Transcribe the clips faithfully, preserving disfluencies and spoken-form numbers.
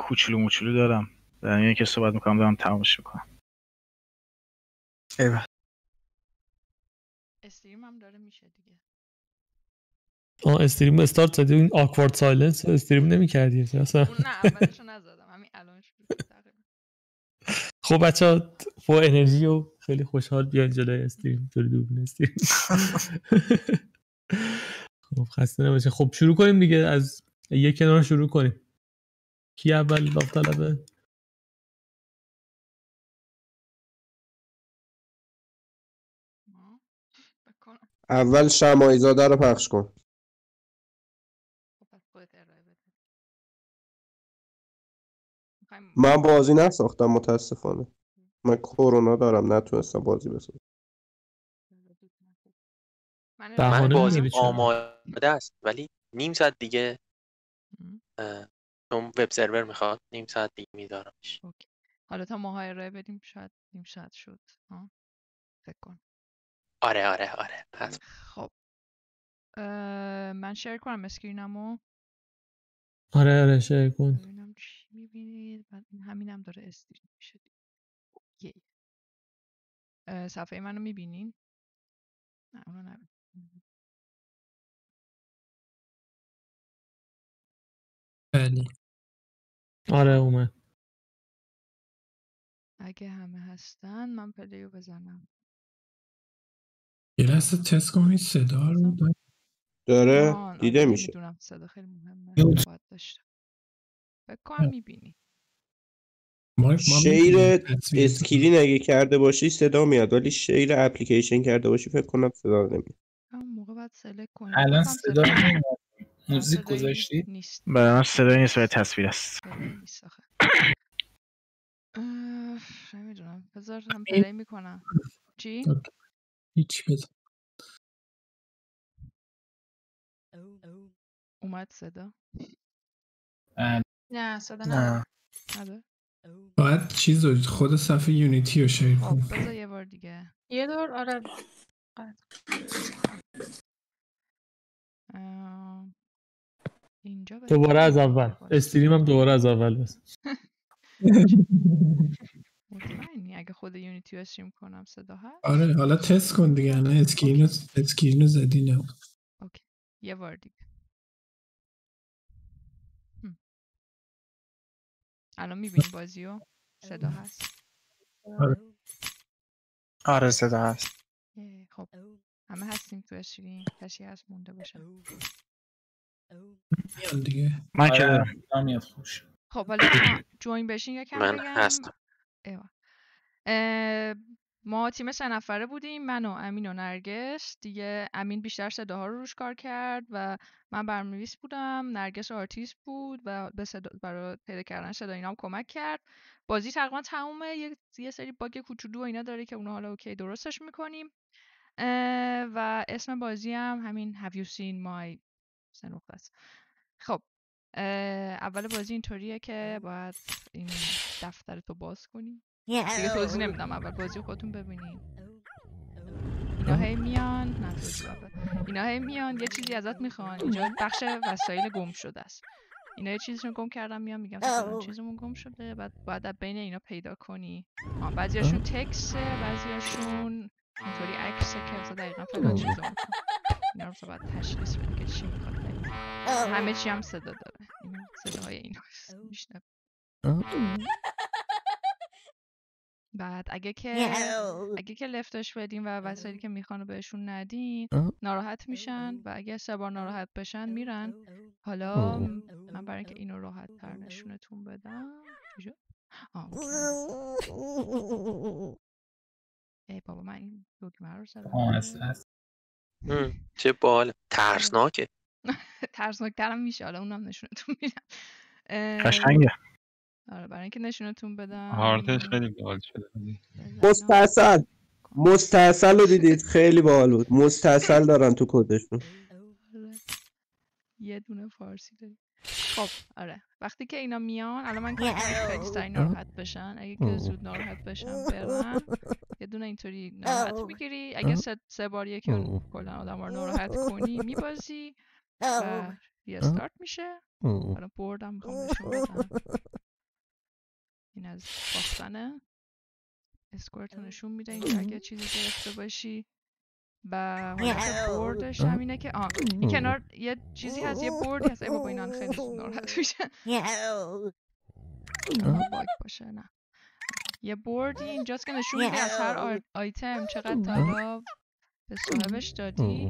کوچولو موچولو دارم، در میان که صحبت میکنم دارم تمامش میکنم. ایوه استریم هم داره میشه دیگه. آه استریم استارت زدی این آکوارد سایلنس استریم نمی‌کردی اصلا؟ اون نه اولشو نزدم، همین الان شروع شد تقریبا. خب بچه‌ها با انرژی و خیلی خوشحال بیان جلوی استریم جلوی دوربین استریم. خب خسته نباشه. خب شروع کنیم دیگه، از یک کنار شروع کنیم. کی اول داوطلبه؟ اول شماعی زاده رو پخش کن. من بازی نساختم متاسفانه، من کرونا دارم نتونستم بازی بسازم. من بازی آماده است ولی نیم ساعت دیگه چون وب سرور میخواد نیم ساعت دیگه میذارمش. حالا تا ماهای ارائه بدیم شاید نیم ساعت شد. ها فکر کن. آره آره آره هست. خب من شیر کنم اسکرینمو. آره آره شیر کن. ببینم چی میبینید. بعد همینم داره استریم میشه. یه صفحه منو میبینین؟ نه اونو نبینید. بله آره اومد. اگه همه هستن من پلیو بزنم. یه لحظه تست کنید صدا رو داره دیده میشه. نمیدونم صدا خیلی مهمه باید داشتم. فکر کنم میبینی. شیر اسکرین اگه کرده باشی صدا میاد ولی شیر اپلیکیشن کرده باشی فکر کنم صدا نمیاد. همون موقع باید سلکت کنی. الان صدا نمیاد. موزیک گذاشتی؟ برای من صدایی نیست برای تصویر است. نیست آخه. نمیدونم بذار هم پلی میکنم. چی؟ هیچ بذار. اومد صدا؟ نه صدا نه نداره. باید چیز رو خود صفحه یونیتی رو شیر کن. بذار یه بار دیگه. یه دور آره. اینجا دوباره از اول استریم هم دوباره از اول بس. مطمئنی اگه خود یونیتی رو استریم کنم صدا هست؟ آره حالا تست کن دیگه. الان اسکرین رو اسکرین رو زدی نه. اوکی یه بار دیگه. الان میبینی بازیو؟ صدا هست؟ آره آره صدا هست. خب همه هستیم تو استریم؟ کسی هست مونده باشه؟ میان دیگه. من که دارم میاد خوش. خب حالا جوین بشین یکم من بگم. هستم. ما تیم سه نفره بودیم، من و امین و نرگس دیگه. امین بیشتر صداها رو روش کار کرد و من برنامه‌نویس بودم. نرگس آرتیست بود و به صدا برای پیدا کردن صدا اینا هم کمک کرد. بازی تقریبا تمومه. یه, یه سری باگ کوچولو و اینا داره که اونها حالا اوکی درستش میکنیم. و اسم بازی هم همین Have you seen my سه نقطه است. خب اول بازی اینطوریه که باید این دفترتو باز کنی. دیگه توضیح نمیدم، اول بازی خودتون ببینین. اینا هی میان نه توضیح اول. اینا هی میان یه چیزی ازت میخوان. اینجا بخش وسایل گم شده است. اینا یه چیزشون گم کردن میان میگم مثلا چیزمون گم شده، بعد باید بین اینا پیدا کنی. بعضیاشون تکسته، بعضیاشون اینطوری عکسه که مثلا دقیقاً فلان چیزو میخوان. اینا رو باید تشخیص بدی که چی میخواد بگی. همه چی هم صدا داره. این صداهای اینا میشنوه. بعد اگه که اگه که لفتش بدیم و وسایلی که میخوانو بهشون ندین ناراحت میشن و اگه سه بار ناراحت بشن میرن. حالا من برای اینکه اینو راحت تر نشونتون بدم چی آه ای بابا من این دکمه رو زدم. چه باحال. ترسناکه. ترسناک‌ترم میشه. حالا اونم نشونتون میدم. قشنگه. آره برای اینکه نشونتون بدم. هاردش خیلی باحال شده. مستاصل مستاصل رو دیدید خیلی باحال بود. مستاصل دارن تو کدشون. یه دونه فارسی داریم. خب آره وقتی که اینا میان الان من که خیلی سریع ناراحت بشن، اگه که زود ناراحت بشن برن یه دونه اینطوری ناراحت میگیری. اگه سه, سه باریه که کلا آدم رو ناراحت کنی میبازی و ریستارت میشه. حالا بردم میخوام نشون بدم. این از باختنه. اسکورتو نشون میده اینجا اگه چیزی گرفته باشی. و حالت بوردش هم اینه که آه این کنار یه چیزی هست، یه بوردی هست. ای بابا اینان خیلی ناراحت میشن. باگ باشه. نه یه بوردی اینجاست که نشون میده از هر آر... آیتم چقدر تالا به صاحبش دادی.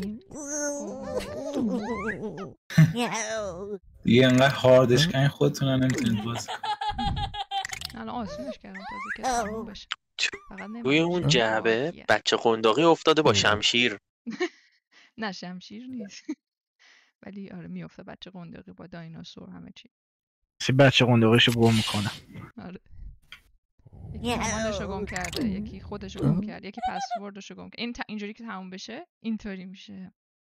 دیگه انقدر هاردش کنین خودتون هم نمیتونید باز. الان آسونش کردم تازه که تموم بشه. توی اون جعبه بچه قنداقی افتاده با شمشیر. نه شمشیر نیست. ولی آره میافته بچه قنداقی با دایناسور همه چی. سی بچه قنداقیشو گم میکنه. آره. یکی مامانشو گم کرده، یکی خودشو گم کرده، یکی پسوردشو گم کرده. این تا اینجوری که تموم بشه اینطوری میشه.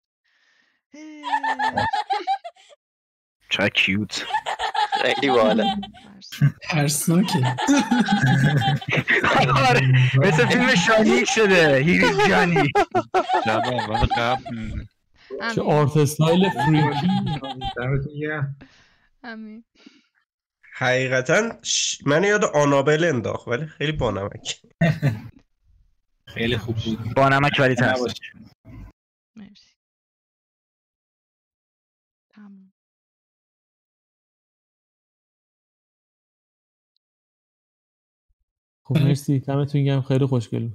چقدر کیوت. خیلی باحاله. ترسناکه. آره مثل فیلم شانی شده. هیری جانی. جبا ولی قبل چه آرت استایل فریکی. دمتون گرم. همین. حقیقتا ش... من یاد آنابل انداخت ولی خیلی بانمک. خیلی خوب بود. بانمک ولی ترسناک. مرسی. تموم. خب مرسی دمتون گرم خیلی خوشگل.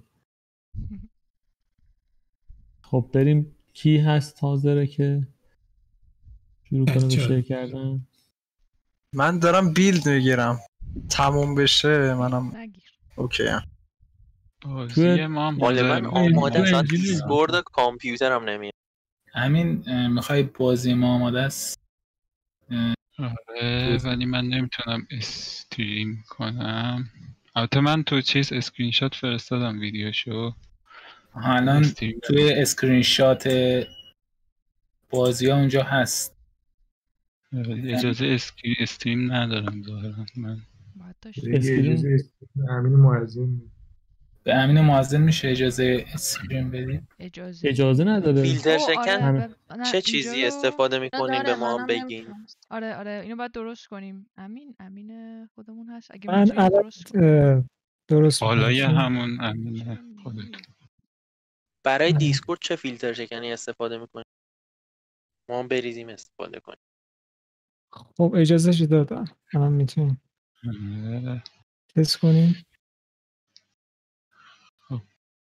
خب بریم کی هست حاضره که شروع کنه به شیر کردن؟ من دارم بیلد میگیرم تموم بشه منم نگیر. اوکی ام. بازی ما هم مال من آماده است. دیسکورد کامپیوترم نمیاد. همین میخوای بازی ما آماده است؟ آره ولی من نمیتونم استریم کنم. البته من تو چیز اسکرین شات فرستادم ویدیوشو. الان توی اسکرین شات بازی ها اونجا هست. اجازه اسکرین استریم ندارم ظاهرا من. اجازه امین معظم به امین معظم میشه اجازه استریم بدید؟ اجازه اجازه نداره. فیلتر شکن چه چیزی استفاده میکنیم به ما بگین. آره آره اینو باید درست کنیم. امین امین خودمون هست اگه من درست درست بالای همون امین خودتون. برای دیسکورد چه فیلتر شکنی استفاده میکنیم؟ ما هم بریزیم استفاده کنیم. خب اجازه شو دادم. الان میتونیم تست کنیم. خب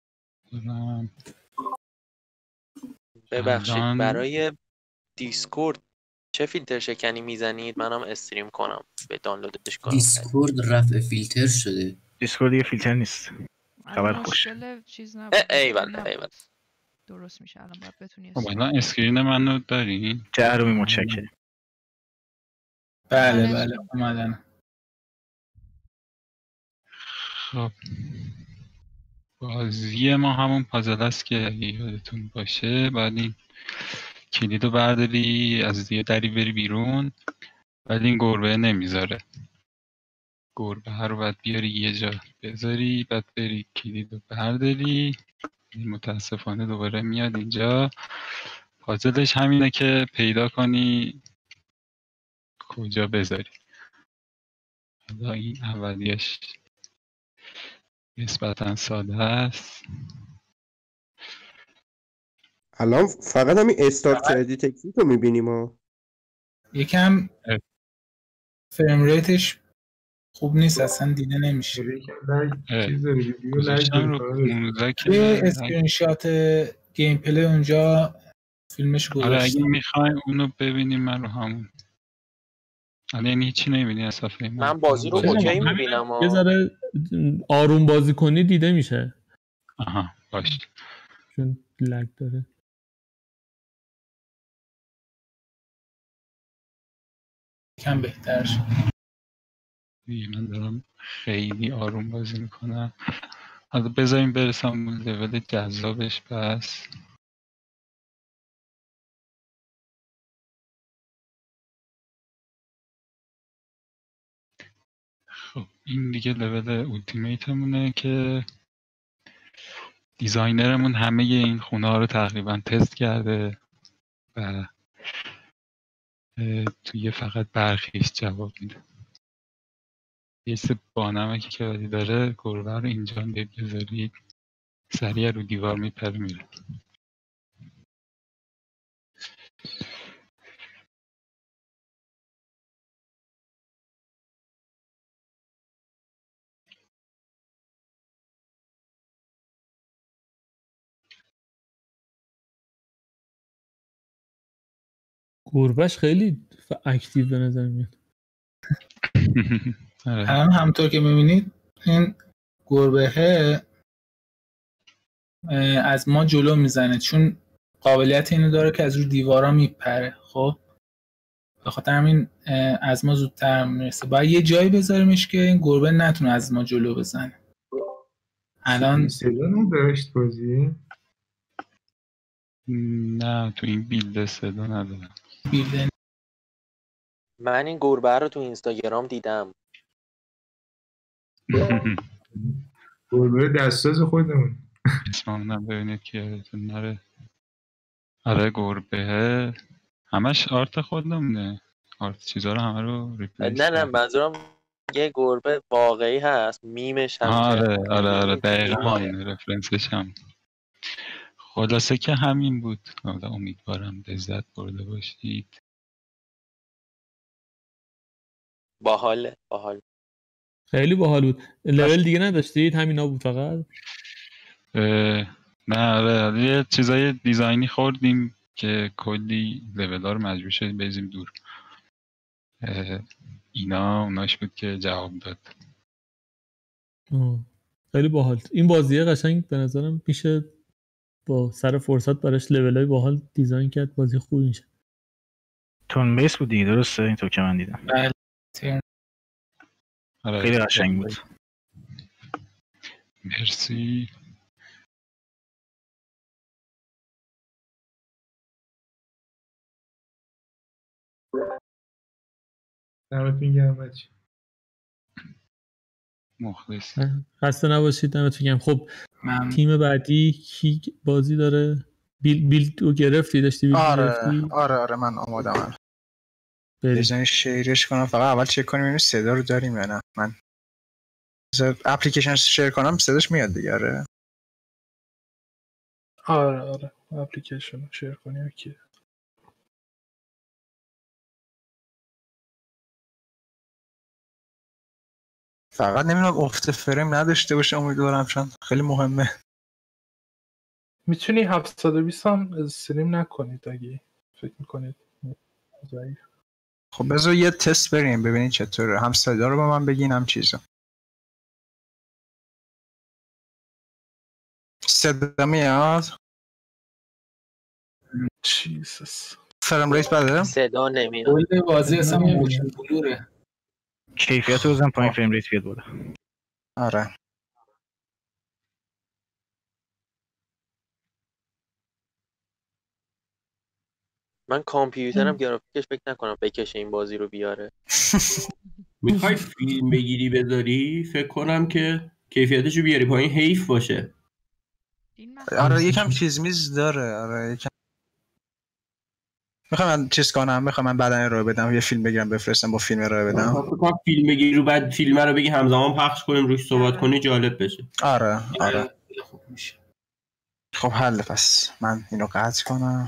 ببخشید برای دیسکورد چه فیلتر شکنی میزنید منم استریم کنم به دانلودش کنم. دیسکورد رفع فیلتر شده. دیسکورد دیگه فیلتر نیست. خبر خوش. چیز نبود. ایول ایول. درست میشه الان باید بتونی. خب الان اسکرین منو دارین؟ جهرومی متشکرم. بله بله اومدن. خب بازی ما همون پازل است که یادتون باشه. بعد این کلیدو برداری از یه دری بری بیرون ولی این گربه نمیذاره. گربه ها رو باید بیاری یه جا بذاری بعد بری کلیدو برداری. متاسفانه دوباره میاد اینجا. پازلش همینه که پیدا کنی کجا بذاری. حالا این اولیش نسبتا ساده است. الان فقط همین استارت کردی تکلیف رو میبینیم ها. یکم فریم ریتش خوب نیست اصلا دیده نمیشه. چیز داره ویدیو لایو توی اسکرین شات گیم پلی اونجا فیلمش گذاشتم. آره اگه میخوای اونو ببینیم من رو همون. آره یعنی هیچی نمیبینی از صفحه من. من بازی رو اوکی میبینم. یه ذره آروم بازی کنی دیده میشه. آها باشه. چون لگ داره. کم بهتر شد. من دارم خیلی آروم بازی میکنم. حالا بذاریم برسم اون لول جذابش. پس خب این دیگه لول اولتیمیتمونه که دیزاینرمون همه این خونه ها رو تقریبا تست کرده و توی فقط برخیش جواب میده. یه سه بانمکی که ولی داره گربه رو اینجا بید بذارید سریع رو دیوار میپره میره. گربهش خیلی ف- اکتیو به نظر میاد. هم همطور که میبینید این گربه از ما جلو میزنه چون قابلیت اینو داره که از رو دیوارا میپره. خب به خاطر همین از ما زودتر میرسه. باید یه جایی بذاریمش که این گربه نتونه از ما جلو بزنه. الان صدا نداشت بازی؟ نه تو این بیلد صدا ندارم. بیلد من این گربه رو تو اینستاگرام دیدم. گربه دستاز خودمون. اسمم ببینید که یادتون نره. آره گربه همش آرت خودمونه. آرت چیزا رو همه رو ریپلیس نه نه منظورم یه گربه واقعی هست، میمش هم آره آره آره دقیقا همین رفرنسش هم. خلاصه که همین بود. امیدوارم لذت برده باشید. باحاله باحال خیلی باحال بود. لول دیگه نداشتید؟ همینا بود فقط؟ نه آره یه چیزای دیزاینی خوردیم که کلی لول رو مجبور شدیم بریزیم دور. اینا اوناش بود که جواب داد. آه. خیلی باحال. این بازیه قشنگ به نظرم میشه با سر فرصت براش لولای باحال دیزاین کرد، بازی خوبی میشه. تون بیس بود دیگه، درسته؟ اینطور که من دیدم. بله. خیلی قشنگ بود. مرسی. دمتون گرم بچه. مخلص. خسته نباشید، دمتون گرم. خب من... تیم بعدی کی بازی داره؟ بیل بیل رو گرفتی؟ داشتی بیل آره گرفتی؟ آره آره من آمادم. بزنین شیرش کنم. فقط اول چک کنیم اینو صدا رو داریم یا نه. من اپلیکیشن شیر کنم صداش میاد دیگه. آره آره آره اپلیکیشن شیر کنی اوکی. فقط نمیدونم افت فریم نداشته باشه، امیدوارم، چون خیلی مهمه. میتونی هفتصد و بیست هم استریم نکنید اگه فکر میکنید ضعیف. خب بذار یه تست بریم ببینید چطوره. هم صدا رو به من بگین هم چیزا. صدا میاد؟ چیزس فریم ریت بده؟ صدا نمیاد. کل بازی اصلا موشن بلوره. کیفیت رو بزن پایین فریم ریت بیاد بالا. آره من کامپیوترم گرافیکش فکر نکنم بکشه این بازی رو بیاره. میخوای فیلم بگیری بذاری؟ فکر کنم که کیفیتشو بیاری پایین حیف باشه. آره یکم چیز میز داره. آره یکم میخوام من چیز کنم. میخوام من بعدن ارائه بدم، یه فیلم بگیرم بفرستم با فیلم ارائه بدم. فکر کنم فیلم بگیری رو بعد فیلم رو بگی همزمان پخش کنیم روش صحبت کنی جالب بشه. آره آره خوب میشه. خب حل. پس من اینو قطع کنم.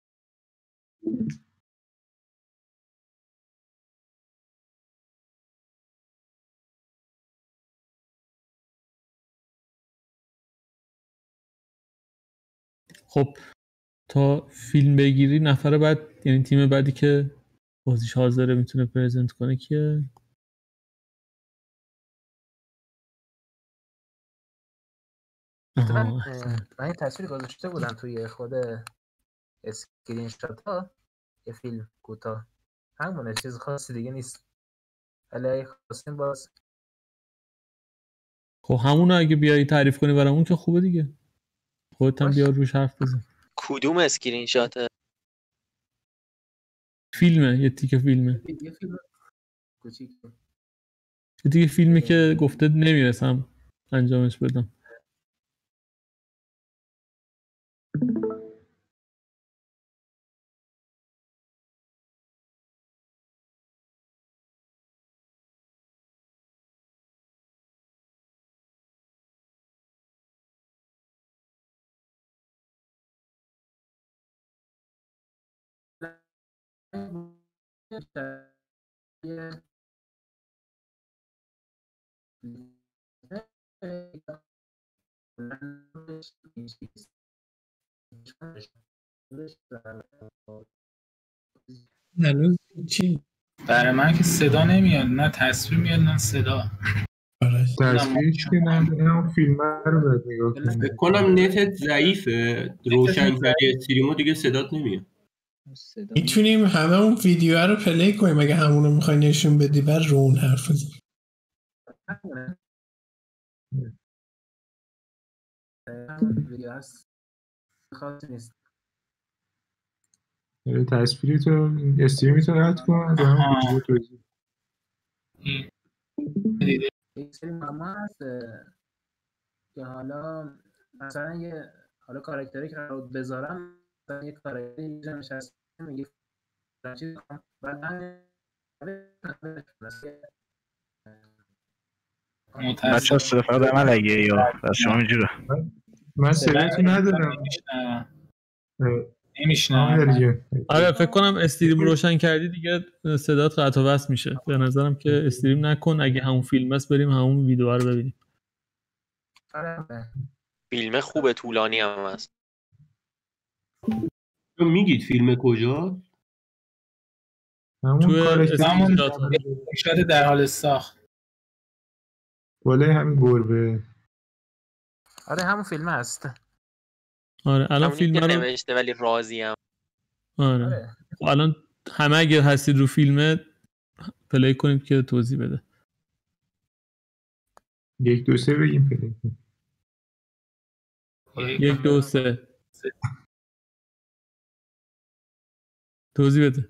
خب تا فیلم بگیری نفر بعد، یعنی تیم بعدی که بازیش حاضره میتونه پرزنت کنه که من من این تصویر گذاشته بودم توی خود اسکرین شات ها، یه فیلم کوتاه همونه، چیز خاصی دیگه نیست. ولی اگه خواستین باز خب همون اگه بیایی تعریف کنی برامون که خوبه دیگه. خودت هم بیا روش حرف بزن. کدوم اسکرین شاته؟ فیلمه، یه تیکه فیلمه. یه فیلم کوچیک. یه تیکه فیلمی که گفته نمیرسم انجامش بدم. هنوز چی؟ برای من که صدا نمیاد، نه تصویر میاد نه صدا. تصویرش که نه، فیلم رو باید نگاه کنیم. فکر کنم نتت ضعیفه، روشن کردی استریمو دیگه صدات نمیاد. میتونیم همه اون ویدیو رو پلی کنیم اگه همونو میخوای نشون بدی بر رو اون حرف بزن. ویدیو هست خاصی نیست. تصویری تو استریمی تو رد کن و هم ویدیو توضیح. یک سری معما هست که حالا مثلا یه حالا کاراکتری که رو بذارم مثلا یه کاراکتری اینجا نشسته میگه چیز بعد بچه ها صدا فقط عمل اگه یا از شما اینجوره من صدایتو ندارم نمیشنم. آره فکر کنم استریم روشن کردی دیگه صدات قطع و وصل میشه. به نظرم که استریم نکن، اگه همون فیلم است بریم همون ویدیو رو ببینیم. فیلم خوب طولانی هم هست. میگید فیلم کجا؟ همون همون شده در حال ساخت بالای همین گربه. آره همون فیلم هست. آره الان فیلم رو نوشته ولی راضی ام. آره, آره. الان همه اگه هستید رو فیلمه پلی کنید که توضیح بده. یک دو سه بگیم پلی کنید. یک دو سه توضیح بده.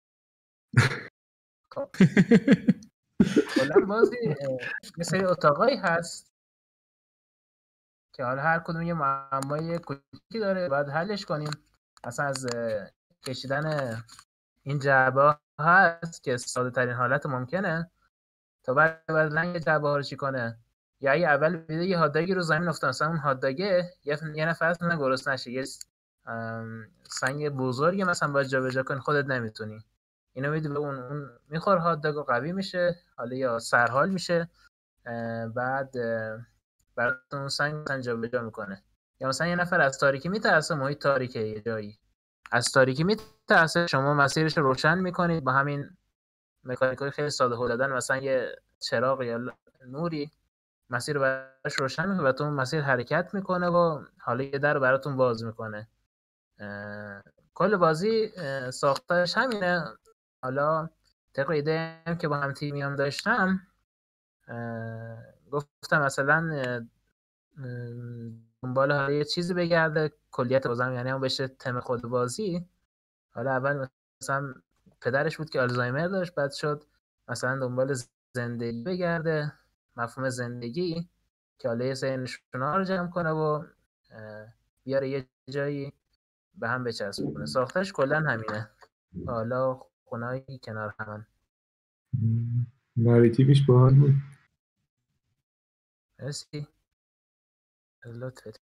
کلا بازی یه سری اتاقایی هست که حالا هر کدوم یه معمای کوچیکی داره باید حلش کنیم. اصلا از کشیدن این جعبه هست که ساده ترین حالت ممکنه تا بعد بعد رنگ جعبه ها رو چی کنه. یا اگه اول بیده یه هاتداگی رو زمین افتاد مثلا اون هاتداگه یه نفر اصلا گرسنه نشه یه سنگ بزرگی مثلا باید جا به جا کنی خودت نمیتونی اینو میدی به اون اون میخور هاتداگو قوی میشه حالا یا سرحال میشه بعد بعد اون سنگ مثلا جا به جا میکنه. یا مثلا یه نفر از تاریکی میترسه محیط تاریکه یه جایی از تاریکی میترسه شما مسیرش رو روشن میکنید با همین مکانیکای خیلی ساده هول دادن مثلا یه چراغ یا نوری مسیر رو براش روشن میکنه و تو اون مسیر حرکت میکنه و حالا یه در رو براتون باز میکنه. کل بازی ساختارش همینه. حالا طبق ایده هم که با هم تیمی هم داشتم گفتم مثلا دنبال حالا یه چیزی بگرده کلیت بازم یعنی هم بشه تم خود بازی. حالا اول مثلا پدرش بود که آلزایمر داشت بعد شد مثلا دنبال زندگی بگرده مفهوم زندگی که حالا یه سری نشونه‌ها رو جمع کنه و بیاره یه جایی به هم بچسبونه. ساختش کلا همینه. حالا خونه‌ای کنار همن. نریتیوش باحال بود. مرسی. لطفت.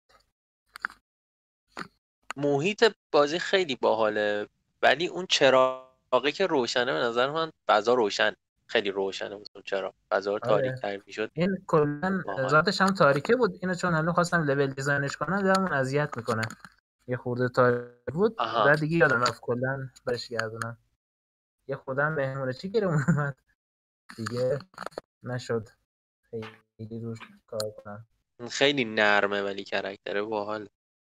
محیط بازی خیلی باحاله ولی اون چراغی که روشنه به نظر من فضا روشن خیلی روشنه مثلا چرا فضا تاریک تر میشد. این کلا ذاتش هم تاریکه بود. اینو چون الان خواستم لول دیزاینش کنم دیدم اذیت میکنه یه خورده تاریک بود بعد دیگه یادم رفت کلا برش گردونم. یه خودم مهمونه چی گیرم اومد دیگه نشد خیلی روش کار کنم. خیلی نرمه ولی کاراکتر باحال.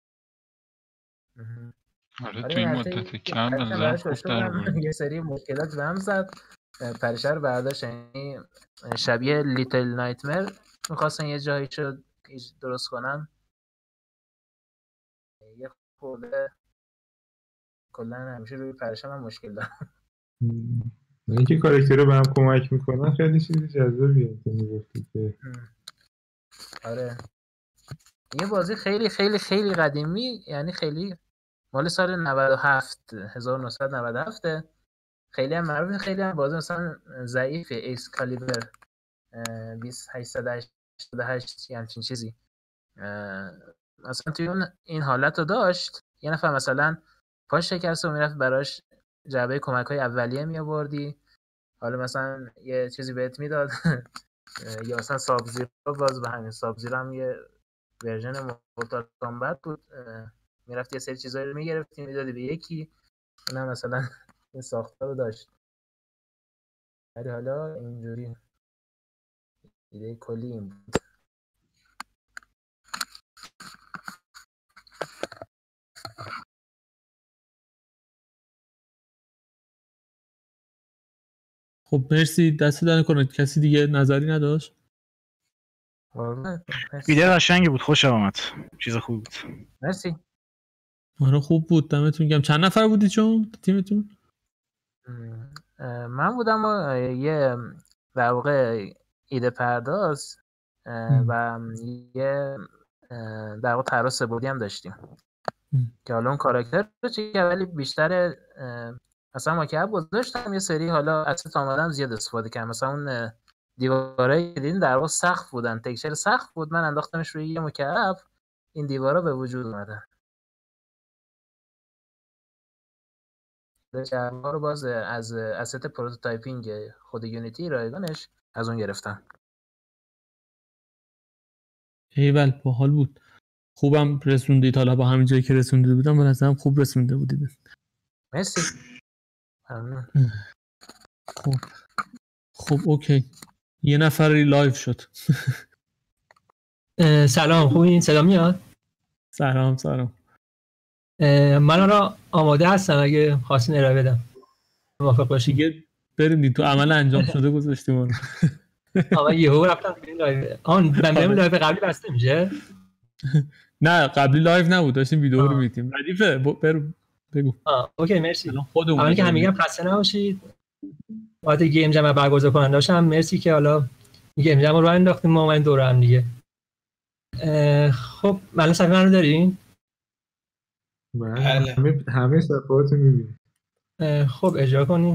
آره توی مدت کم نظرم خوب در بود. یه سری مشکلات بهم زد پریشر برداشت یعنی شبیه لیتل نایتمر میخواستن یه جایی شد درست کنم یه خورده کلا همیشه روی پریشر من مشکل دارم. اینکه کاراکترها به هم کمک میکنن خیلی چیزی جذابیه که میگفتی که آره یه بازی خیلی خیلی خیلی قدیمی یعنی خیلی مال سال نود و هفت هزار و نهصد و نود و هفت خیلی هم معروفه. خیلی هم بازی مثلا ضعیفه ایکس کالیبر بیست هشتصد و هشتاد و هشت همچین چیزی مثلا توی اون این حالت رو داشت. یه نفر مثلا پاش شکسته و میرفت براش جعبه کمک‌های اولیه می‌آوردی، حالا مثلا یه چیزی بهت میداد یا مثلا ساب زیرو، باز به همین ساب زیرو هم یه ورژن مورتال کامبت بود، میرفتی یه سری چیزایی رو میگرفتی میدادی به یکی، اونم مثلا این ساختار رو داشت. ولی حالا اینجوری ایده کلی این بود. خب مرسی، دست در نکنه. کسی دیگه نظری نداشت؟ ایده قشنگی بود، خوشم آمد، چیز خوبی بود. مرسی. آره خوب بود، دمتون گرم. چند نفر بودی چون تیمتون؟ من بودم و یه در واقع ایده پرداز و یه در واقع طراح سه‌بعدی هم داشتیم که حالا اون کاراکتر رو چه که ولی بیشتر مثلا ماکیاب گذاشتم، یه سری حالا اسست آمدن زیاد استفاده کردم. مثلا اون دیوارایی که دیدین در واقع سقف بودن، تکسچر سقف بود، من انداختمش روی یه مکعب، این دیوارا به وجود اومدن. جوابا رو باز از asset پروتوتایپینگ خود یونیتی رایگانش از اون گرفتم. ایول باحال بود، خوبم رسوندید. حالا با همین جایی که رسونده بودم به نظرم خوب رسونده بودید. مرسی. ممنون. خب خب اوکی، یه نفری لایو شد. سلام، خوبین؟ صدا میاد؟ سلام سلام. من الان آماده هستم اگه خواستین ارائه بدم. موافق باشید؟ دیگه بریم تو عمل انجام شده گذاشتیم اون. آقا یهو رفتم بریم لایو. آن من بریم لایو قبلی بسته میشه؟ نه قبلی لایو نبود، داشتیم ویدیو رو می‌دیدیم. ردیفه برو بگو. آه اوکی مرسی. خودمون اول که همگی خسته نباشید. وقتی گیم جم برگزار کننده داشتم، مرسی که حالا گیم جم رو راه انداختیم ما این دوره هم دیگه. خب الان صفحه منو دارین؟ بله همه همه صفحاتو می‌بینیم. خب اجرا کنیم.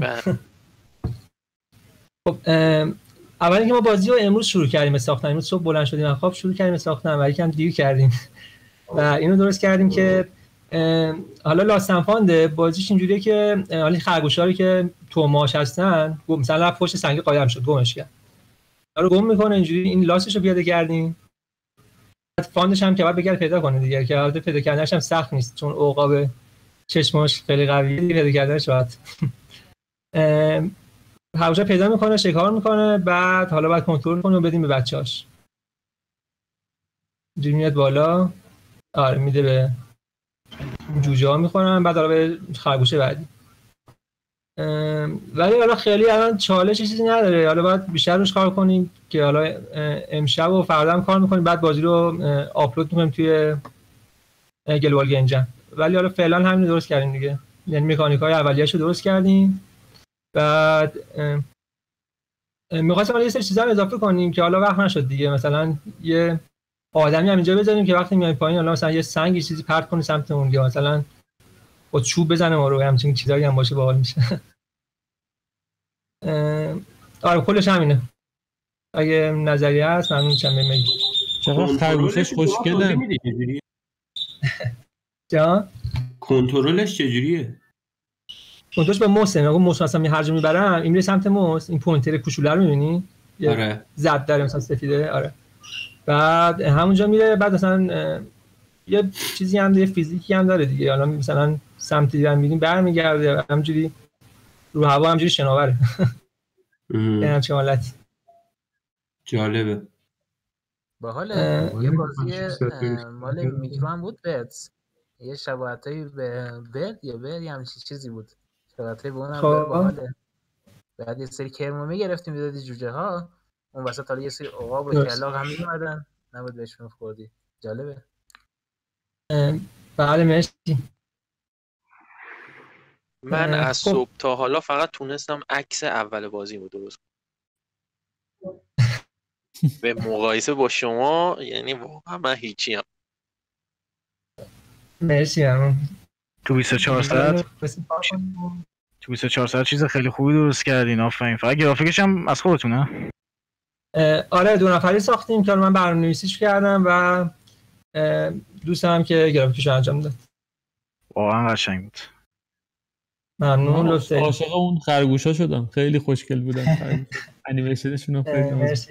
خب اولی که ما بازی رو امروز شروع کردیم ساختن، امروز صبح بلند شدیم از خواب شروع کردیم ساختن و یکم دیر کردیم و اینو درست کردیم که حالا لاستن فاند بازیش اینجوریه که حالا خرگوشایی که تو ماش هستن مثلا پشت سنگ قایم شد گمش کرد، حالا گم میکنه اینجوری این لاستش رو پیاده کردیم. فاندش هم که بعد بگرد پیدا کنه دیگه، که البته پیدا کردنش هم سخت نیست چون عقاب چشماش خیلی قویه دیگه، پیدا کردنش راحت. هاوجا پیدا میکنه، شکار میکنه، بعد حالا باید کنترل کنه و بدیم به بچه‌هاش. اینجوری میاد بالا، آره میده به جوجه ها میخورن، بعد حالا به خرگوشه بعدی. ولی حالا خیلی الان چالش چیزی نداره، حالا باید بیشتر روش کار کنیم که حالا امشب و فردا هم کار میکنیم، بعد بازی رو آپلود میکنیم توی گلوبال گیم جم. ولی حالا فعلا همین رو درست کردیم دیگه، یعنی مکانیکای اولیه‌اش رو درست کردیم. بعد می‌خواستم حالا یه سری چیزا اضافه کنیم که حالا وقت نشد دیگه، مثلا یه آدمی هم اینجا بذاریم که وقتی میای پایین حالا مثلا یه سنگی چیزی پرت کنه سمت اون، یا مثلا با چوب بزنه ما رو، همچین چیزایی هم باشه باحال میشه. آره کلش همینه. اگه نظریه هست ممنون میشم بهم. چقدر خرگوشش خوشگله. جان کنترلش چجوریه؟ کنترلش با موس، میگم موس مثلا می هر جا میبرم این میره سمت موس، این پوینتر کوچولو رو میبینی؟ آره. زد داره مثلا سفیده، آره. بعد همونجا میره، بعد مثلا یه چیزی هم دیگه فیزیکی هم داره دیگه، حالا مثلا سمتی هم میریم برمیگرده همینجوری رو هوا همینجوری شناوره. یعنی چه حالتی جالبه. باحاله. یه بازی مال میکرو هم بود، بتس یه شباهتایی به برد یا برد یا همچین چیزی بود، شباهتایی به اونم داره. باحاله. بعد یه سری کرمو میگرفتیم میدادی جوجه ها، اون وسط حالا یه سری عقاب و کلاغ هم میومدن، نبود بهشون خوردی. جالبه. بله مرسی. من از صبح تا حالا فقط تونستم عکس اول بازی رو درست کنم. به مقایسه با شما یعنی واقعا من هیچی هم. مرسی همون. تو بیست و چهار ساعت تو بیست و چهار ساعت چیز خیلی خوبی درست کردین، آفرین. فقط گرافیکش هم از خودتونه؟ آره دو نفری ساختیم که من برنامه‌نویسیش کردم و دوستم که گرافیکش رو انجام داد. واقعا قشنگ بود. ممنون لطف دارید. عاشق اون خرگوشا شدم، خیلی خوشگل بودن خرگوش. انیمیشنشون هم خیلی مرسی.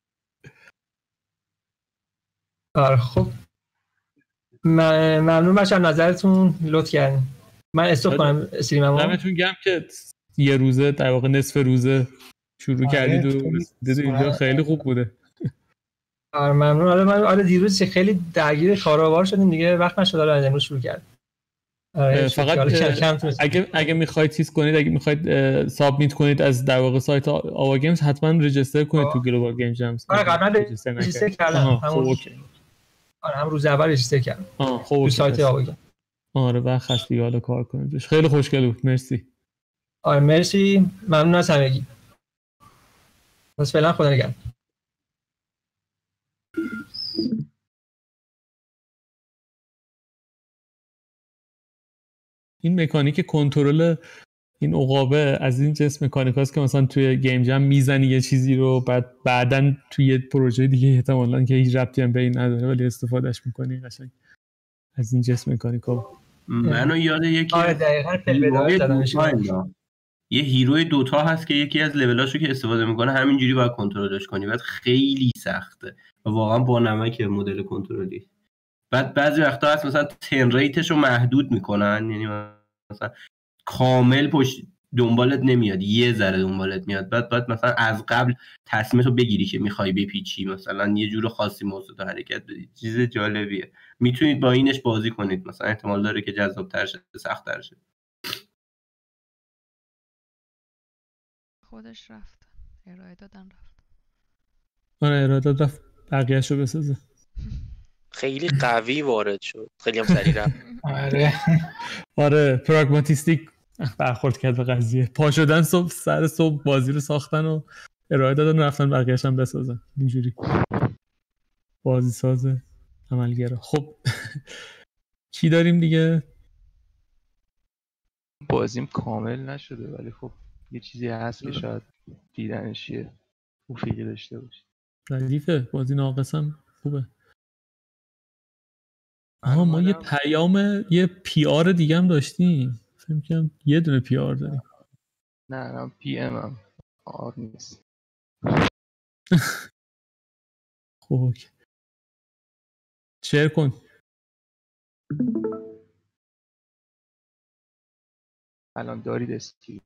آره خب ممنون بچه‌ها نظرتون لطف کردین. من استاپ کنم استریممو. دمتون گرم که یه روزه در واقع نصف روزه شروع کردید و دیدید اینجا خیلی خوب بوده. آره ممنون. آره من آره دیروز که خیلی درگیر کاروبار شدیم دیگه وقت نشد آره امروز شروع کرد. آره فقط اگه اگه میخواید چیز کنید، اگه میخواید سابمیت کنید از در واقع سایت آوا گیمز حتما رجیستر کنید تو گلوبال گیم جمز. آره قبلا رجیستر کردم همون آره هم روز اول رجیستر کردم. آه خب سایت آوا گیم. آره وقت هست دیگه حالا کار کنید. خیلی خوشگل بود. مرسی. آره مرسی ممنون از همگی. بس فعلا خدا نگهدار. این مکانیک کنترل این عقابه از این جنس مکانیکاست که مثلا توی گیم جم میزنی یه چیزی رو بعد بعدن توی یه پروژه دیگه احتمالاً که هیچ ربطی هم به این نداره ولی استفادهش میکنی قشنگ از این جنس مکانیکا. منو یاد یکی آره دقیقاً پلبدار زدنش. یه هیروی دوتا هست که یکی از لولاشو که استفاده میکنه همینجوری باید کنترلش کنی، بعد خیلی سخته و واقعا با نمک مدل کنترلی. بعد بعضی وقتا هست مثلا تن ریتش رو محدود میکنن، یعنی مثلا کامل پشت دنبالت نمیاد، یه ذره دنبالت میاد، بعد بعد مثلا از قبل تصمیمتو بگیری که میخوای بپیچی، مثلا یه جور خاصی موضوع تو حرکت بدی. چیز جالبیه، میتونید با اینش بازی کنید، مثلا احتمال داره که جذاب‌تر شه، سخت‌تر شه. خودش رفت ارائه دادن رفت. آره ارائه داد رفت بقیه‌شو بسازه. خیلی قوی وارد شد، خیلی هم سریع رفت. آره آره پراگماتیستیک برخورد کرد به قضیه. پا شدن صبح سر صبح بازی رو ساختن و ارائه دادن و رفتن بقیه‌اش هم بسازن. اینجوری بازی سازه عملگرا. خب چی داریم دیگه؟ بازیم کامل نشده ولی خب یه چیزی هست که شاید دیدنش یه مفیدی داشته باشه. ردیفه بازی ناقصم خوبه. آها ما یه پیام یه پی آر دیگه هم داشتیم، فکر می‌کنم یه دونه پی آر داریم. نه نه پی ام هم آر نیست. خب شیر کن. الان دارید اسکی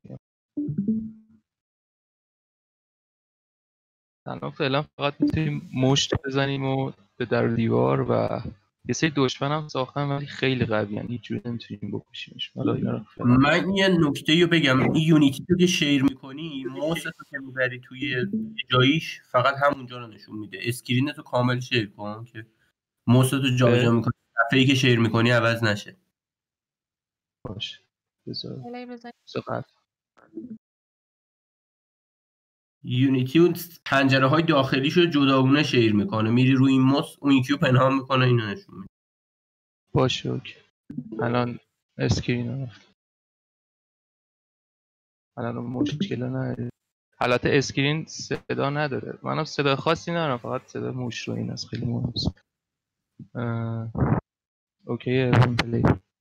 الان فعلا فقط میتونیم مشت بزنیم و به در دیوار و یه سری دشمن هم ساختن ولی خیلی قوی هستن، هیچ جوری نمیتونیم بکشیمش. حالا اینا رو من یه نکته رو بگم، این یونیتی رو که شیر میکنی ماوس رو که میبری توی جاییش فقط همونجا رو نشون میده. اسکرین تو کامل شیر کن که ماوس رو جابجا میکنی، دفعه‌ای که شیر میکنی عوض نشه. باشه بذار بذار یونیتی اون پنجره های داخلیشو جداگونه شیر میکنه، میری روی این ماوس اون یکی رو پنهان میکنه اینو نشون میده. باشه اوکی. الان اسکرین رفت. الان مشکل نداره. حالت اسکرین صدا نداره. منم صدا خاصی ندارم، فقط صدا موش رو این است. خیلی مهمه. اوکی اون پلی.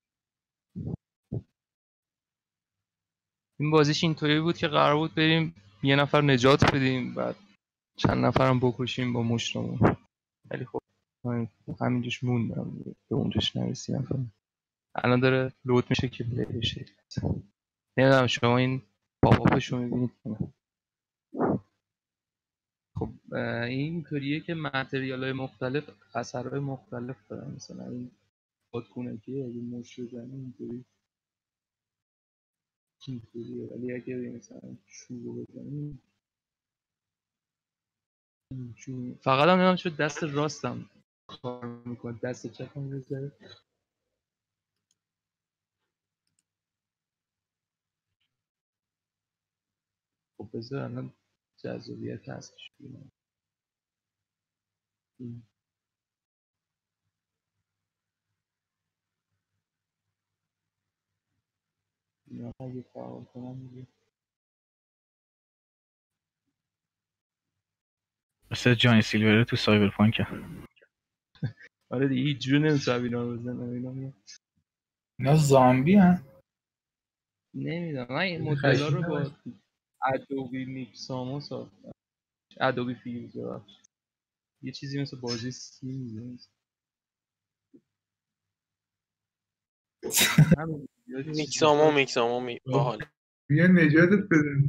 این بازیش اینطوری بود که قرار بود بریم یه نفر نجات بدیم بعد چند نفرم بکشیم با مشتمون، ولی خب من همینجوش موندم به اونجاش نرسیدم. الان داره لود میشه که پلی بشه. نمیدونم شما این پاپاپش رو میبینید کنه. خب این طوریه که متریال های مختلف اثرهای مختلف دارن، مثلا این بادکنکی اگه مش بزنی اینطوری اینطوریه، ولی اگه مثلا چوب بزنی اینجوری. فقط هم نمیدونم شد دست راستم کار میکنه، دست چپم بذاره. خب بذار الان جذابیت هستش ببینم. اینا اگه فعال کنم میگه مثل جانی سیلور تو سایبرپانک. آره دیگه هیچ جور نمیتونم اینا رو بزنم. اینا اینا زامبی هن؟ نمیدونم من این مدل‌ها رو با ادوبی میکسامو ساختم، ادوبی فیوز ببخشید، یه چیزی مثل بازی سیم میکسامو میکسامو می باحال. بیا نجاتت بده.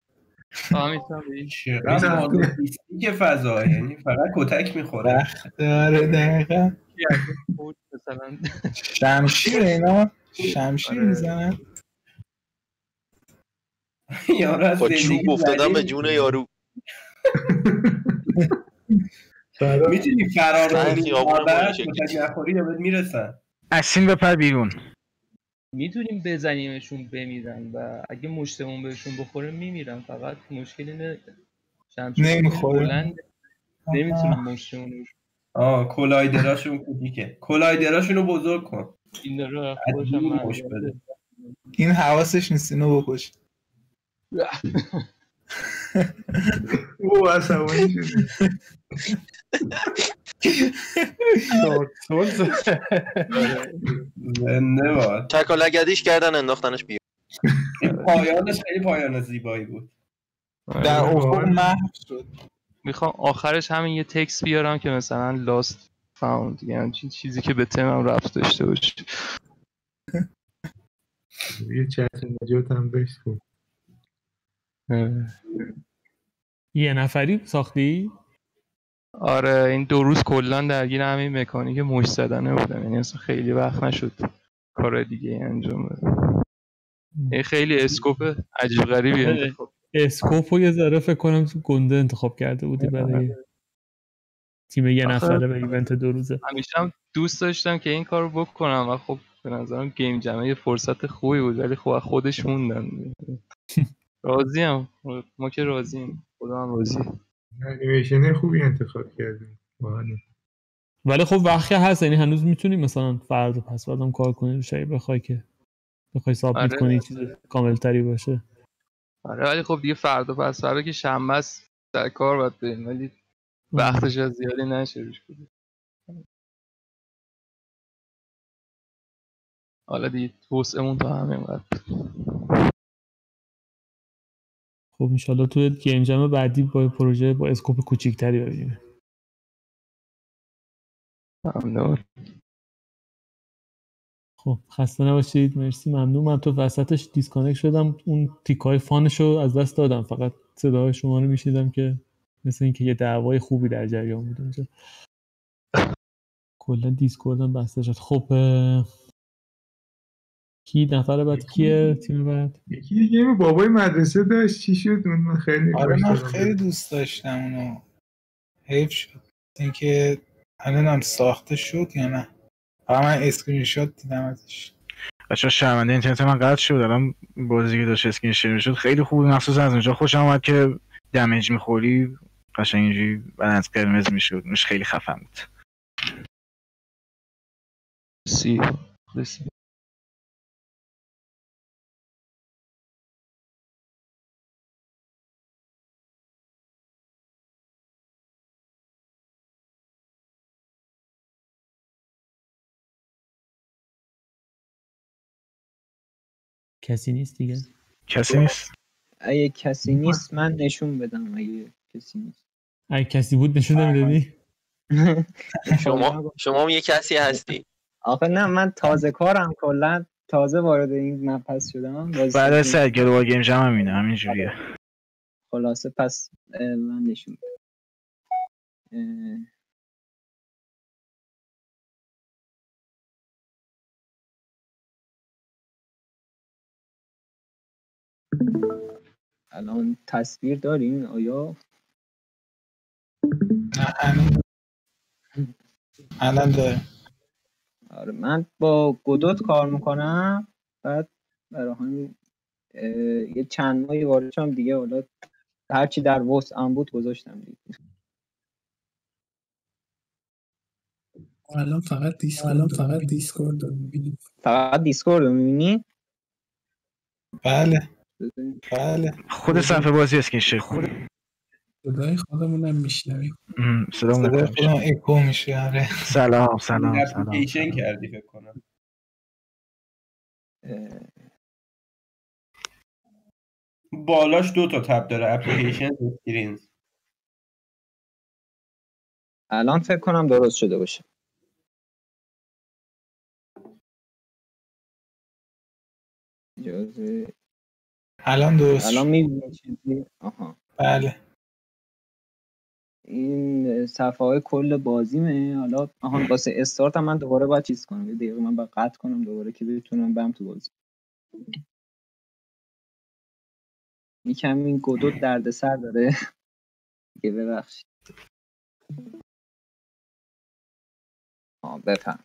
چقدر مالوفیستی که فضا، یعنی فقط کتک میخوره. داره دقیقا مثلا شمشیر اینا شمشیر میزنن یارو از با چوب زندگی افتادن به زلیل جون می‌کنه. یارو. میتونی فرار من کنی خیابون بعد مالشه. کتک نخوری یا بهت میرسن. اسین بپر بیرون. میتونیم بزنیمشون بمیرن و اگه مشتمون بهشون بخوره میمیرن، فقط مشکل اینه شمشیر نمیخوره. بلند نمیتونیم مشتمون بهشون. آه کلایدراشون کوچیکه، کلایدراشونو بزرگ کن. این رو از خودشم دور من مش بده. این حواسش نیست اینو بکش. او عصبانی شده. زنده باد. چکالگدیش کردن انداختنش بیرون. این پایانش خیلی پایان زیبایی بود. در افق محو شد. میخوام آخرش همین یه تکست بیارم که مثلا لاست فاوند، یعنی چیزی که به تمم ربط داشته باشه. یه چت نجات هم بهش کن. یه نفری ساختی؟ آره این دو روز کلا درگیر همین مکانیک مش زدنه بودم، یعنی اصلا خیلی وقت نشد کار دیگه انجام بدم. این خیلی اسکوپ عجیب غریبی انتخاب. اسکوپو یه ذره فکر کنم تو گنده انتخاب کرده بودی برای تیم یه نفره به ایونت دو روزه. همیشه هم دوست داشتم که این کارو بکنم و خب به نظرم گیم جمع یه فرصت خوبی بود، ولی خب خودش موندن. راضیم، ما که راضیم، خدا هم راضی. انیمیشن خوبی انتخاب کردیم. ولی خب وقتی هست، یعنی هنوز میتونی مثلا فردا پس بعدم کار کنی شاید بخوای که بخوای سابمیت آره. کنی چیز کامل تری باشه. آره ولی خب دیگه فردا پس فردا که شنبه است در کار باید بریم، ولی وقتش از زیادی نشه روش کنیم. حالا دیگه توسعه‌مون تا همین قد. خب انشالله تو گیم جم بعدی با پروژه با اسکوپ کوچیک‌تری ببینیم. ممنون. خب خسته نباشید، مرسی، ممنون. من تو وسطش دیسکانکت شدم، اون تیکای فانشو از دست دادم، فقط صدای شما رو میشیدم که مثل اینکه یه دعوای خوبی در جریان بود اونجا. کلا دیسکوردم بسته شد. خب کی نفر بعد کیه تیم بعد؟ یکی دیگه بابای مدرسه داشت، چی شد اون؟ من خیلی آره من خیلی دوست داشتم اونو، حیف شد اینکه الان ساخته شد یا نه. من اسکرین شات دیدم ازش. بچه‌ها شرمنده اینترنت من قطع شد، الان بازی که داشت اسکرین شیر میشد خیلی خوب، مخصوصا از اونجا خوشم اومد که دمیج میخوری قشنگ اینجوری بدنت قرمز میشد، مش خیلی خفن بود. سی سی کسی نیست دیگه. کسی نیست. اگه کسی نیست من نشون بدم. اگه کسی نیست اگه کسی بود نشون نمیدادی؟ شما شما هم یه کسی هستی. آخه نه من تازه کارم، کلا تازه وارد این مبحث شدم. بعد از سر گلوبال گیم جم هم اینه همین جوریه. خلاصه پس من نشون بدم. الان تصویر دارین آیا؟ الان داره. آره من با گودوت کار میکنم، بعد برای همین یه چند ماهی وارد شدم دیگه، حالا هرچی در وسعم بود گذاشتم دیگه. الان فقط دیسکورد الان فقط دیسکورد رو می‌بینی. فقط دیسکورد رو می‌بینی؟ بله بله. خود صفحه بازی اسکرین شیر خود صدای خودمونم میشنویم. صدامون خودم اکو میشه. آره سلام سلام سلام. اپلیکیشن کردی فکر کنم. بالاش دو تا تب داره، اپلیکیشن اسکرینز. الان فکر کنم درست شده باشه. اجازه الان درست الان شد. میبینی چیزی؟ آها بله. این صفحه های کل بازیمه. حالا آها واسه استارت هم من دوباره باید چیز کنم، یه دقیقه من باید قطع کنم دوباره که بتونم برم تو بازی. یکم این گودوت درد سر داره دیگه، ببخشید. آه بفهم.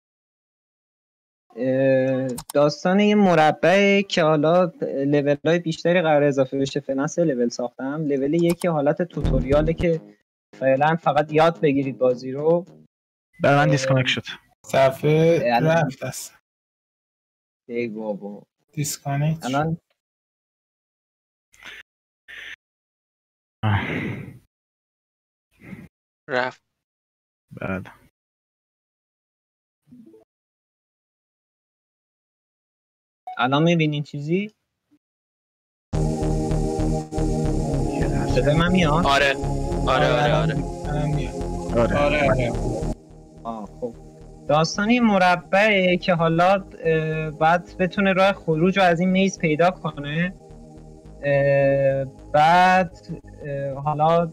داستان یه مربعه که حالا لیول های بیشتری قرار اضافه بشه. فعلا سه لیول ساختم. لیول یکی حالت توتوریاله که فعلا فقط یاد بگیرید بازی رو. برای من دیسکانکت شد. صفحه رفت است. ای بابا دیسکانکت الان رفت. بعد الان میبینین چیزی؟ صدای من میاد؟ آره آره آره آره آره آره آره. آه خب داستانی مربعه که حالا بعد بتونه راه خروج رو از این میز پیدا کنه. بعد حالا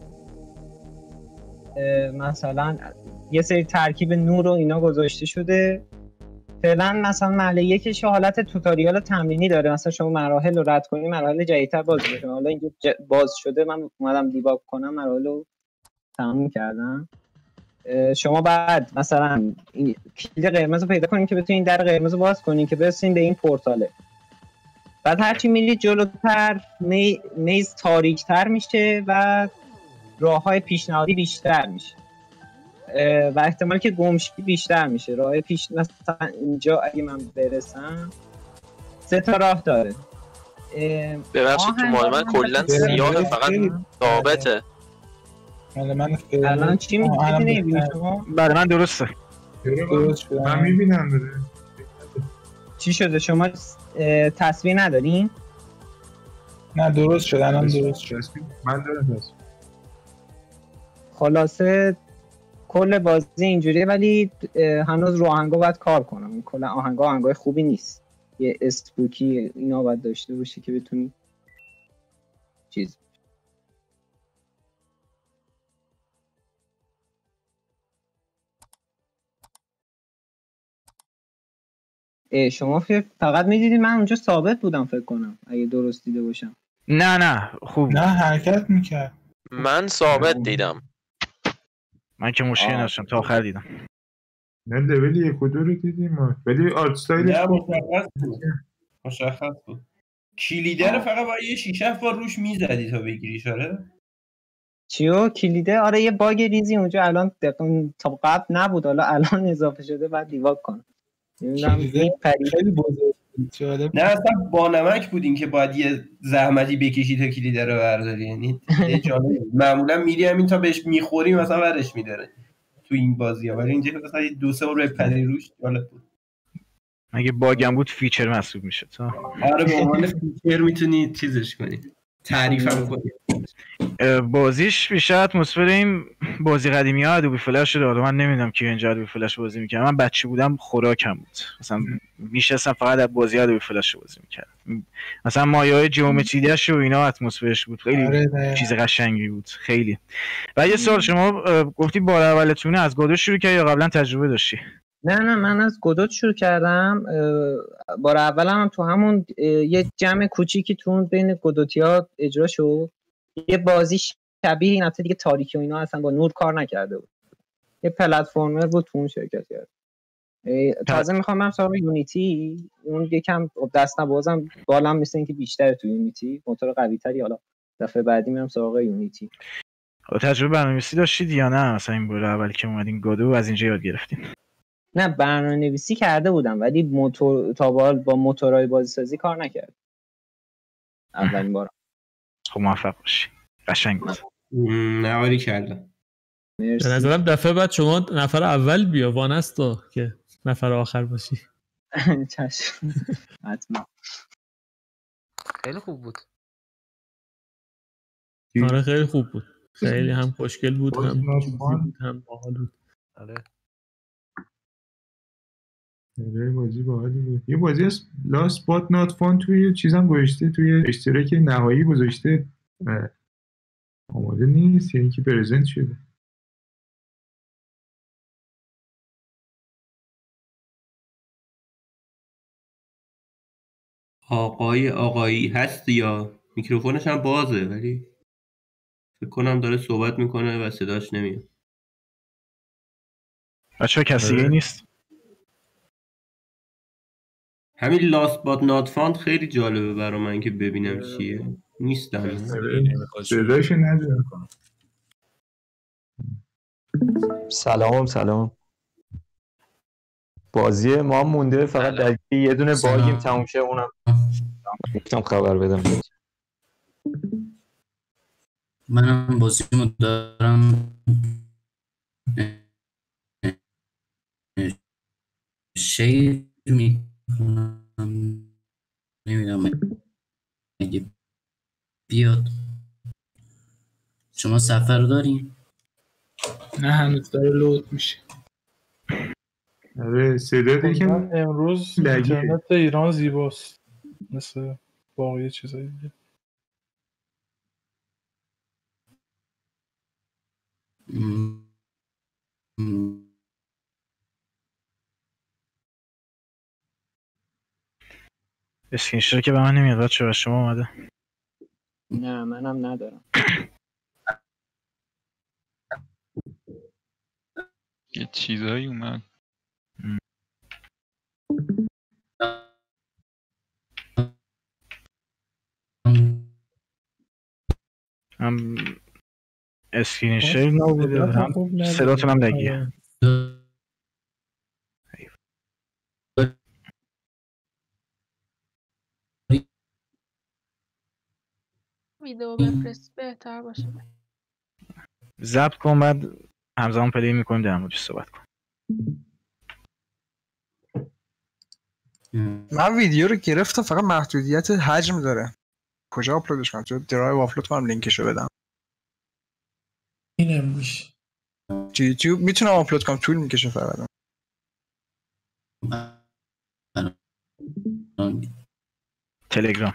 مثلا یه سری ترکیب نور و اینا گذاشته شده. فعلا مثلا مرحله یکش حالت توتوریال تمرینی داره، مثلا شما مراحل رو رد کنی مراحل جدیدتر باز میشه. حالا اینجا باز شده، من اومدم دیباگ کنم، مراحل رو تموم کردم. شما بعد مثلا این کلید قرمز رو پیدا کنین که بتونین در قرمز رو باز کنین که برسین به این پورتاله. بعد هرچی میرید جلوتر می... میز تاریک‌تر میشه و راه‌های پیشنهادی بیشتر میشه و احتمال که گمشی بیشتر میشه. راه پیش مثلا اینجا اگه من برسم سه تا راه داره. ببخشید تو مال من کلا سیاه فقط ثابته. من الان چی می‌بینی شما؟ برای من درسته. درست من میبینم داره. چی شده شما تصویر ندارین؟ نه درست شد الان درست شد. من دارم درست. خلاصه کل بازی اینجوریه ولی هنوز رو آهنگا باید کار کنم. کلا آهنگا آهنگای خوبی نیست. یه اسپوکی اینا باید داشته باشه که بتونی چیز. شما فقط میدیدید من اونجا ثابت بودم فکر کنم اگه درست دیده باشم. نه نه خوب نه حرکت میکرد. من ثابت دیدم. من که مشکل نداشتم تا آخر دیدم. نه لول یک و دو رو دیدیم ولی آرت استایلش مشخص بود. مشخص بود. کلیده رو فقط با یه شیشه هفت بار روش میزدی تا بگیریش. آره چیو کلیده؟ آره یه باگ ریزی اونجا الان دقیقاً تا قبل نبود، حالا الان اضافه شده بعد دیواگ کن. کلیده خیلی بزرگ بود. نه اصلا با نمک بود این که باید یه زحمتی بکشی تا کلیده رو برداری. یعنی معمولا میری همین تا بهش میخوری مثلا ورش میداره تو این بازی ها، ولی اینجا مثلا دو سه بار بپری روش جالب بود. اگه باگم بود فیچر محسوب میشه. تا آره به عنوان فیچر میتونی چیزش کنی، تعریفم کنی. بازیش بیشتر اتمسفر این بازی قدیمی ها ادوبی فلش شده. من نمیدونم کی اینجا ادوبی فلش بازی میکرد. من بچه بودم خوراکم بود، مثلا میشستم فقط از بازی ادوبی فلش بازی میکردم. مثلا مایه‌های جیومتریش و اینا اتمسفرش بود خیلی آره چیز قشنگی بود خیلی. و یه سوال، شما گفتی بار اولتونه از گودو شروع کردی یا قبلا تجربه داشتی؟ نه نه من از گودوت شروع کردم. بار اولم هم تو همون یه جمع کوچیکی تو بین گودوتیا اجرا شد. یه بازی شبیه این البته دیگه تاریکی و اینا اصلا با نور کار نکرده بود. یه پلتفرمر بود تو اون شرکت کرد. تازه میخوام برم سراغ یونیتی. اون یکم دست نبازم بالام مثل اینکه بیشتره تو یونیتی، موتور قوی تری. حالا دفعه بعدی میرم سراغ یونیتی. تجربه برنامه‌نویسی داشتید یا نه؟ مثلا این بار اولی که اومدین گودو از اینجا یاد گرفتین؟ نه برنامه‌نویسی کرده بودم ولی موتور تا به حال با موتورهای بازی سازی کار نکرد. اولین بار. خب موفق باشی. قشنگ بود. نه عالی کردم. به نظرم دفعه بعد شما نفر اول بیا وانستا که نفر آخر باشی. چشم. حتما. خیلی خوب بود. آره خیلی خوب بود، خیلی هم خوشگل بود، هم چیزی بود، هم باحال بود. آره آره بازی باحالی بود. یه بازی از لاست بات نات فان توی چیزم گذاشته، توی اشتراک نهایی گذاشته، آماده نیست یعنی که پرزنت شده. آقای آقایی هست یا میکروفونش هم بازه ولی فکر کنم داره صحبت میکنه و صداش نمیاد. بچه کسی دیگه نیست؟ همین لاست بات نات فاند خیلی جالبه برای من که ببینم چیه. نیستن صداشو ندارم. سلام سلام. بازی ما مونده فقط در یه دونه باگیم تموم شه، اونم گفتم خبر بدم. منم بازیمو دارم شیر میکنم، نمیدونم اگه بیاد. شما سفر دارین؟ نه هنوز داره لود میشه. آره صدا دیگه امروز اینترنت ایران زیباست مثل باقی چیزایی دیگه. اسکرین شات که به من نمیاد بچه، به شما اومده؟ نه منم ندارم. یه چیزایی اومد. هم اسکرین شات نبوده، هم صداتون هم نگیه. ویدیو بفرست بهتر باشه. ضبط کن بعد همزمان پلی میکنیم در موردش صحبت کن. من ویدیو رو گرفتم فقط محدودیت حجم داره. کجا آپلودش کنم؟ تو درایو آپلود کنم لینکشو بدم؟ اینم میشه تو یوتیوب میتونم آپلود کنم، طول میکشه فقط. تلگرام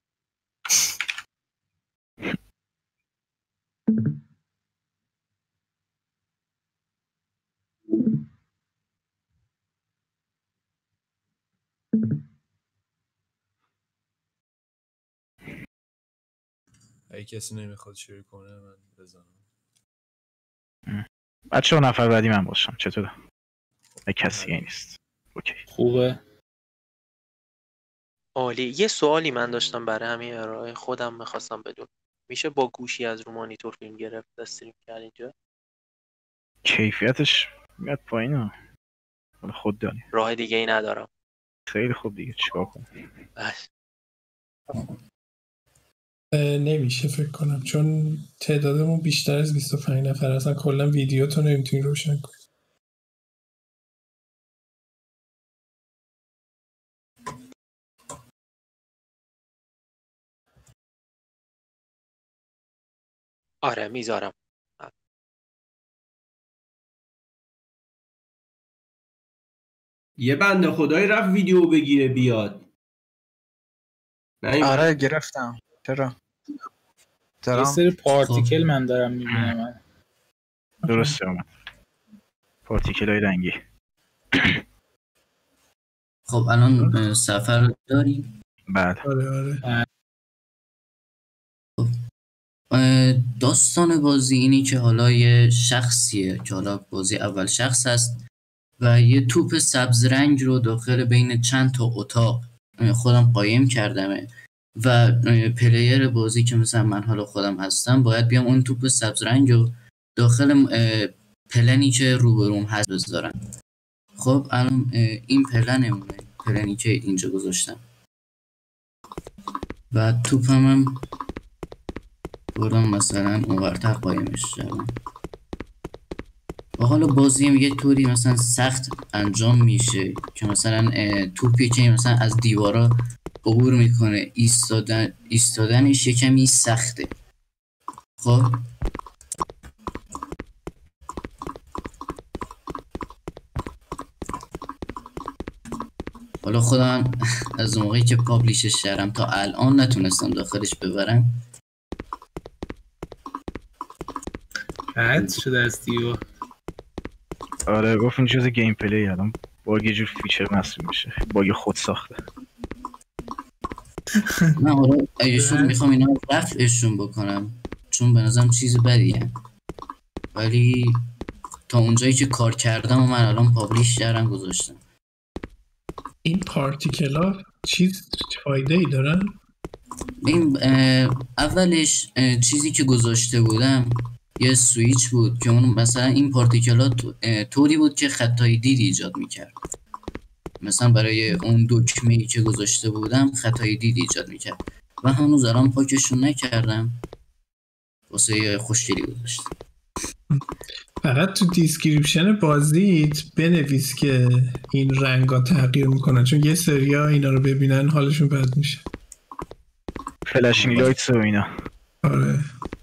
اگه کسی نمیخواد شروع کنه من بزنم. بچه ها نفر بعدی من باشم چطوره؟ اگه کسی نیست اوکی خوبه. عالی. یه سوالی من داشتم برای همین ارائه خودم میخواستم بدون، میشه با گوشی از رو مانیتور فیلم گرفت استریم کرد اینجا؟ کیفیتش میاد پایین ها، خود دانی راه دیگه ای ندارم. خیلی خوب دیگه چیکار کنم؟ نمیشه فکر کنم چون تعدادمون بیشتر از بیست و پنج نفر اصلا کلا ویدیو تو نمیتونی روشن کنی. آره میذارم. یه بنده خدایی رفت ویدیو بگیره بیاد. آره گرفتم. چرا؟ یه سری پارتیکل من دارم میبینم. درسته اومد پارتیکل های رنگی. خب الان سفر داریم؟ بله آره آره. داستان بازی اینی که حالا یه شخصیه که حالا بازی اول شخص هست و یه توپ سبز رنگ رو داخل بین چند تا اتاق خودم قایم کردمه و پلیر بازی که مثلا من حالا خودم هستم باید بیام اون توپ سبز رنگ رو داخل پلنی که روبروم هست بذارم. خب الان این پلنمونه، پلنی که اینجا گذاشتم و توپم هم بردم مثلا اونورتر قایمش کردم و حالا بازی هم یه طوری مثلا سخت انجام میشه که مثلا توپی که مثلا از دیوارا عبور میکنه ایستادن ایستادنش یه کمی سخته. خب حالا خودم از موقعی که پابلیشش کردم تا الان نتونستم داخلش ببرم. قطع شده از دیو. آره گفت این جز گیم پلی الان باگ یه جور فیچر محسوب میشه، باگ خود ساخته. نه حالا اگه شد میخوام اینا رو رفعشون بکنم چون به نظرم چیز بدیه، ولی تا اونجایی که کار کردم و من الان پابلیش کردم گذاشتم. این پارتیکلا چیز فایده ای دارن؟ این اولش چیزی که گذاشته بودم یه سویچ بود که اون مثلا این پارتیکلات طوری بود که خطای دید ایجاد میکرد. مثلا برای اون دکمه‌ای که گذاشته بودم خطای دید ایجاد میکرد و هنوز الان پاکشون نکردم واسه خوشگلی گذاشتم. فقط تو دیسکریپشن بازیت بنویس که این رنگا تغییر میکنن چون یه سریا اینا رو ببینن حالشون بد میشه. فلاشینگ لایتس و اینا. آره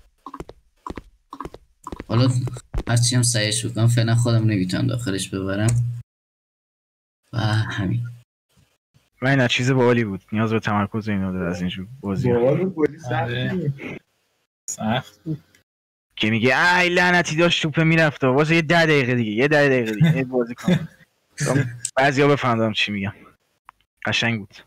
حالا هرچی هم سعیش بکنم فعلا خودم نمیتونم داخلش ببرم و همین. من این چیز باحالی بود، نیاز به تمرکز اینا داره از اینجور بازی. سخت بود که میگه ای لعنتی داشت توپه میرفت واسه یه ده دقیقه دیگه یه ده دقیقه دیگه یه بازی کنم. بعضیا بفهمم چی میگم. قشنگ بود.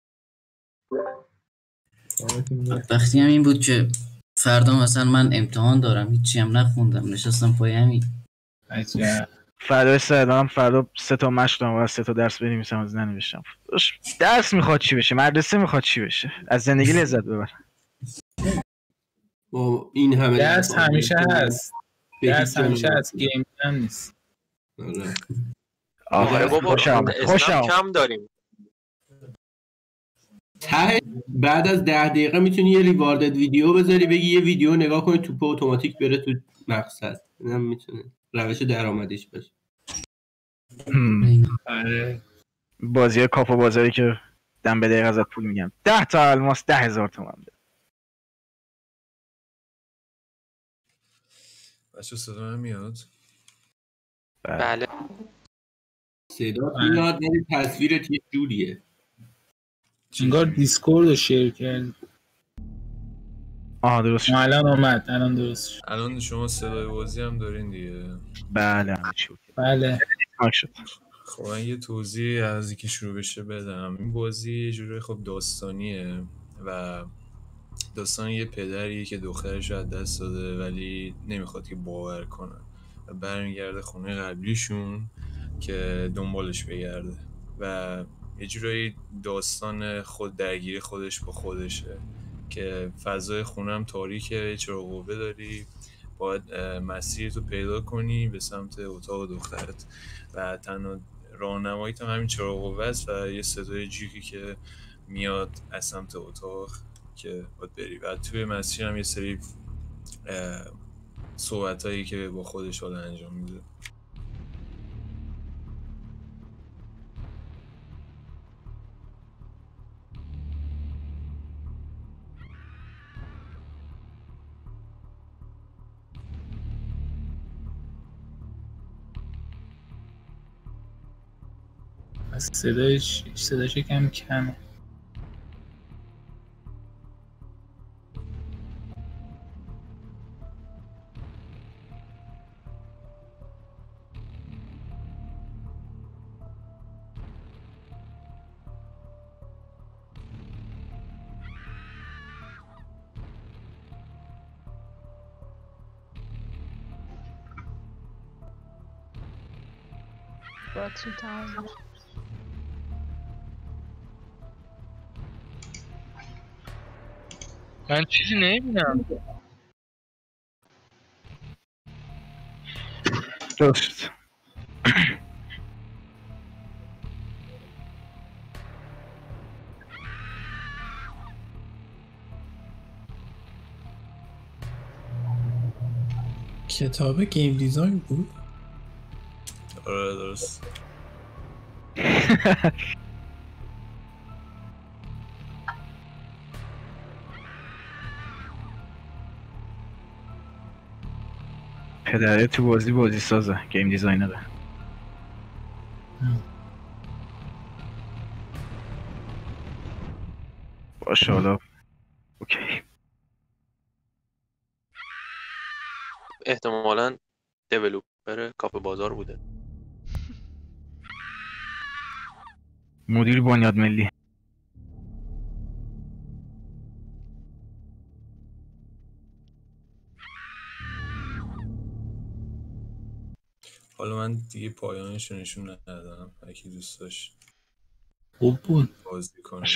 وقتی هم این بود که فردا مثلا من امتحان دارم هیچی هم نخوندم نشستم پای همین. عجب. فردا سردارم فردا سه تا مشق دارم و سه تا درس بنویسم از ننوشتم. درس میخواد چی بشه، مدرسه میخواد چی بشه، از زندگی لذت ببر. با این همه درس همیشه هست، درس همیشه هست، گیم هم نیست. آره بابا خوشم خوشم کم داریم. ته بعد از ده دقیقه میتونی یه ریواردد ویدیو بذاری بگی یه ویدیو نگاه کنی توپ اتوماتیک بره تو مقصد. اینم میتونه روش درآمدیش باشه. آره بازی کاپو بازاری که دم به دقیقه ازت پول میگم ده تا الماس ده هزار تومن ده. بچه صدا هم میاد؟ بله صدا میاد ولی تصویرت یه جوریه انگار دیسکورد رو شیر کرد. آها درست شد. الان اومد الان درست شد. الان شما صدای بازی هم دارین دیگه؟ بله همه چی بود. بله شد. خب من یه توضیح از اینکه شروع بشه بدم. این بازی یه جوری خب داستانیه و داستان یه پدریه که دخترش رو از دست داده ولی نمیخواد که باور کنه و برمیگرده خونه قبلیشون که دنبالش بگرده و یه جورایی داستان خود درگیری خودش با خودشه که فضای خونه هم تاریکه، چراغ قوه داری، باید مسیرتو پیدا کنی به سمت اتاق دخترت و تنها راهنماییت هم همین چراغ قوه است و یه صدای جیکی که میاد از سمت اتاق که باید بری و توی مسیر هم یه سری صحبت هایی که با خودش حالا انجام میده. صدایش صدایش کم کمه. باتری تمام. من چیزی نمیبینم. درست. کتاب گیم دیزاین بود؟ آره درست. پدره تو بازی بازی سازه، گیم دیزاینره. باشه حالا اوکی. احتمالاً دیولوپر کافه بازار بوده. مدیر بنیاد ملی. حالا من دیگه پایانش رو نشون ندادم، هرکی دوست داشت خوب بود بازی کنه.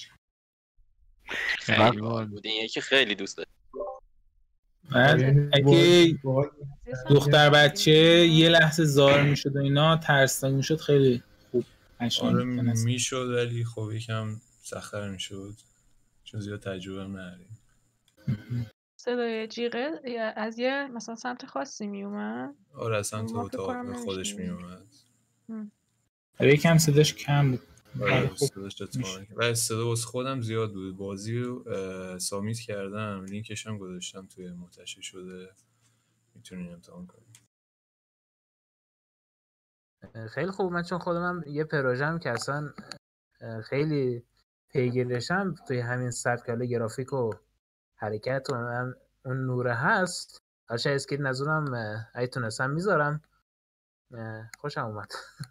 خیلی باحال بود. این یکی خیلی دوست داشت. بعد اگه دختر بچه یه لحظه زار میشد و اینا ترسناک میشد خیلی خوب قشنگ آره می‌تونست. میشد ولی خب یکم سخت‌تر میشد چون زیاد تجربه هم نداریم. صدای جیغه از یه مثلا سمت خاصی میومد. آره از سمت اتاق خودش میومد. آره یکم صداش کم بود. آره صداش اتفاقا و صدا واسه خودم زیاد بود. بازی رو سابمیت کردم، لینکش هم گذاشتم توی منتشر شده، میتونین امتحان کنید. خیلی خوب. من چون خودم یه پروژه‌ام که اصلا خیلی پیگیرشم توی همین سبک حالا گرافیک و حرکت و من اون نوره هست، هرچه اسکیت نزونم اگه تونستم میذارم. خوشم اومد.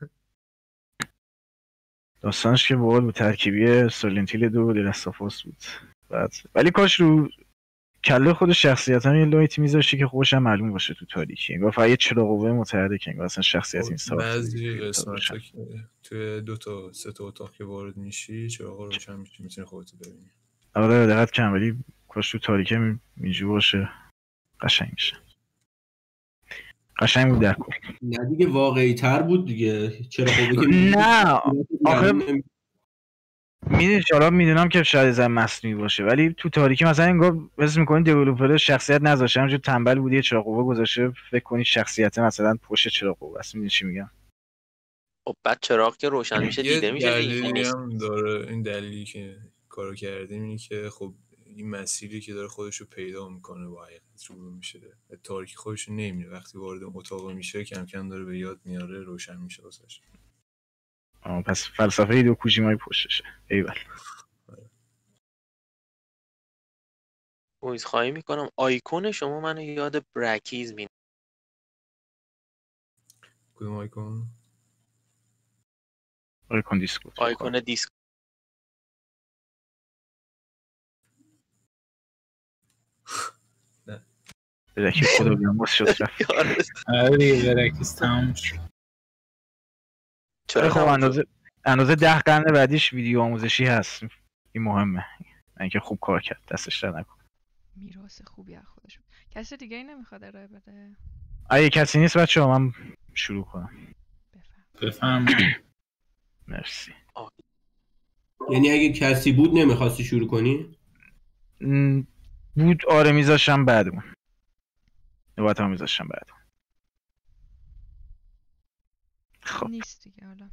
داستانش که باحال بود، ترکیبی سولنتیل دو دلستافاس بود. بعد ولی کاش رو کله خود شخصیت هم یه لایتی میذاشتی که خوشم معلوم باشه تو تاریکی، انگار فقط یه چراغ قوه متحرک، انگار اصلا شخصیت این ساخته. بعضی قسمتا که توی دو تا سه تا اتاق که وارد میشی چراغ روشن میشه، میتونی خودت ببینی. آره دقت کم، ولی کاش تو تاریکی اینجوری باشه قشنگ میشه. قشنگ بود در کل. نه دیگه واقعی تر بود دیگه. چرا خوبه که نه آخه میدونی چرا میدونم که شاید زن مصنوعی باشه، ولی تو تاریکی مثلا انگار حس می‌کنی دیولپر شخصیت نذاشته، همونجوری تنبل بودی چراغ قوه گذاشته، فکر کنی شخصیت مثلا پشت چراغ قوه است. میدونی چی میگم؟ خب بعد چراغ که روشن میشه دیده میشه دیگه. دلیلی هم داره. این دلیلی که کارو کردیم اینه که خب این مسیری که داره خودش رو پیدا میکنه با حقیقت رو میشه، تاریکی خودش رو نمیره، وقتی وارد اتاق میشه کم کم داره به یاد میاره، روشن میشه واسش. آه پس فلسفه ایدو کوجیمای پشتشه. ایول. عذر خواهی میکنم آیکون شما منو یاد برکیز می. کدوم آیکون؟ آیکون دیسکورد. آیکون دیسک. نه برکی خدا بیاموز شد رفت. آره دیگه برکیز تمام شد. چرا خب اندازه اندازه ده قرن بعدیش ویدیو آموزشی هست، این مهمه. اینکه خوب کار کرد، دستش در نکن. میراث خوبی از خودش. کسی دیگه ای نمیخواد ارائه بده؟ اگه کسی نیست بچه‌ها من شروع کنم. بفهم. مرسی. یعنی اگه کسی بود نمیخواستی شروع کنی؟ بود آره میذاشم بعدمون. نوبت هم میذاشم بعدمون. خب نیست دیگه حالا.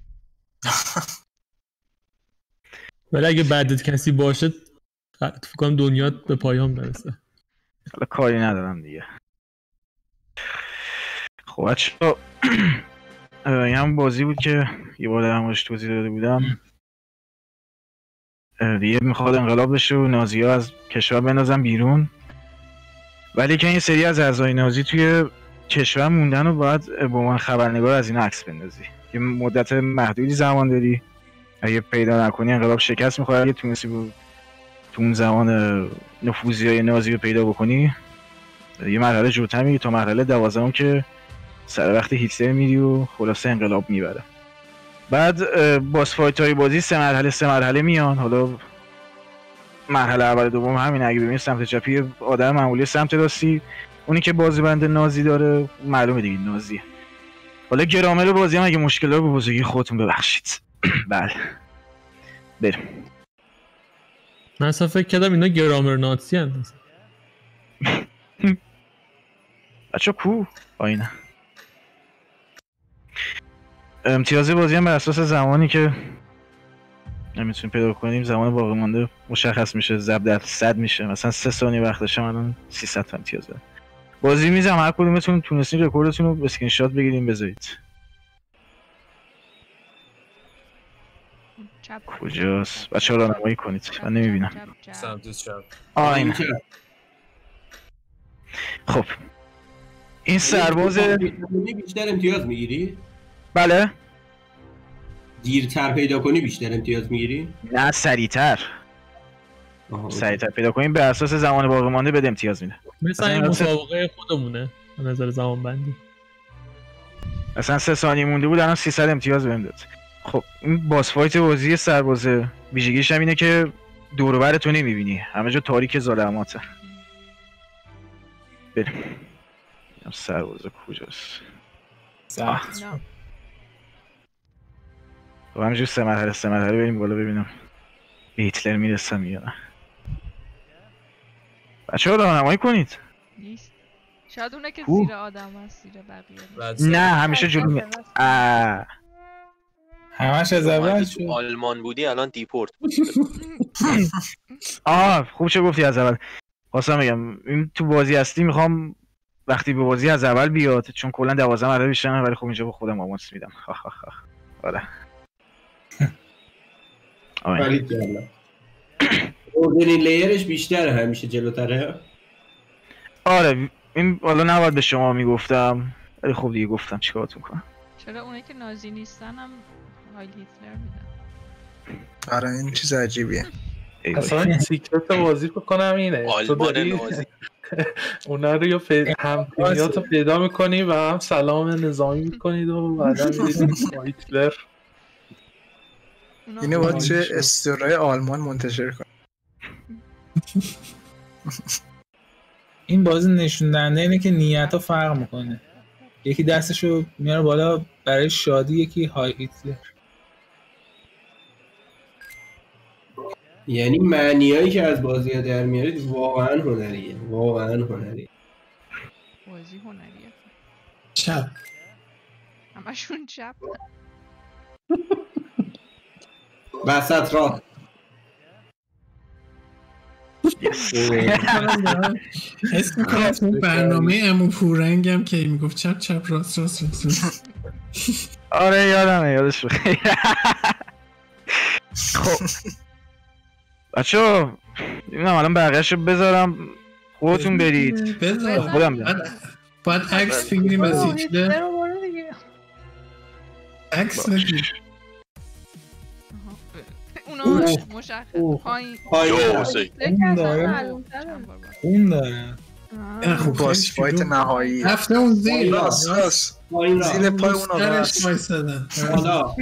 ولی اگه بعدت کسی باشه فکر کنم دنیات به پایان برسه. حالا کاری ندارم دیگه. خب بچه‌ها این هم بازی بود که یه بار در موردش توضیح داده بودم. دیگه میخواد انقلاب بشه و نازی‌ها از کشور بندازن بیرون، ولی که این سری از اعضای نازی توی کشور موندن و باید به عنوان خبرنگار از این عکس بندازی. یه مدت محدودی زمان داری، اگه پیدا نکنی انقلاب شکست میخواد. اگه تونستی بود تو اون زمان نفوذیای نازی رو پیدا بکنی یه مرحله جلوتر میری تا مرحله دوازدهم که سر وقت هیتلر میری و خلاصه انقلاب میبره. بعد باس فایت های بازی سه مرحله سه مرحله میان. حالا مرحله اول دوم همین، اگه ببینید سمت چپی آدم معمولی، سمت راستی اونی که بازی بند نازی داره معلومه دیگه نازیه. حالا گرامر بازی هم اگه مشکل داره به بزرگی خودتون ببخشید. بله بریم. من اصلا فکر کردم اینا گرامر نازی هست. بچه کو آینه امتیاز بازی هم بر اساس زمانی که نمیتونیم پیدا کنیم، زمان باقی مانده مشخص میشه، ضرب در صد میشه. مثلا سه ثانیه وقت داشتم الان سیصد تا امتیاز دارم. بازی میزم هر کدومتون تونستین رکوردتون رو اسکرین شات بگیریم بذارید. کجاست؟ بچه‌ها راهنمایی کنید من نمیبینم. سمت چپ. آه این خب این سرباز بیشتر امتیاز میگیری؟ بله. دیرتر پیدا کنی بیشتر امتیاز میگیری؟ نه سریعتر. سریعتر پیدا کنیم به اساس زمان باقی مانده بده امتیاز میده. مثلا این مسابقه خودمونه به نظر زمان بندی. اصلا سه ثانیه مونده بود الان سیصد امتیاز بهم داد. خب این باس فایت بازی سربازه ویژگیش هم اینه که دور و برتو نمیبینی، همه جا تاریک ظلماته. بریم. سربازه کجاست؟ سخت. خب همینجور سه مرحله سه مرحله بریم بالا ببینم به هیتلر میرسم یا نه. بچه‌ها راهنمایی کنید. نیست. شاید اونه که زیر آدم هست زیر بقیه. نه همیشه جلو می آه همش از اول شد. آلمان بودی الان دیپورت. آه خوب چه گفتی از اول. خواستم بگم این تو بازی هستی میخوام وقتی به بازی از اول بیاد چون کلا دوازده مرحله بیشتر ولی خب اینجا به خودم آموز میدم. آره. آره جالب. اوردرین لیرش بیشتره همیشه جلوتره. آره این حالا نباید به شما میگفتم ولی خب دیگه گفتم چیکارتون کنم. چرا اونایی که نازی نیستن هم هایل هیتلر میدن؟ آره این چیز عجیبیه. اصلا سیکرت بازی بکنم اینه آلمان نازی اونا رو یا همتیمیات رو پیدا میکنی و هم سلام نظامی میکنید و بعدا میرید با هیتلر. اینه باید چه استورای آلمان منتشر کنی. این بازی نشون دهنده اینه که نیت ها فرق میکنه. یکی دستشو میاره بالا برای شادی یکی های هیتلر. یعنی معنیایی که از بازی ها در میارید واقعا هنریه واقعا هنریه. بازی هنریه چپ همشون چپ وسط راه. حس میکنم اون برنامه امو پورنگ هم که میگفت چپ چپ راست راست راست. آره یادمه یادش بخیر. خب بچه ها ببینم الان بقیه‌شو بذارم خودتون برید. بذار خودم برم. باید عکس بگیریم از هیتلر. عکس بگیر. اونا مشخص پایین اون داره اون داره خوب باس فایت نهایی رفته اون زیر راست راست زیر پای اون راست حالا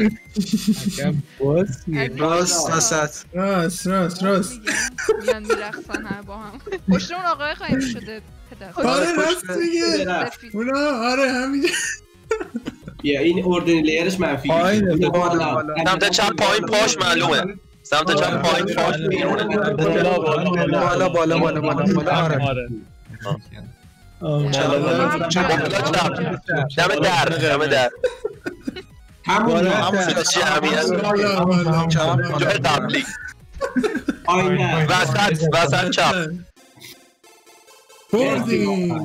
راست راست راست راست راست میان میرخصن همه با هم پشت اون آقای خواهیم شده پدر. آره راست میگه اونا آره همینجا. بیا این اوردرین لیرش منفی. سمت چپ پایین پاش معلومه. سمت چپ پایین پاش بیرونه. بالا بالا بالا بالا بالا آره. دم در دم در همون همون چی همین جای قبلی وسط وسط چپ بردیم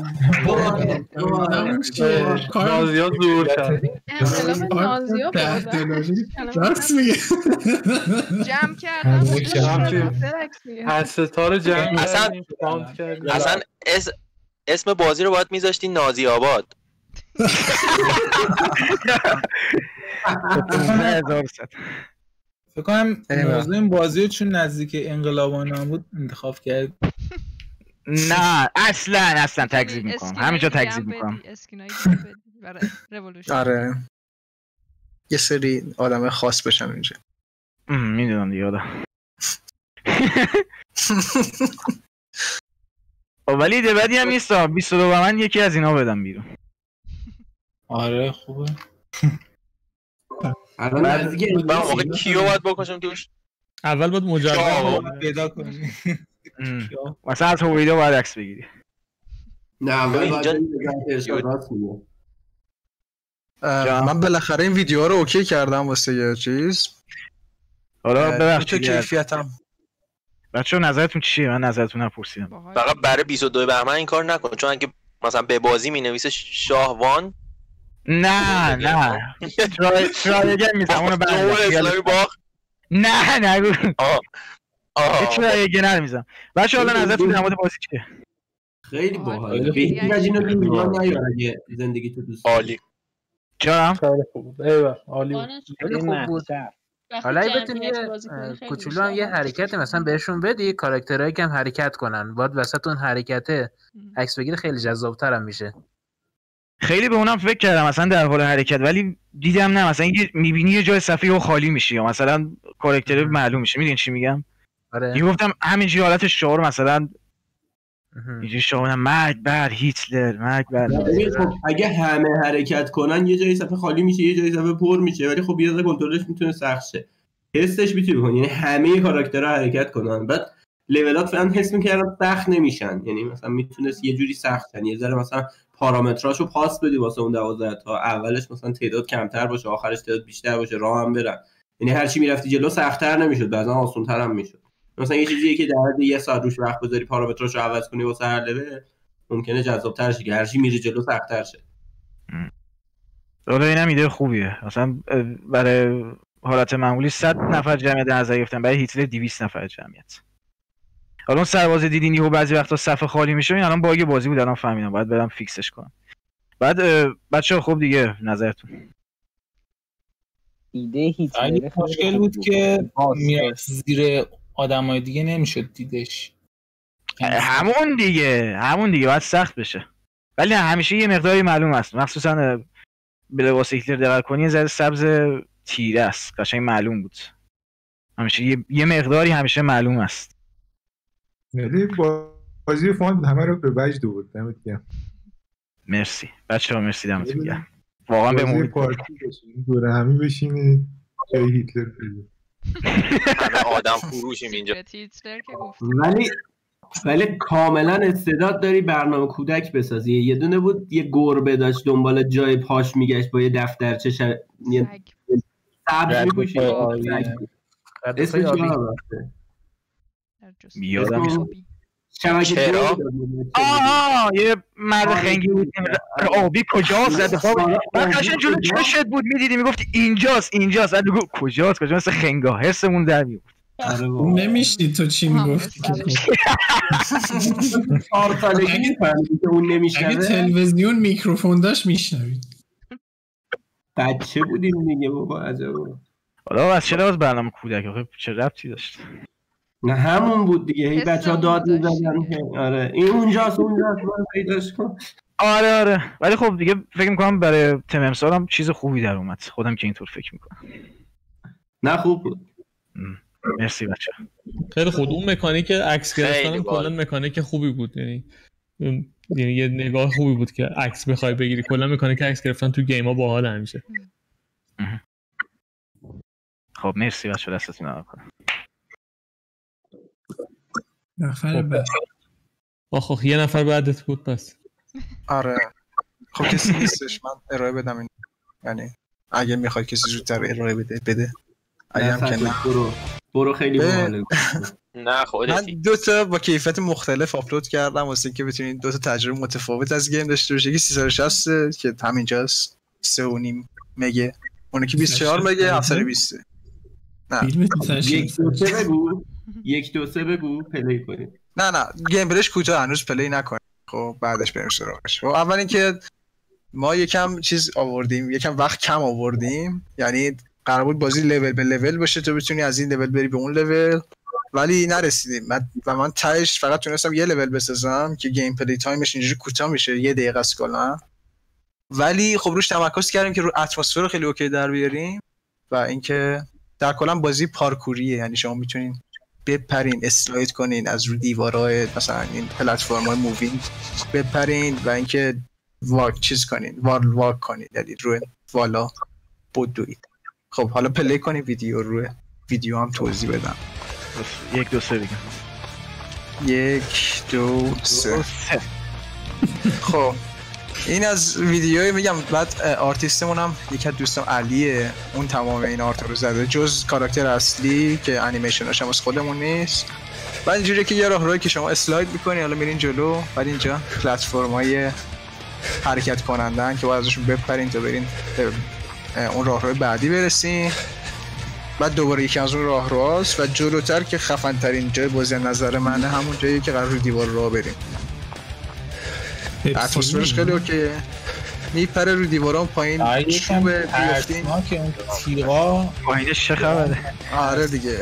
نازی ها دور کرد. نازی ها راست میگه جمع کردم هستا رو جمع کردیم. اصلا اسم بازی رو باید میذاشتی نازی آباد. فکر کنم موضوع این بازی چون نزدیک انقلاب آنها بود انتخاب کرد. نه اصلا اصلا تکذیب میکنم همینجا تکذیب میکنم. آره یه سری آدم خاص بشن اینجا میدونم دیگه آدم. ولی ایده بدی هم نیست. بیست و دو به من یکی از اینا بدم بیرون. آره خوبه. الان نزدیک من موقع کیو باید بکشم توش؟ اول باید مجرد پیدا کنی. مثلا از هویدا باید عکس بگیری. نه اول باید ارشادات میگه. من بالاخره این ویدیوها رو اوکی کردم واسه یه چیز. حالا ببخشید کیفیتم. بچه‌ها نظرتون چیه؟ من نظرتون نپرسیدم. فقط برای بیست و دو بهمن این کار نکن چون اگه مثلا به بازی مینویسه شاهوان. نه نه ترای ترای گیم میزنم اونو بعد اسلامی باخت. نه نگو. آه آه ترای گیم نمیزنم. بچه‌ها الان نظرتون در مورد بازی چیه؟ خیلی باحال. بهترین از اینو تو ایران نیار اگه زندگی تو دوست داری. عالی. جانم خیلی خوب. ایول عالی. خیلی خوب بود. حالا اگه بتونی کوچولو هم یه حرکتی مثلا بهشون بدی، کاراکترایی که هم حرکت کنن، بعد وسط اون حرکته عکس بگیره، خیلی جذاب‌تر هم میشه. خیلی به اونم فکر کردم مثلا در حال حرکت، ولی دیدم نه، مثلا اینکه میبینی یه جای صفحه و خالی میشه یا مثلا کاراکتر معلوم میشه. میدونی چی میگم؟ آره. یه گفتم همینجوری حالت شعار مثلا اینجوری شعار مرگ بر هیتلر، مرگ بر خب اگه همه حرکت کنن یه جای صفحه خالی میشه، یه جای صفحه پر میشه، ولی خب یه ذره کنترلش میتونه سخت شه. حسش میتونی بکنی، یعنی همه کاراکترها حرکت کنن، بعد لولات فعلا حس میکردم سخت نمیشن، یعنی مثلا میتونست یه جوری سخت شن، یه ذره مثلا پارامتراشو پاس بدی واسه اون دوازده تا، اولش مثلا تعداد کمتر باشه آخرش تعداد بیشتر باشه، راه هم برن، یعنی هر چی میرفتی جلو سخت‌تر نمیشد، بعضا آسان‌تر هم میشد. مثلا یه چیزیه که در حد یه ساعت روش وقت بذاری پارامتراشو عوض کنی واسه هر لول ممکنه جذاب‌تر شه، که هر چی میره جلو سخت‌تر شه. حالا اینم ایده خوبیه، مثلا برای حالت معمولی صد نفر جمعیت در نظر گرفتن، برای هیتلر دویست نفر جمعیت. حالا اون سرباز دیدین یهو بعضی وقتا صفحه خالی میشه، این الان باگ بازی بود، الان فهمیدم باید برم فیکسش کنم. بعد بچه‌ها خب دیگه نظرتون. ایده هیتلر مشکل بود که میاد زیر آدمای دیگه نمیشد دیدش. همون دیگه همون دیگه باید سخت بشه، ولی همیشه یه مقداری معلوم است، مخصوصا به لباس هیتلر دقت کنی زرد سبز تیره است، قشنگ معلوم بود، همیشه یه, یه مقداری همیشه معلوم است. ولی بازی فان همه رو به وجد بود. دمت گرم. مرسی بچه‌ها، مرسی دمتون گرم. واقعا به بازی پارتی بشین دوره همی بشینید جای هیتلر بگید. همه آدم فروشیم اینجا. ولی ولی کاملا استعداد داری برنامه کودک بسازی. یه دونه بود یه گربه داشت دنبال جای پاش میگشت با یه دفترچه ش... یه سبز می‌پوشید. اسمش یادم رفته. یادم چرا؟ آها یه مرد خنگی بود آبی کجاست؟ زده خب قشنگ جلو چشت بود، میدیدی میگفتی اینجاست اینجاست، بعد میگفت کجاست کجا، مثل خنگا حسمون در میاد. اون نمیشنی تو چی میگفتی که چهار سالگی میفهمیدی که اون نمیشنوه. اگه تلویزیون میکروفون داشت میشنوید. بچه بودیم دیگه بابا، عجبا. حالا از چرا از برنامه کودک آخه چه ربطی داشت؟ نه همون بود دیگه، هی بچه‌ها داد می‌زدن که آره این اونجاست اونجاست من پیداش کن. آره آره ولی خب دیگه فکر می‌کنم برای تم امسال هم چیز خوبی در اومد، خودم که اینطور فکر می‌کنم. نه خوب بود. مرسی بچه. خیلی خوب. اون مکانیک عکس گرفتن کلا مکانیک خوبی بود، یعنی یعنی یه نگاه خوبی بود که عکس بخوای بگیری، کلا مکانیک عکس گرفتن تو گیم‌ها باحال همیشه. خب مرسی بچه، دستتون درد کنه. نفر بعد. آخه یه نفر بعدت بود پس. آره خب کسی نیستش من ارائه بدم این، یعنی اگه میخوای کسی زودتر ارائه بده بده، اگه هم که نه برو برو خیلی باحاله. نه خودتی. من دو تا با کیفیت مختلف آپلود کردم واسه اینکه بتونید دو تا تجربه متفاوت از گیم داشته باشید. یکی سیصد و شصت که همینجاست سه و نیم مگه، اون که بیست و چهار مگه هفتصد و بیست. نه یک دو سه بگو یک دو سه بگو پلی کنید. نه نه گیم پلیش کوتاه، هنوز پلی نکنید، خب بعدش بریم سراغش. خب اول اینکه ما یکم چیز آوردیم، یکم وقت کم آوردیم، یعنی قرار بود بازی لول به لول باشه تو بتونی از این لول بری به اون لول، ولی نرسیدیم. من و من تهش فقط تونستم یه لول بسازم که گیم پلی تایمش اینجوری کوتاه میشه، یه دقیقه است کلا، ولی خب روش تمرکز کردیم که رو اتمسفر رو خیلی اوکی در بیاریم و اینکه در کلا بازی پارکوریه، یعنی شما میتونین بپرین اسلاید کنین از رو دیوارهای مثلا این پلتفرم‌های مووینگ بپرین و اینکه واک چیز کنین، وال واک کنین، یعنی روی والا بدوید. خب حالا پلی کنین ویدیو، روی ویدیو هم توضیح بدم. یک دو سه بگم. یک دو سه. خب این از ویدیوی میگم. بعد آرتیستمون هم یکی از دوستم علیه، اون تمام این آرت رو زده جز کاراکتر اصلی که انیمیشناش هم از خودمون نیست. بعد اینجوریه که یه راهروی که شما اسلاید میکنی، حالا میرین جلو، بعد اینجا پلتفرم‌های حرکت کنندن که باید ازشون بپرین تا برین اون راهروی بعدی برسین. بعد دوباره یکی از اون راهروهاست و جلوتر که خفن ترین جای بازی نظر منه همون جایی که قرار دیوار راه بریم. اتمسفرش خیلی اوکیه، میپره رو دیواران پایین چوبه بیفتین که اون تیغا پایینش چه خبره؟ آره دیگه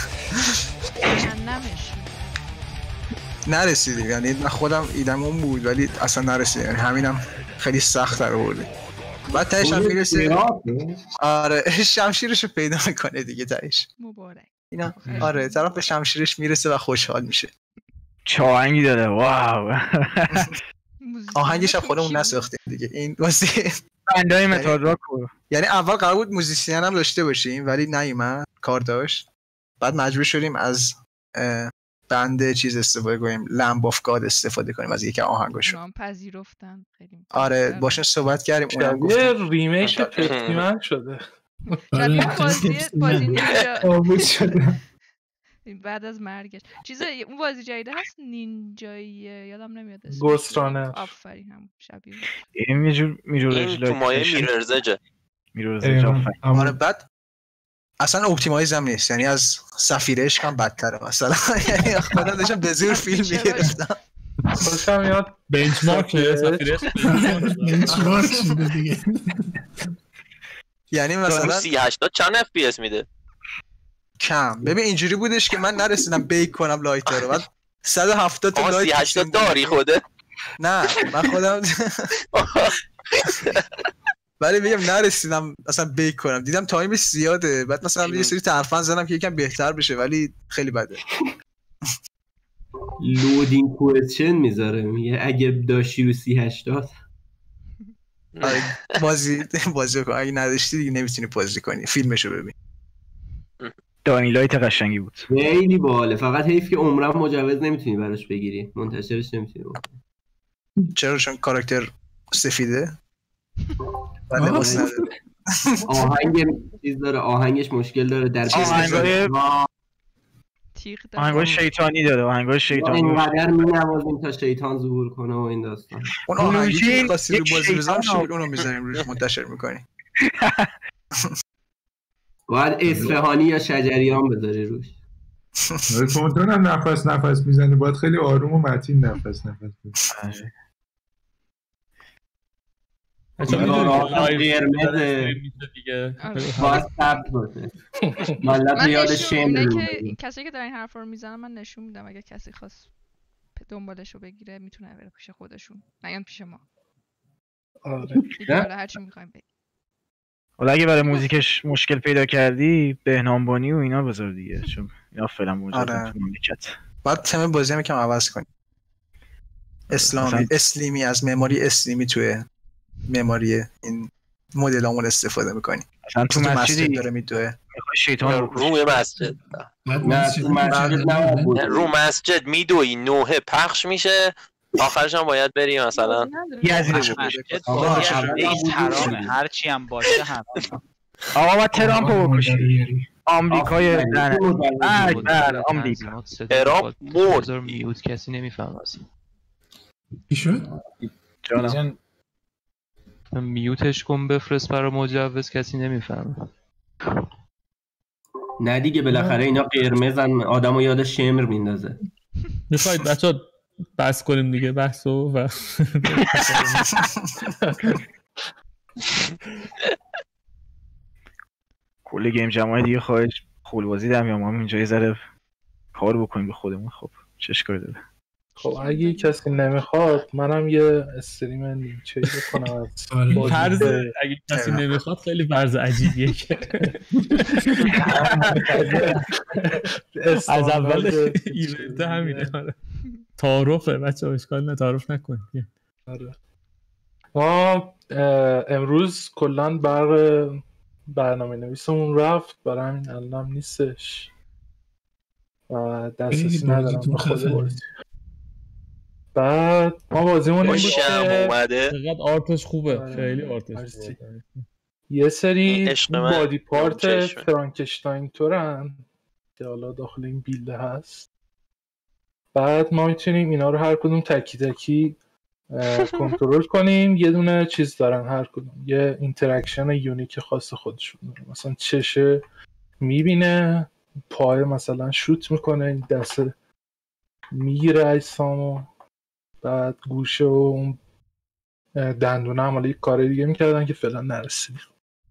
نرسیدیم، یعنی من خودم ایدم اون بود ولی اصلا نرسیدیم، یعنی همینم خیلی سخت در آورده. بعد تهش هم میرسه آره شمشیرشو پیدا میکنه دیگه تهش مبارک اینا. آره طرف به شمشیرش میرسه و خوشحال میشه. چه آهنگی داره، واو. آهنگش هم خودمون نساختیم دیگه این واسه بندای متال راک. یعنی اول قرار بود موزیسین هم داشته باشیم ولی نیومد، کار داشت. بعد مجبور شدیم از بند چیز استفاده کنیم، لمب آف گاد استفاده کنیم از یکی آهنگاشون. نام پذیرفتن خیلی. آره باشون صحبت کردیم، اونم گفت یه ریمیک پتیمن شده. شبیه بازی بازی نینجا آبود شده بعد از مرگش. چیز اون بازی جدیده هست نینجاییه، یادم نمیاد اسمش. گوست رانر. آفرین هم شبیه این یه جور این تو مایه میررزجه. میررزج آفرین. آره بعد اصلا اپتیمایز هم نیست، یعنی از سفیر عشق هم بدتره مثلا. یعنی خودم داشتم به زور فیلم میگرفتم. خوشم میاد بنچمارک سفیر عشق بنچمارک شده دیگه. یعنی مثلا سی هشتاد چند اف پی اس میده؟ کم. ببین اینجوری بودش که من نرسیدم بیک کنم لایتر رو، بعد صد و هفتاد تا لایت سی هشتاد داری خوده؟ نه من خودم ولی میگم نرسیدم اصلا بیک کنم، دیدم تایمش زیاده، بعد مثلا یه سری ترفند زدم که یکم بهتر بشه ولی خیلی بده. لودینگ کوئسچن میذاره، میگه اگه داشتی رو سی هشتاد بازی بازی کن، اگه نداشتی دیگه نمیتونی بازی کنی، فیلمشو ببین. دانیلایت قشنگی بود، خیلی باحاله، فقط حیف که عمرم مجوز نمیتونی براش بگیری، منتشرش نمیتونی بکنی. چرا؟ چون کاراکتر سفیده و لباس نداره. آهنگ چیز داره، آهنگش مشکل داره در آهنگای آهنگای شیطانی داره، آهنگای شیطانی. اینقدر می‌نوازیم تا شیطان ظهور کنه و این داستان. اون آهنگی که خاصی رو بازی بزنم شد اونو میذاریم روش منتشر میکنیم. باید اصفهانی یا شجریان بذاری روش. تونتون هم نفس نفس میزنی، باید خیلی آروم و متین نفس نفس بزنی. قرمزه باید ثبت باشه. مالت یاد شمر رو که کسی که دارن این حرفا رو میزنن من نشون میدم، اگه کسی خواست دنبالش رو بگیره میتونه بره پیش خودشون، نیان پیش ما. آره دیگه هر چی میخوایم بگیم. حالا اگه برای موزیکش مشکل پیدا کردی بهنامبانی و اینا بذار دیگه، چون اینا فعلا موجوده تو مملکت. بعد تم بازی هم یکم عوض کنی، اسلامی اسلیمی از معماری اسلیمی توی معماری این مدلامون استفاده میکنی. مثلا تو مسجد داره میدوه میخوای شیطان رو مسجد نه رو مسجد میدوی، نوحه پخش میشه، آخرش هم باید بری مثلا یزید حرامه هرچی هم باشه هم. آقا باید ترامپو بکشی، آمریکای اکبر آمریکا. ترامپ مرد. میوت کسی نمیفهم اصلا چی شد؟ جانم میوتش کن بفرست برای مجوز، کسی نمیفهمه. نه دیگه بالاخره اینا قرمزن، آدمو یاد شمر میندازه. میخواید بچه‌ها بس کنیم دیگه بحثو و کل گیم جمعی دیگه خواهش خولبازی دم یا ما هم اینجا یه ذره کار بکنیم به خودمون. خب چه اشکالی داره؟ خب اگه کسی نمیخواد منم یه استریم نیمچه‌ای بکنم از فرض اگه کسی نمیخواد خیلی فرض عجیبیه که از اول ایونت همینه. تعارفه بچه‌ها، اشکال نه تعارف نکنید. آره ما امروز کلا برق برنامه نویسمون رفت، برای همین الانم نیستش و دسترسی ندارم به خود بازی. بعد ما بازیمون این بود که چقدر آرتش خوبه، خیلی آرتش خوبه. یه سری بادی پارت فرانکشتاین تورن که حالا داخل این بیلد هست بعد ما میتونیم اینا رو هر کدوم تکی تکی کنترل کنیم. یه دونه چیز دارن هر کدوم، یه اینتراکشن یونیک خاص خودشون دارن. مثلا چشه میبینه، پای مثلا شوت میکنه، این دسته میگیره اجسامو، بعد گوشه و اون دندونه هم حالا یک کار دیگه میکردن که فعلا نرسیدیم.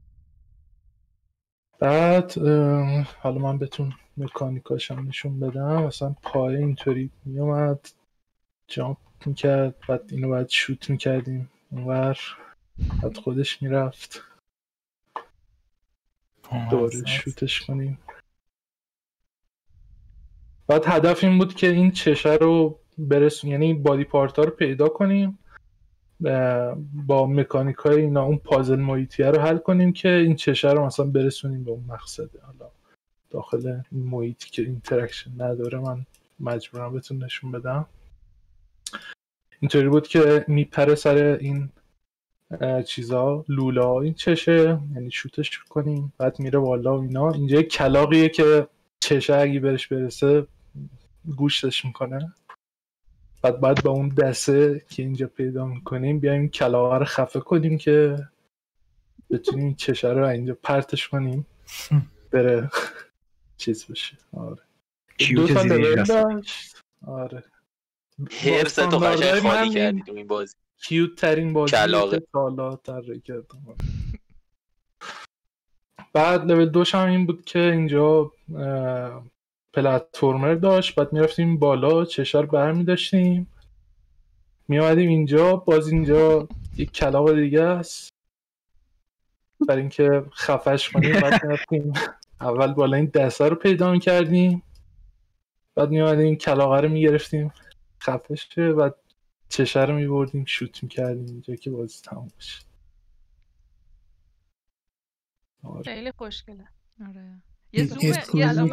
بعد حالا من بهتون مکانیکاشم نشون بدم. مثلا پای اینطوری میومد جامپ میکرد، بعد اینو باید شوت میکردیم اونور، بعد خودش میرفت دوره شوتش کنیم. بعد هدف این بود که این چشه رو برسون، یعنی بادی پارت ها رو پیدا کنیم با مکانیک های اینا، اون پازل محیطیه رو حل کنیم که این چشه رو مثلا برسونیم به اون مقصده. حالا داخل این محیطی که اینتراکشن نداره من مجبورم بهتون نشون بدم. اینطوری بود که میپره سر این چیزا، لولا این چشه، یعنی شوتش کنیم، بعد میره بالا و اینا. اینجا یک کلاقیه که چشه اگه برش برسه گوشتش میکنه. بعد بعد با اون دسته که اینجا پیدا میکنیم بیایم این کلاغه رو خفه کنیم که بتونیم این چشه رو اینجا پرتش کنیم بره چیز بشه. آره دو تا لول داشت. آره هرس تو قشنگ خالی کردی تو این بازی. کیوت ترین بازی که حالا طراحی کردم. بعد لول دوش هم این بود که اینجا پلتفرمر داشت، بعد میرفتیم بالا چشه رو برمی داشتیم میامدیم اینجا، باز اینجا یک کلاغ دیگه است برای اینکه خفش کنیم. بعد میرفتیم اول بالا این دسته رو پیدا میکردیم، بعد میامدیم این کلاغ رو میگرفتیم خفش شه، بعد چشه رو میبردیم شوت میکردیم اینجا که بازی تموم بشه. خیلی خوشگله. آره یه زوم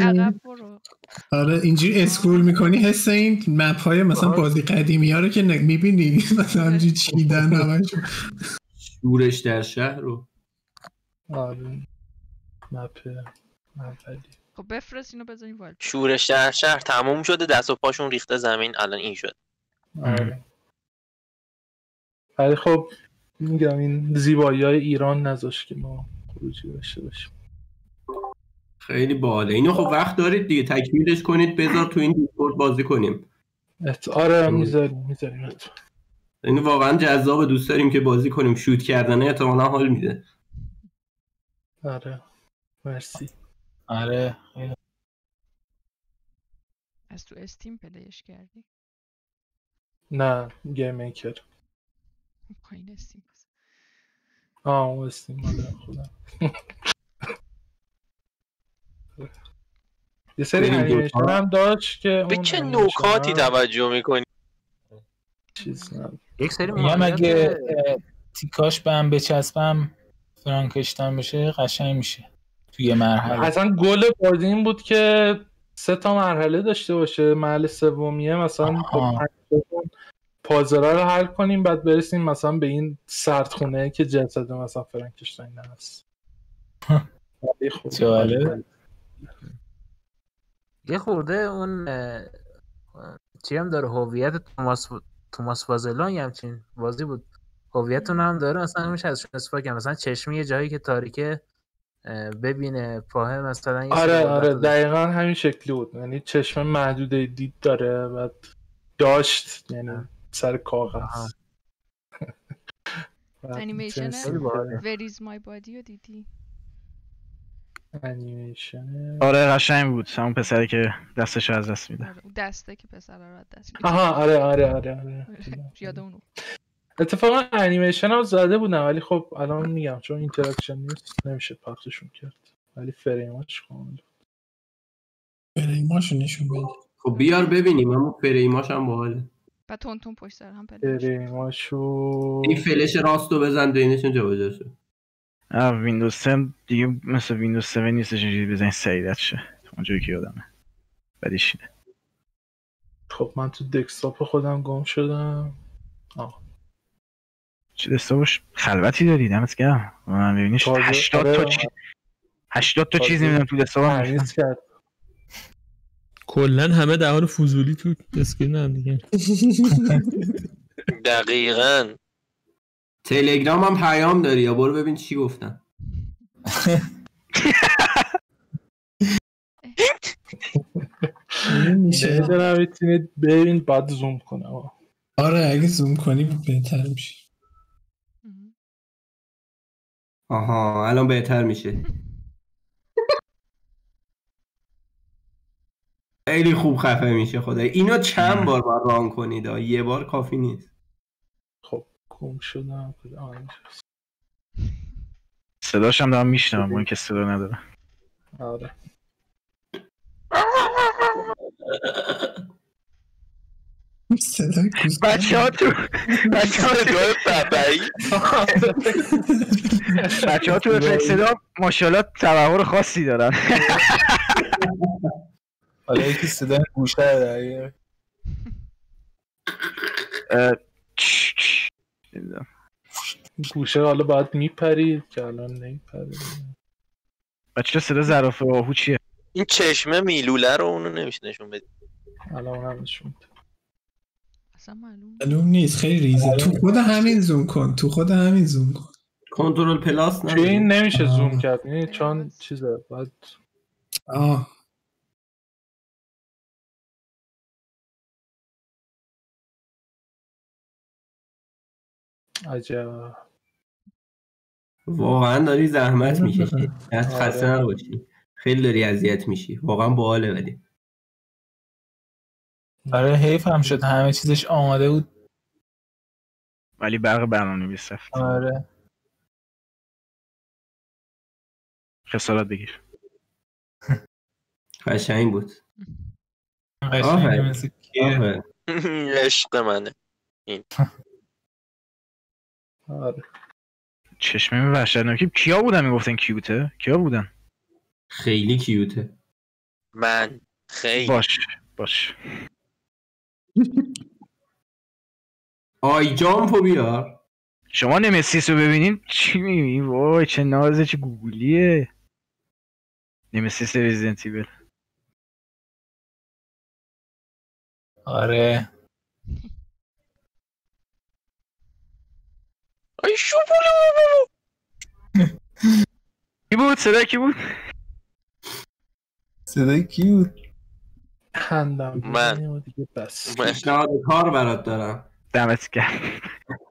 آره اینجوری اسکرول میکنی حس این مپ های مثلا بازی قدیمی ها رو که میبینی مثلا همجوری چیدن همشون. شورش در شهر رو آره مپ اولی. خب بفرست اینو بزنیم وال. شورش در شهر تموم شده، دست و پاشون ریخته زمین، الان این شد. آره ولی خب میگم این زیبایی های ایران نذاشت که ما خروجی داشته باشیم. خیلی باحاله. اینو خب وقت دارید دیگه تکمیلش کنید، بذار تو این دیسکورد بازی کنیم. آره میذاریم میذاریم. اینو واقعا جذاب، دوست داریم که بازی کنیم. شوت کردنه احتمالاً حال میده. آره مرسی. آره از تو استیم پلیش کردی؟ نه گیم میکر. پایین استیم بس. آه اون استیم مال خودم. یه سری انیمیشن هم داشت که به چه نکاتی توجه میکنی؟ چیز نه یک سری میگم اگه تیکاش به هم بچسبم فرانکشتاین بشه قشنگ میشه توی یه مرحله. اصلا گل بازی این بود که سه تا مرحله داشته باشه، مرحله سومیه مثلا پازل رو حل کنیم بعد برسیم مثلا به این سردخونه که جسد مثلا فرانکشتاین هست. جالب. یه خورده اون چی هم داره هویت توماس توماس وازلون یا همچین بازی بود، هویتون هم داره مثلا همیشه ازشون استفاده کنم، مثلا چشمی یه جایی که تاریکه ببینه پاه مثلا. آره آره دقیقا همین شکلی بود، یعنی چشم محدوده دید داره بعد داشت یعنی سر کاغذ. انیمیشن Where is my body رو دیدی؟ انیمیشن آره قشنگ بود، همون پسری که دستش از دست میده. آره دسته که پسر رو از دست میده. آها آره آره آره آره یاد اونو. اتفاقا انیمیشن هم زده بودم ولی خب الان میگم چون اینتراکشن نیست نمیشه پخششون کرد، ولی فریماش کامل فریماش نشون بده. خب بیار ببینیم، اما فریماش هم باحاله. بعد تون تون پشت سر هم پله. فریماشو این فلش راستو بزن بینشون جابجا شه. آ ویندوز سه دیگه مثل ویندوز هفت نیستش اینجوری بزنید سریعت شه، اونجوری که یادمه بدیش اینه. خب من تو دسکتاپ خودم گم شدم. آه چه دسکتاپش خلوتی داری دمت گرم. من ببینیش هشتاد تا چیز هشتاد تا چیز نمیدونم تو دسکتاپم تمیز کرد. کلا همه در حال فضولی تو اسکرین هم دیگه. دقیقاً. تلگرام هم پیام داری یا برو ببین چی گفتن. میشه دارم میتونید ببین بعد زوم کنم. آره اگه زوم کنی بهتر میشه. آها الان بهتر میشه. خیلی خوب خفه میشه خدای. اینو چند بار باید ران کنید؟ یه بار کافی نیست. خب گم شدم. صداش هم دارم میشنم با اینکه صدا نداره. آره بچه ها تو بچه ها تو بچه ها تو افکت صدا ماشاءالله تبهر خاصی دارن. حالا یکی صدا گوشه داره. گوشه حالا باید میپرید که الان نمیپرید. بچه صدا زرافه آهو چیه؟ این چشمه میلوله رو اونو نمیشه نشون بدید. الان اونم نشون بده. معلوم نیست خیلی ریزه. تو خود همین زوم کن. تو خود همین زوم کن. کنترل پلاس نه. این نمیشه آه. زوم کرد. نه چون چیزه باید آه عجب. واقعا داری زحمت میکشی. از خسته نباشی. خیلی داری اذیت میشی. واقعا باحاله ولی. برای حیف هم شد همه چیزش آماده بود ولی برق برنامه‌نویس رفت. آره خسارت بگیر. قشنگ بود. قشنگ مثل کیه. عشق منه این. آره چشمه وحشتناکی. کیا بودن میگفتن کیوته؟ کیا بودن؟ خیلی کیوته. من خیلی باش باش. آی جامپو بیار. شما نمسیس رو ببینین چی میبینین؟ وای چه نازه چه گوگلیه. نمسیس رزیدنت ایول. آره ای شوپولو. کی بود؟ صدای کی بود؟ صدای کی بود؟ خندم من دیگه بس. پیشنهاد کار برات دارم. دمت گرم.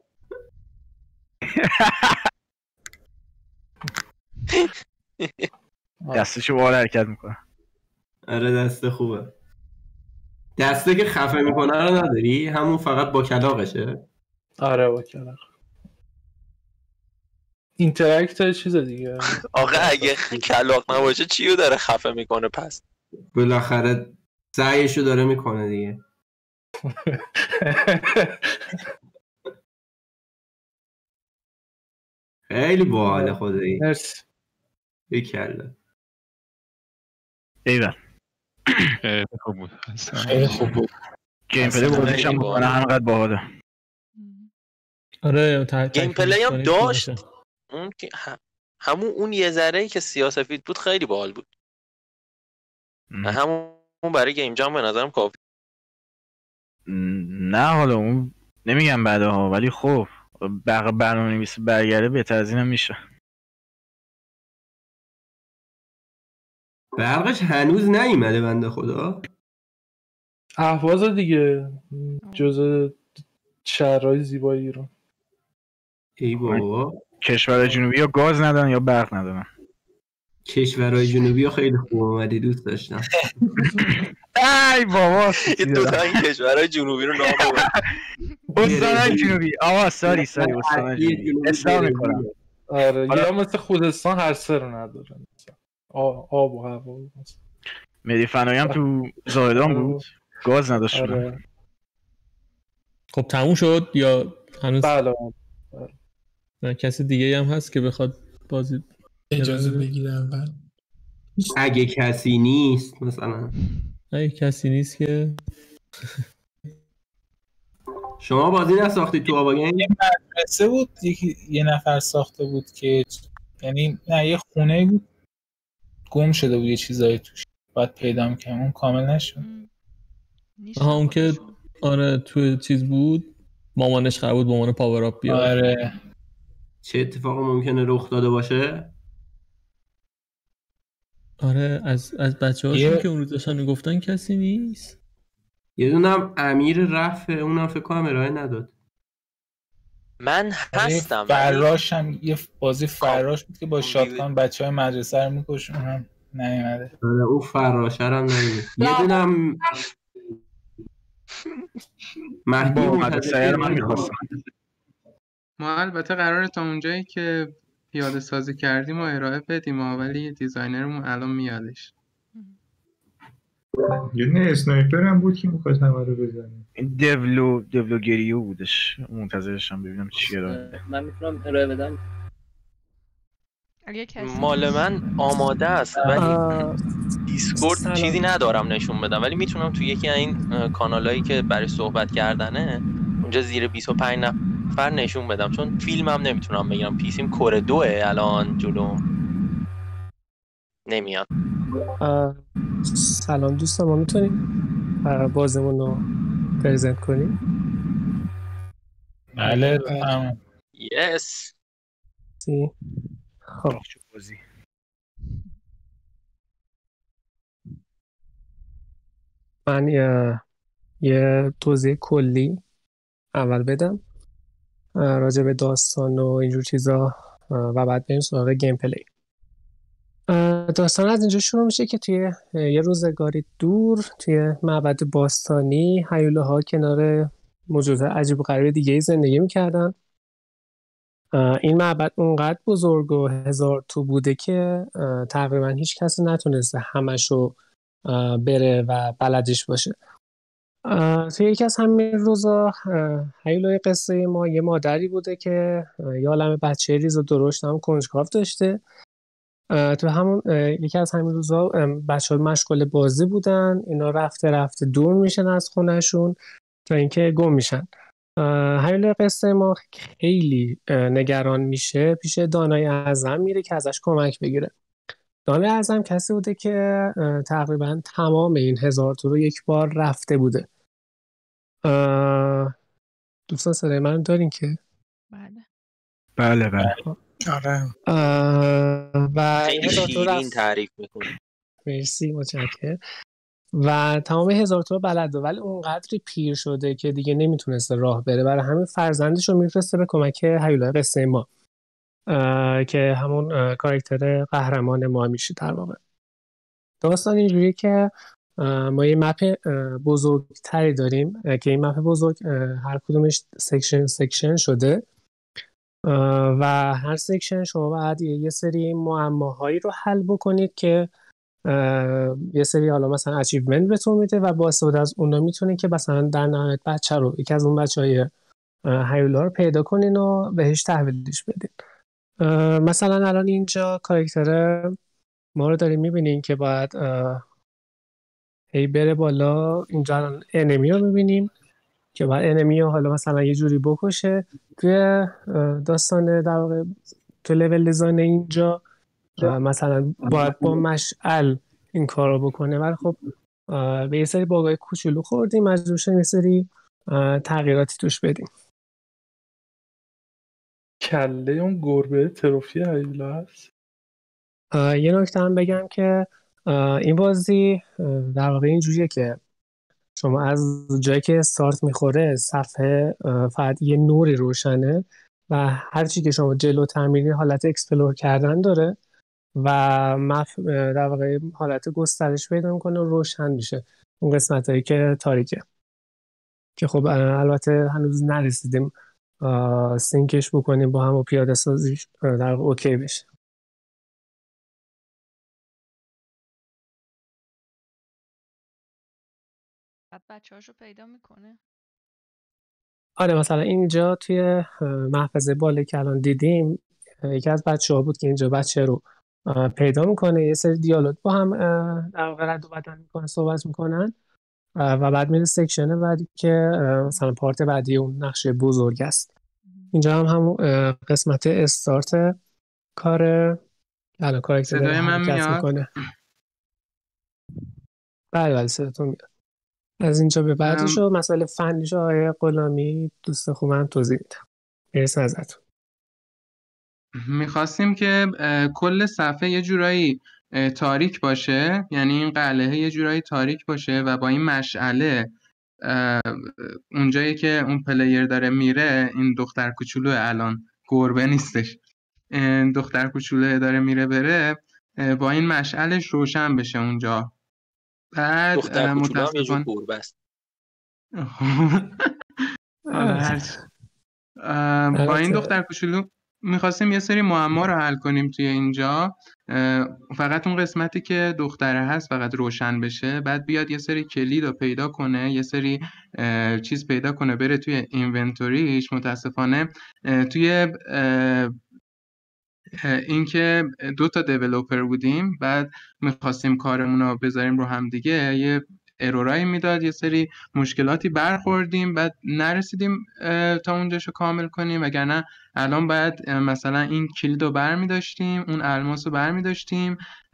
دستشو بالا حرکت میکنه. آره دسته خوبه. دسته که خفه میکنه رو نداری؟ همون فقط با کلاقشه؟ آره با کلاق. اینتراکت چیز دیگه. آقا اگه کلاق نباشه چیو داره خفه میکنه پس؟ بالاخره سعیشو داره میکنه دیگه. خیلی باحاله خدایی. مرسی. بیکلا. ایول. خیلی خوب بود. خیلی خوب بود. گیم پلی بودش هم بکنه همینقدر باحاله. آره گیم پلی هم داشت. اون که همون اون یه ذره‌ای که سیاه‌سفید بود خیلی باحال بود. همون برای گیم جام به نظرم کافی. نه حالا اون نمیگم بعدها ولی خب بقیه برنامه‌نویس برگرده بهتر از اینم میشه. برقش هنوز نیومده بنده خدا. اهواز دیگه جزء شهرهای زیبایی رو. ای بابا کشورهای جنوبی یا گاز ندارن یا برق ندارن. کشورهای جنوبی ها خیلی خوب اومدی دوست داشتم. ای بابا این دو تا این کشورهای جنوبی رو نام ببر. استانهای جنوبی. آقا ساری ساری استانهای جنوبی اصلاح میکنم. آره یا مثل خوزستان هر سه رو ندارن. آب و هوا. مهدی فنایی هم تو زاهدان بود گاز نداشت. آره. خب تموم شد یا هنوز؟ بله. نه کسی دیگه هم هست که بخواد بازی اجازه بگیره اول؟ اگه کسی نیست مثلا. اگه کسی نیست که شما بازی نساختی تو آواگین؟ یه مدرسه بود یکی یه نفر ساخته بود که یعنی نه یه خونه بود گم شده بود یه چیزایی توش باید پیدا میکنم، اون کامل نشد. آها اون که آره تو چیز بود، مامانش قرار بود با مامان پاور اپ بیاد. آره چه اتفاقی ممکنه رخ داده باشه؟ آره از از بچه‌هاشون یه- که اون روز داشتن میگفتن کسی نیست. یه دونم امیر رفت، اونم فکر کنم ارائه نداد. من هستم فراش هم یه بازی فراش بود که با شاتگان بچه های مدرسه رو میکش، اون هم نیومده. آره اون فراشه رو هم ندیدیم. یه دونم مهدی با منتظر مدرسه رو من می‌خواستم. ما البته قراره تا اونجایی که پیاده سازی کردیم و ارائه بدیم، ولی دیزاینرمون الان میادش. یه نه اسنایپر هم بود که می‌خواست همه رو بزنه. این دیولو دیولو گریو بودش، منتظرشم ببینم چیه ارائه. من میتونم ارائه بدم. اگه کسی مال من آماده است ولی آه. دیسکورد سلام. چیزی ندارم نشون بدم، ولی میتونم تو یکی از این اه، کانالایی که برای صحبت کردنه اونجا زیر بیست و پنج نفر نشون بدم، چون فیلمم نمیتونم بگیرم، پیسیم کور دوه الان جلو نمیاد. آه، سلام دوستان، ما میتونیم بازمون رو پرزنت کنیم؟ بله بفهم. یس سی خب بازی من یه, یه توضیح کلی اول بدم اه، راجع به داستان و اینجور چیزا اه، و بعد بریم سراغ گیم پلی. اه، داستان از اینجا شروع میشه که توی اه، یه روزگاری دور توی معبد باستانی هیولاها کنار موجودات عجیب و غریب دیگه زندگی میکردن. این معبد اونقدر بزرگ و هزار تو بوده که اه، تقریبا هیچ کسی نتونسته همشو اه، بره و بلدش باشه. اه، توی یکی از همین روزا اه، هیولای قصه ما یه مادری بوده که اه، یه عالمه بچه ریز و درشت هم کنجکاو داشته. اه، تو همون اه، یکی از همین روزا بچه ها مشغول بازی بودن، اینا رفته رفته دور میشن از خونهشون تا اینکه گم میشن. هیولای قصه ما خیلی اه، نگران میشه، پیش دانای اعظم میره که ازش کمک بگیره. دانای اعظم کسی بوده که اه، تقریبا تمام این هزار تو رو یک بار رفته بوده. اه، دوستان صدای من دارین که؟ بله بله بله. آره. اه، و خیلی هزار تو شیرین رفت. تعریف میکنی. مرسی متشکرم. و تمام هزار تو رو بلده، ولی اونقدری پیر شده که دیگه نمیتونسته راه بره، برای همین فرزندش رو میفرسته به کمک هیولای قصه ما اه، که همون اه، کاراکتر قهرمان ما میشه در واقع. داستان اینجوریه که اه، ما یه مپ اه، بزرگتری داریم اه، که این مپ بزرگ اه، هر کدومش سکشن سکشن شده اه، و هر سکشن شما باید یه یه سری معماهایی رو حل بکنید که اه، یه سری حالا مثلا اچیومنت بهتون میده و با استفاده از اونا میتونید که مثلا در نهایت بچه رو یکی از اون بچهای هیولا رو پیدا کنین و بهش تحویلش بدین. اه، مثلا الان اینجا کاراکتر ما رو داریم میبینین که باید اه، هی بره بالا. اینجا الان انمی رو میبینیم که باید انمی رو حالا مثلا یه جوری بکشه. توی اه، داستان در واقع تو لول دیزاین اینجا اه، مثلا باید با مشعل این کار رو بکنه، ولی خب اه، به یه سری باگای کوچولو خوردیم، مجبور شدیم یه سری اه، تغییراتی توش بدیم. کله اون گربه تروفی هیولا هست. اه، یه نکته هم بگم که اه، این بازی اه، در واقع اینجوریه که شما از جایی که استارت میخوره صفحه اه، فقط یه نوری روشنه و هر چی که شما جلوتر میری حالت اکسپلور کردن داره و مپ اه، در واقع حالت گسترش پیدا میکنه و روشن میشه اون قسمت هایی که تاریکه، که خب اه، البته هنوز نرسیدیم اه، سینکش بکنیم با هم و پیاده سازیش اه، در واقع اوکی بشه. بعد بچه هاشو پیدا میکنه. آره مثلا اینجا توی اه، محفظه بالا که الان دیدیم اه، یکی از بچه ها بود که اینجا بچه رو اه، پیدا میکنه، یه سری دیالوگ با هم اه، در واقع رد و بدل میکنه، صحبت میکنن و بعد میره سکشن بعدی که اه، مثلا پارت بعدی اون نقشه بزرگ است. اینجا هم همون اه، قسمت استارت کار الان کاراکتر داره صدای من حرکت میاد؟ میکنه. بله بله صداتون میاد. از اینجا به بعدشو مسئله فنیشو آقای غلامی دوست خوبم توضیح میدم. مرسی ازتون. میخواستیم که اه، کل صفحه یه جورایی اه، تاریک باشه، یعنی این قلعه یه جورایی تاریک باشه و با این مشعله اه، اونجایی که اون پلیر داره میره، این دختر کوچولو الان گربه نیستش، این دختر کوچولو داره میره بره، اه، با این مشعلش روشن بشه اونجا. بعد دختر اه، کوچولو هم یه جور متاسفانه گربه است. حالا هرچی. اه، با این دختر کوچولو میخواستیم یه سری معما رو حل کنیم توی اینجا. اه، فقط اون قسمتی که دختره هست فقط روشن بشه، بعد بیاد یه سری کلید رو پیدا کنه، یه سری اه، چیز پیدا کنه بره توی اینونتوریش. متاسفانه اه، توی اه، اینکه دو تا دیولپر بودیم، بعد میخواستیم کارمون رو بذاریم رو هم دیگه، یه ارورایی میداد، یه سری مشکلاتی برخوردیم، بعد نرسیدیم اه، تا اونجاشو کامل کنیم. وگرنه الان باید اه، مثلا این کلید رو بر میداشتیم، اون الماس رو بر میداشتیم،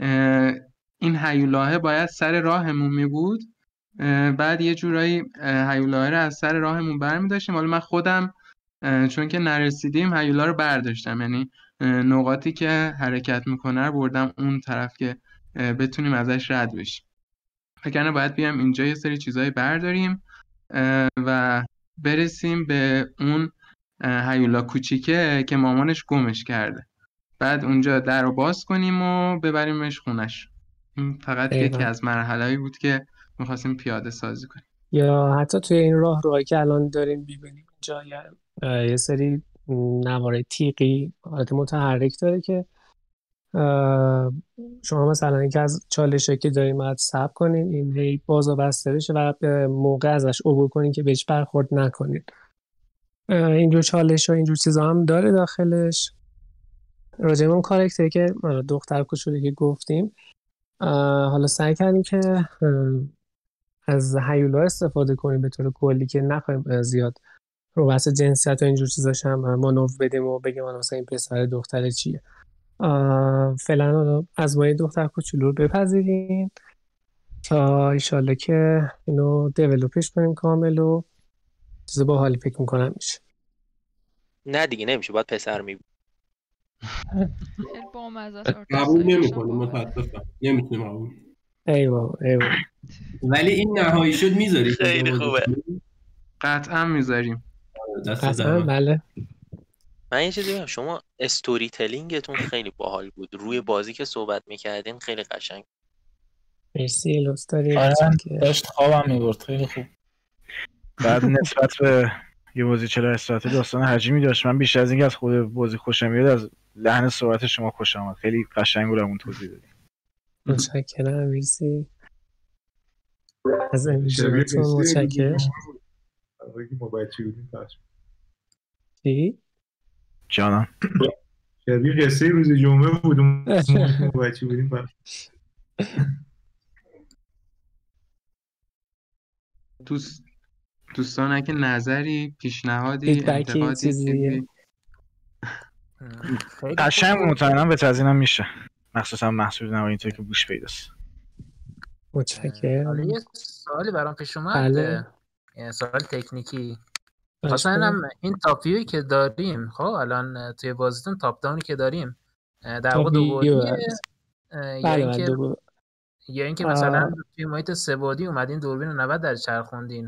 این هیولاهه باید سر راهمون میبود، بعد یه جورایی اه، هیولاهه رو از سر راهمون بر میداشتیم. حالا من خودم اه، چون که نرسیدیم هیولا رو برداشتم، یعنی اه، نقاطی که حرکت میکنه رو بردم اون طرف که اه، بتونیم ازش رد بشیم. وگرنه باید بیام اینجا یه سری چیزایی برداریم اه، و برسیم به اون اه، هیولا کوچیکه که مامانش گمش کرده، بعد اونجا در رو باز کنیم و ببریمش خونش. این فقط یکی دقیقاً. از مرحله‌ای بود که میخواستیم پیاده سازی کنیم. یا حتی توی این راه روهایی که الان داریم می‌بینیم اینجا یه اه، یه سری نوار تیغی حالت متحرک داره که اه، شما مثلا اینکه از چالشه که داریم باید صبر کنین این هی باز و بسته بشه و به موقع ازش عبور کنین که بهش برخورد نکنین. اه، اینجور چالش و اینجور چیزا هم داره داخلش. راجع به اون کاراکتری که آره، دختر کوچولی که گفتیم، اه، حالا سعی کردیم که اه، از هیولا استفاده کنیم به طور کلی که نخواهیم زیاد رو بحث جنسیت و اینجور چیزاش هم مانور بدیم و بگیم حالا مثلا این پسر دختر چیه. آه، فعلا حالا از ما دختر کوچولو رو بپذیریم تا ایشالله که اینو دیولوپش کنیم کامل و چیز باحالی فکر میکنم میشه. نه دیگه نمیشه، باید پسر می بود. خیلی بامزه است. قبول نمی‌کنیم، متاسفم نمیتونیم قبول. ایوا ایوا. ولی این نهایی شد میذاری خیلی خوبه. قطعا میذاریم. قطعا بله. من یه چیزی بگم، شما استوری تلینگتون خیلی باحال بود، روی بازی که صحبت میکردین خیلی قشنگ. مرسی لطف داریم. آره داشت خوابم میبرد، خیلی خوب. بعد نسبت به یه بازی چرا استراتژی داستان حجمی داشت، من بیشتر از اینکه از خود بازی خوشم میاد از لحن صحبت شما خوشم اومد، خیلی قشنگ بود اون توضیح دادی. متشکرم مرسی از انرژیتون. متشکرم. وقتی ما بچه بودیم پس چی؟ جانم شبیه قصه روز جمعه بودیم ما بچه بودیم پس. دوست دوستان اگه نظری، پیشنهادی، انتقادی چیزی قشنگ مطمئنم به تزیینم میشه، مخصوصا محصول نمایی اینطور که بوش پیداست. متشکرم. حالا یه سوالی برام پیش اومد، بله. یه سوال تکنیکی. مثلا اینم این تاپ ویوی که داریم، خب الان توی بازیتون تاپ داونی که داریم در واقع دو بعدیه یا اینکه یا اینکه مثلا توی محیط سه بعدی اومدین دوربین نود درجه چرخوندین؟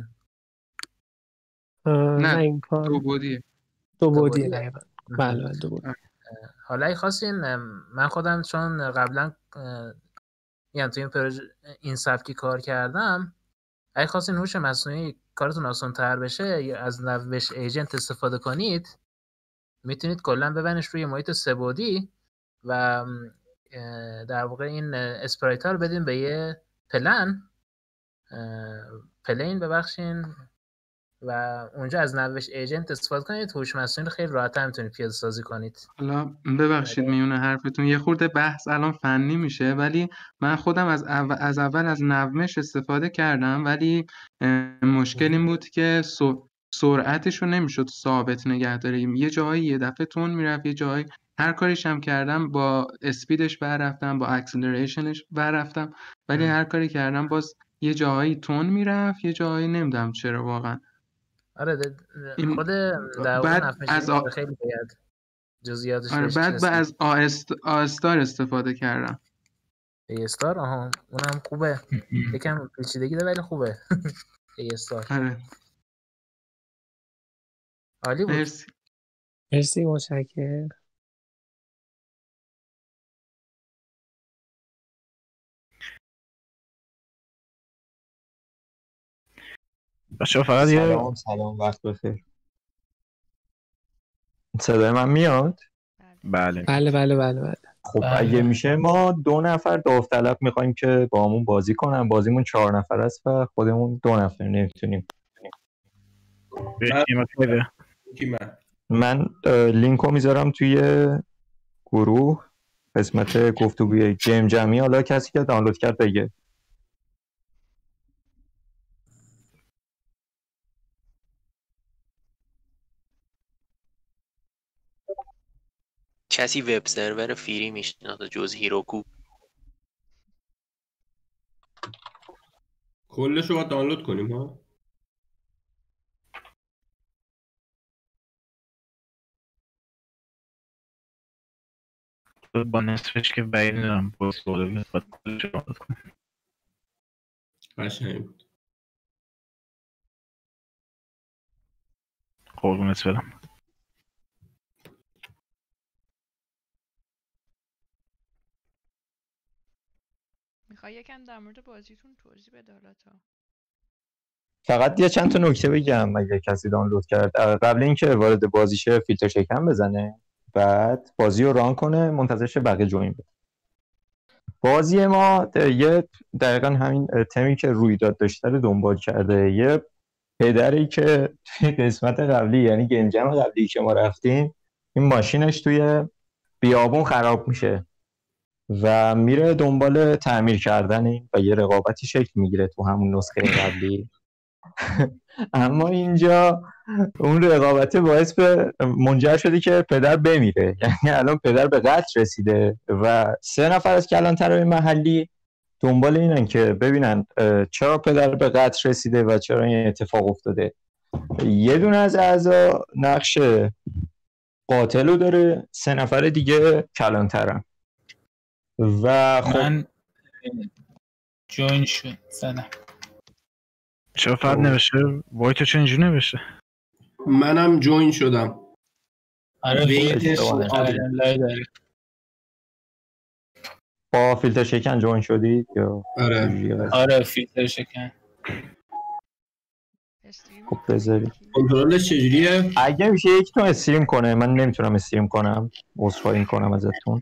نه این کار دو بعدیه. دو بعدیه دقیقاً. بله دو بعدی. حالا ای خواستین، من خودم چون قبلا یعنی توی این پروژه این سبکی کار کردم، ای خواستین هوش مصنوعی کارتون آسان تر بشه یا از نوش ایجنت استفاده کنید، میتونید کلا ببرینش روی محیط سه بعدی و در واقع این اسپرایت رو بدین به یه پلن پلین ببخشین و اونجا از نوش ایجنت استفاده کنید، هوش مصنوعی رو خیلی راحت میتونید پیاده سازی کنید. حالا ببخشید میونه حرفتون یه خورده بحث الان فنی میشه، ولی من خودم از اول از اول از نومش استفاده کردم، ولی مشکل این بود که سرعتش رو نمیشد ثابت نگه داریم. یه جایی یه دفعه تون میرفت، یه جایی هر کاریش هم کردم با اسپیدش بر رفتم، با اکسلریشنش بر رفتم، ولی هر کاری کردم باز یه جاهایی تون میرفت یه جاهایی نمیدونم چرا واقعا. آره ده- این- خود در بعد واقع از آ... خیلی باید جزئیاتش آره بهش بعد چسبید. با از آست... آستار استفاده کردم. ای استار آها اونم خوبه. یکم پیچیدگی داره ولی خوبه. ای استار آره عالی بود. مرسی مرسی متشکرم. بچه‌ها فقط یه سلام سلام وقت بخیر. صدای من میاد؟ بله بله بله بله بله. خب بله. اگه میشه ما دو نفر داوطلب میخوایم که با همون بازی کنن. بازیمون چهار نفر است و خودمون دو نفر نمیتونیم. من اه، لینک رو میذارم توی گروه قسمت گفتگوی گیم جمعی. حالا کسی که دانلود کرد بگه. کسی وب سرور فری میشناسه جز هیروکو؟ کلش رو باید دانلود کنیم ها. با نصفش که بعید ندارم باز بالا بیاد باید کلش رو دانلود کنم. قشنگ بود. قربونت برم. میخوای یکم در مورد بازیتون توضیح بده حالا تا فقط یه چند تا نکته بگم اگه کسی دانلود کرد. قبل اینکه وارد بازی شه فیلتر شکن بزنه، بعد بازی رو ران کنه، منتظر شه بقیه جوین بده. بازی ما یه دقیقا همین تمی که رویداد داشته رو دنبال کرده. یه پدری که توی قسمت قبلی یعنی گیم جم قبلی که ما رفتیم این ماشینش توی بیابون خراب میشه و میره دنبال تعمیر کردن و یه رقابتی شکل میگیره تو همون نسخه قبلی. اما اینجا اون رقابته باعث به منجر شده که پدر بمیره. یعنی الان پدر به قتل رسیده و سه نفر از کلانترهای محلی دنبال اینن که ببینن چرا پدر به قتل رسیده و چرا این اتفاق افتاده. یه دونه از اعضا نقش قاتلو داره، سه نفر دیگه کلانترن. و خب من جوین شد زدم. چرا فرد نوشته؟ وایتو چه اینجور نوشته؟ منم جوین شدم. آره ویتش لای داری. با فیلتر شکن جوین شدید یا؟ آره آره فیلتر شکن. خب بذارید کنترلش چجوریه؟ اگه میشه یکیتون استریم کنه، من نمیتونم استریم کنم، عذرخواهی کنم ازتون.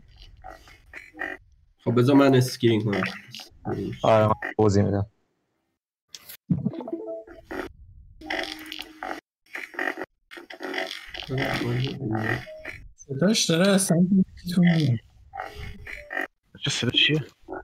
خب بذار من اسکرین کنم. آره من توضیح میدم. صداش داره اصلا میتون میاد. چه صدا چیه؟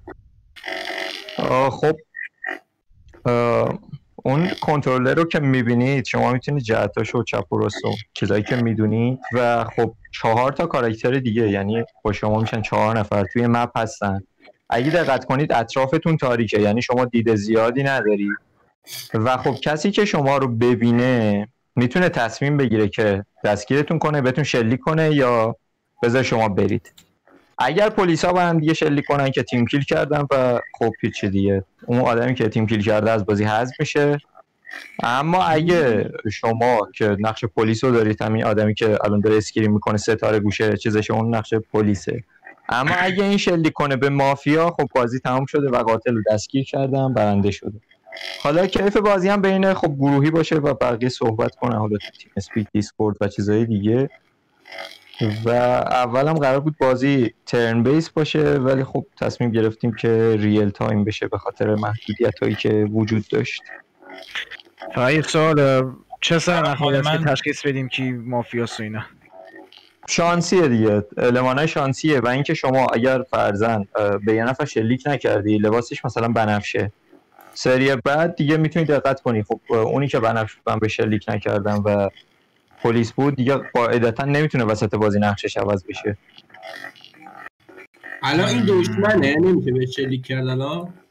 آه خب آه اون کنترلر رو که میبینید شما میتونید جهتاش و چپ و راست و چیزایی که میدونید و خب چهار تا کاراکتر دیگه یعنی با شما میشن چهار نفر توی مپ هستن. اگه دقت کنید اطرافتون تاریکه، یعنی شما دید زیادی نداری و خب کسی که شما رو ببینه میتونه تصمیم بگیره که دستگیرتون کنه، بهتون شلیک کنه یا بذار شما برید. اگر پلیسا با هم دیگه شلیک کنن که تیم کیل کردن و خب هیچ دیگه اون آدمی که تیم کیل کرده از بازی حذف میشه. اما اگه شما که نقش پلیس رو دارید، همین آدمی که الان داره اسکرین میکنه ستاره گوشه چیزش اون نقش پلیسه، اما اگه این شلیک کنه به مافیا خب بازی تمام شده و قاتل رو دستگیر کردن، برنده شده. حالا کیف بازی هم بین خب گروهی باشه و بقیه صحبت کنن، حالا تو تیم اسپیک دیسکورد و چیزای دیگه. و اولم قرار بود بازی ترن بیس باشه ولی خب تصمیم گرفتیم که ریل تایم بشه به خاطر محدودیتایی که وجود داشت. فقط یک سوال، چه سر نخواهد است که من- تشخیص بدیم کی مافیاست و اینا؟ شانسیه دیگه، المانای شانسیه. و اینکه شما اگر فرضاً به یه نفر شلیک نکردی لباسش مثلا بنفشه، سری بعد دیگه میتونی دقت کنی خب اونی که بنفش من به شلیک نکردم و پلیس بود دیگه قاعدتا نمیتونه وسط بازی نقشش عوض بشه. الان این دشمنه نمیشه به شلیک کرد الان؟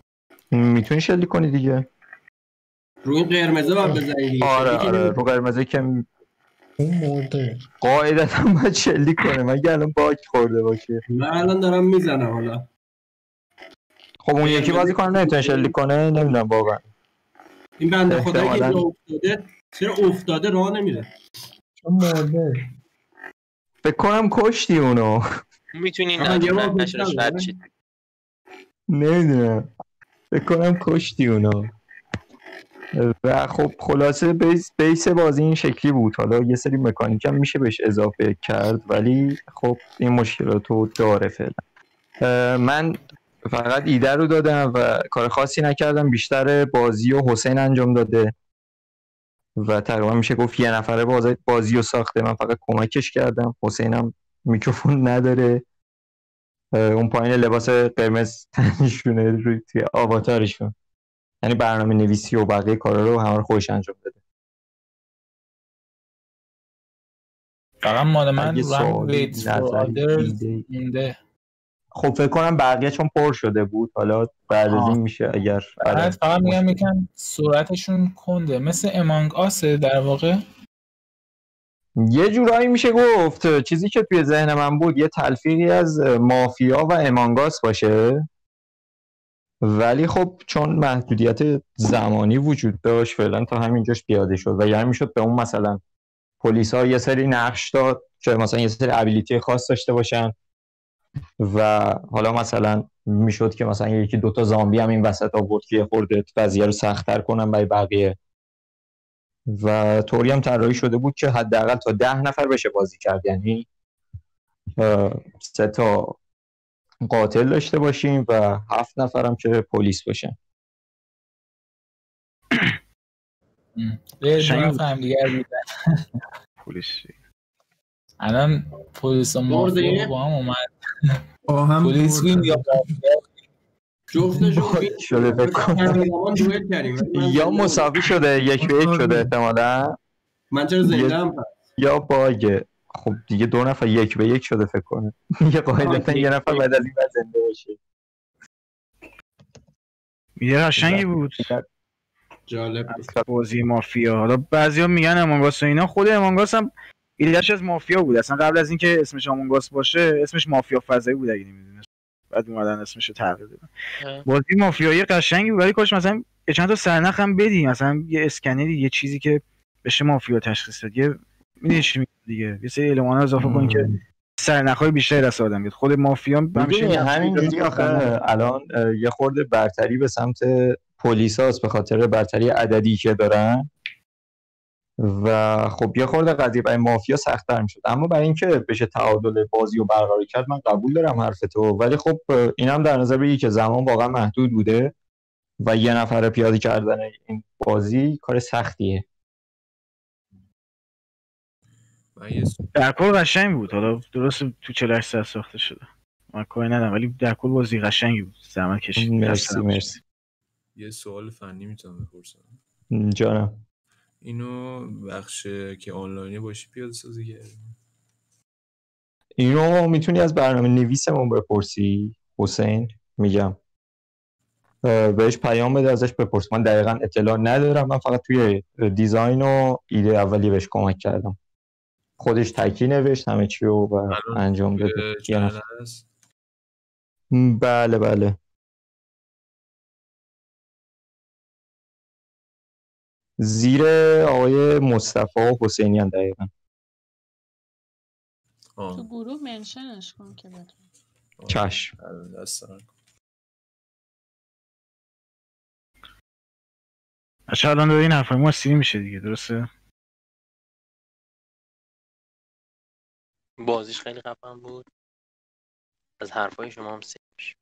میتونی شلیک کنی دیگه. روی این قرمزه باید بزنی دیگه. آره شلیک آره نمی‌کنی. رو قرمزه که اون مرده قاعدتا باید شلیک کنه مگه الان باگ خورده باشه. من الان دارم میزنم حالا. خب اون یکی بازی کنه نمیتونه شلیک کنه نمیدونم واقعا. این بنده خدایی که احتمالاً. اینجا افتاده چرا افتاده راه نمیره؟ چون مرده. فکر کنم کشتی اونو. میتونی آها، یه بار نشرش گفتم، رد آره. شید. نمیدونم فکر کنم کشتی اونو. و خب خلاصه بیس, بیس بازی این شکلی بود. حالا یه سری مکانیک هم میشه بهش اضافه کرد ولی خب این مشکلاتو داره فعلا. من فقط ایده رو دادم و کار خاصی نکردم. بیشتر بازی و حسین انجام داده و تقریبا میشه گفت یه نفره بازی, بازی رو ساخته. من فقط کمکش کردم. حسینم میکروفون نداره. اون پایین لباس قرمز تنشونه روی توی آواتارشون، یعنی برنامه نویسی و بقیه کارا رو همه رو خودش انجام داده. فقط مال من اگه رم سوالی، ویت فور نظری، آدرز ایده مونده. خب فکر کنم بقیه چون پر شده بود حالا بعد از این میشه اگر بعد آره فقط میگم یکم سرعتشون کنده مثل امانگ آسه در واقع. یه جورایی میشه گفت چیزی که توی ذهن من بود یه تلفیقی از مافیا و امانگاس باشه، ولی خب چون محدودیت زمانی وجود داشت فعلا تا همینجاش پیاده شد و یعنی میشد به اون مثلا پلیس ها یه سری نقش داد که مثلا یه سری ابیلیتی خاص داشته باشن و حالا مثلا میشد که مثلا یکی دوتا زامبی هم این وسط آورد که خورده قضیه رو سخت‌تر کنن برای بقیه و طوری هم طراحی شده بود که حداقل تا ده نفر بشه بازی کرد، یعنی سه تا قاتل داشته باشیم و هفت نفر هم که پلیس باشن. به دو نفر هم دیگر میدن پلیس الان پلیس و مافیا با هم اومد با هم پلیس وین یا جفتشون شده فکر کنم یا مساوی شده یک به یک شده احتمالا. من چرا زندم پس یا باگه. خب دیگه دو نفر یک به یک شده فکر کنم. یه قاعدتا یه نفر بعد از این بعد زنده باشه. یه قشنگی بود جالب بازی مافیا. حالا بعضیا میگن امانگاس و اینا، خود امانگاس هم ایدهش از مافیا بود اصلا. قبل از اینکه اسمش امانگاس باشه اسمش مافیا فضایی بود اگه نمیدونست، بعد اومدن اسمش رو تغییر دادن. بازی مافیایی قشنگی بود ولی کاش مثلا یه چند تا سرنخ هم بدی، مثلا یه اسکنری یه چیزی که بشه مافیا تشخیص داد. یه میدونی چی میگم دیگه، یه سری المانا اضافه کن که سرنخ‌های بیشتری دست آدم بیاد. خود مافیا میدونی همینجوری آخه الان یه خورده برتری به سمت پلیساست به خاطر برتری عددی که دارن و خب یه خورده قضیه برای مافیا سخت‌تر میشد، اما برای اینکه بشه تعادل بازی رو برقرار کرد من قبول دارم حرف تو، ولی خب اینم در نظر بگیر که زمان واقعا محدود بوده و یه نفر پیاده کردن این بازی کار سختیه. در کل قشنگ بود. حالا درست تو چهل و هشت ساعت ساخته شده من کاری ندارم ولی در کل بازی قشنگی بود. زحمت کشید. مرسی مرسی. یه سوال فنی میتونم بپرسم؟ جانم. اینو بخش که آنلاینی باشی پیاده سازی کردی؟ اینو میتونی از برنامه نویسمون بپرسی حسین، میگم بهش پیام بده ازش بپرس. من دقیقا اطلاع ندارم، من فقط توی دیزاین و ایده اولی بهش کمک کردم. خودش تکی نوشت همه چی رو و انجام داده. بله بله. زیر آقای مصطفی حسینی هم دقیقا. تو گروه منشنش کن که بتون. چشم. اچه الان داره این حرفای ما سیری میشه دیگه، درسته؟ بازیش خیلی خفن بود، از حرفای شما هم سیری میشه.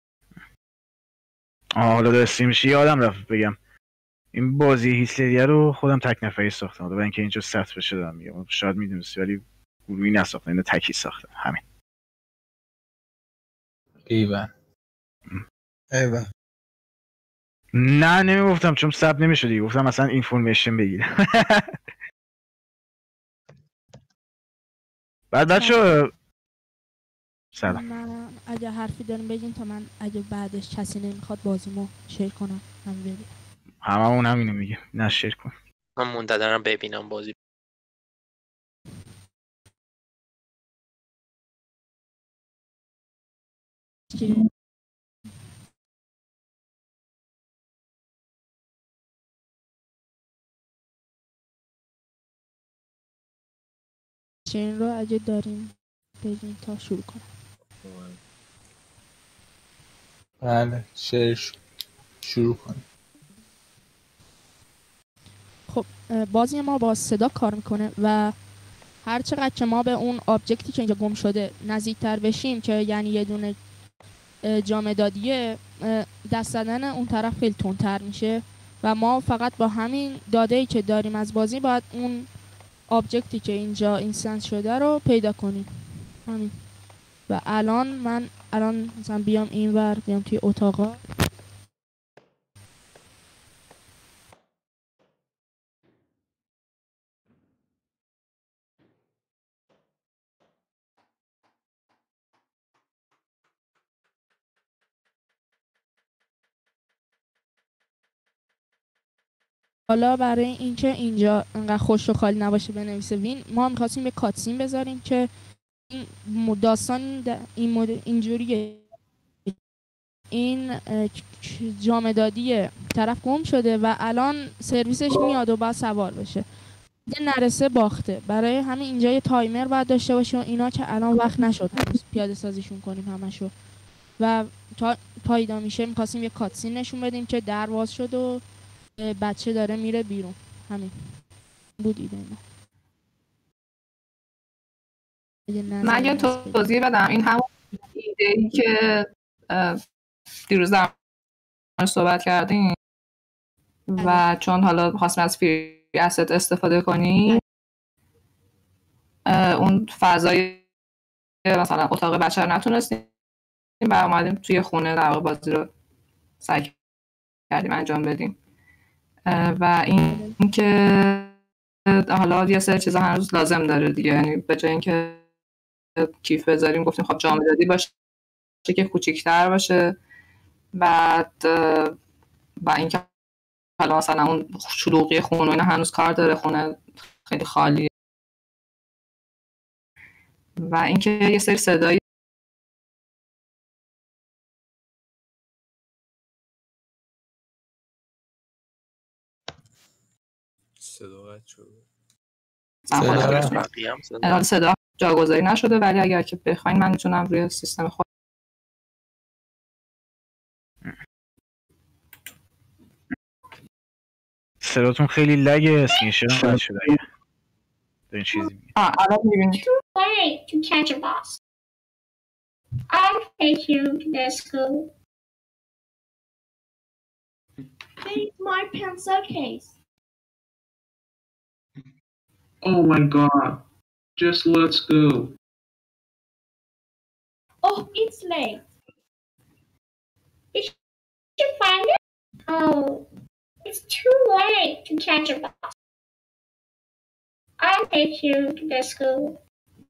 آه حالا داره سیری میشه یادم رفت بگم این بازی هیتلریه رو خودم تک نفری ساختم. حالا برای اینکه اینجا ثبت بشه دارم میگم، شاید میدونستی ولی گروهی نساختم، اینو تکی ساختم همین. ایوه ایوه نه نمیگفتم چون ثبت نمیشه دیگه، گفتم مثلا اینفورمیشن بگیرم. بعد بچه سلام. اگه حرفی داریم بگین تا من اگه بعدش کسی نمیخواد بازیمو شیر کنم هم ببینم. هممون همینو میگه نه شیر کن. من منتظرم ببینم بازی. چین رو اگه داریم بگین تا شروع کنم. بله شیر شروع کنیم. خب بازی ما با صدا کار میکنه و هر چقدر که ما به اون آبجکتی که اینجا گم شده نزدیکتر بشیم که یعنی یه دونه جامدادیه، دست زدن اون طرف خیلی تندتر میشه و ما فقط با همین داده‌ای که داریم از بازی باید اون آبجکتی که اینجا اینستنس شده رو پیدا کنیم. همین. و الان من الان مثلا بیام اینور، بیام توی اتاقا، حالا برای اینکه اینجا انقدر خوش و خالی نباشه بنویسه وین، ما می‌خواستیم یه کاتسین بذاریم که این داستان این مدل اینجوریه، این جامدادی طرف گم شده و الان سرویسش میاد و باید سوار بشه، دیگه نرسه باخته. برای همین اینجا یه تایمر باید داشته باشه و اینا که الان وقت نشد پیاده سازیشون کنیم همشو و تا پایدا میشه می‌خواستیم یه کاتسین نشون بدیم که در باز شد و بچه داره میره بیرون. همین بود ایده ما. من یه توضیح بدم، این همون ایده‌ای که دیروز در موردش صحبت کردیم و چون حالا خواستیم از فری asset استفاده کنیم، اون فضای مثلا اتاق بچه رو نتونستیم و اومدیم توی خونه در واقع بازی رو سعی کردیم انجام بدیم و این که حالا یه سری چیزا هنوز لازم داره دیگه، یعنی به جای اینکه کیف بذاریم گفتیم خب جامدادی باشه که کوچیک‌تر باشه، بعد و اینکه حالا مثلا اون شلوغی خونه اینا هنوز کار داره، خونه خیلی خالیه و اینکه یه سری صدایی صدا قطع شده. صدا صدا جاگذاری نشده، ولی اگر که بخواین من میتونم روی سیستم خود صداتون خیلی لگه، اسکینشن قطع شده. این چیزی میگه. آه الان میبینید. Too late to catch a bus. I'll take you to the school. Here's my pencil case. Oh my god. Just let's go. Oh, it's late. Did you find it? Oh, it's too late to catch a bus. I'll take you to the school.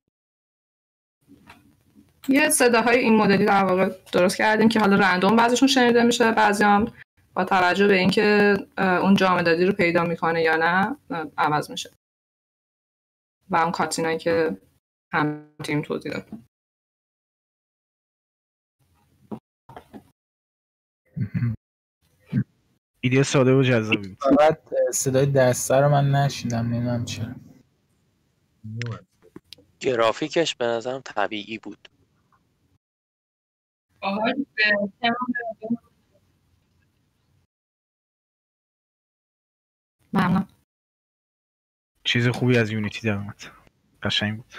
یه صداهای این مدلی در واقع درست کردیم که حالا رندوم بعضیشون شنیده میشه، بعضی هم با توجه به اینکه اون جامدادی رو پیدا میکنه یا نه عوض میشه و اون کاتسینایی که هم تیم توضیح داد. ایده ساده و جذابی بود. فقط صدای دسته رو من نشیدم، نمیدونم چرا. گرافیکش به نظرم طبیعی بود. ممنون. چیز خوبی از یونیتی در اومد. قشنگ بود.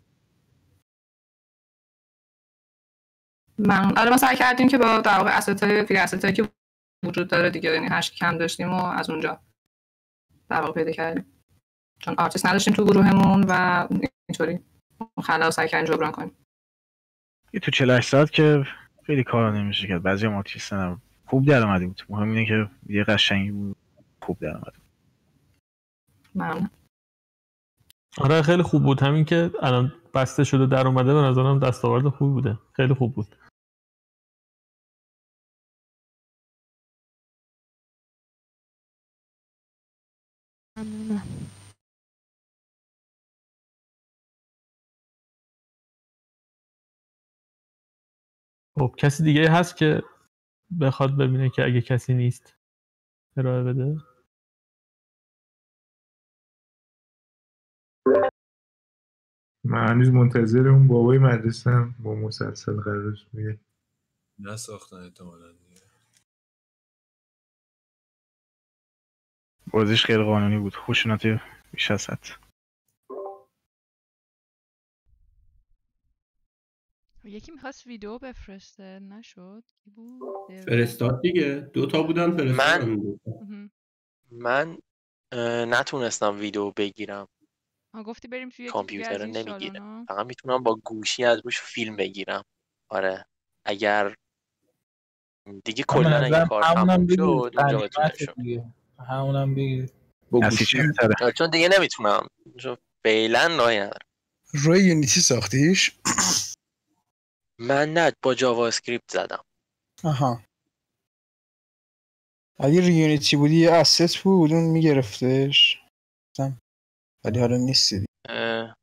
ممنون. آره ما سعی کردیم که با در واقع اسستای فری اسستایی که وجود داره دیگه، یعنی هشت کم داشتیم و از اونجا در واقع پیدا کردیم. چون آرتیست نداشتیم تو گروهمون و اینطوری خلا سعی کردیم جبران کنیم. یه تو چهل و هشت ساعت که خیلی کارا نمیشه کرد. بعضی آرتیست نبود. خوب در اومده بود. مهم اینه که یه قشنگی بود. خوب در اومد. ممنون. آره خیلی خوب بود. همین که الان بسته شده در اومده به نظرم دستاورد خوبی بوده. خیلی خوب بود. خب کسی دیگه هست که بخواد ببینه که اگه کسی نیست ارائه بده؟ من هنوز منتظر اون بابای مدرسه هم با مسلسل قرارش میگه نساختن احتمالاً دیگه. بازیش غیر قانونی بود، خشونت بیش از حد. یکی میخواست ویدیو بفرسته نشد. کی بود؟ فرستاد دیگه، دو تا بودن فرستادن. مهم. من اه، نتونستم ویدیو بگیرم، آها گفتی بریم توی یکی دیگه از کامپیوتر این نمیگیره، سالن. فقط میتونم با گوشی از روش فیلم بگیرم. آره اگر دیگه من کلا نظرم اگه کار همونم تموم بگید شد اونجا بهتون غنیمت نشون. دیگه، همونم بگید با نسی گوشی چه بهتره؟ آره، چون دیگه نمیتونم، چون فعلا راهی ندارم. روی یونیتی ساختیش؟ من نه با جاوا اسکریپت زدم. آها. اگه روی یونیتی بودی یه اسست بود اون میگرفتش، ولی حالا نیستی. اه،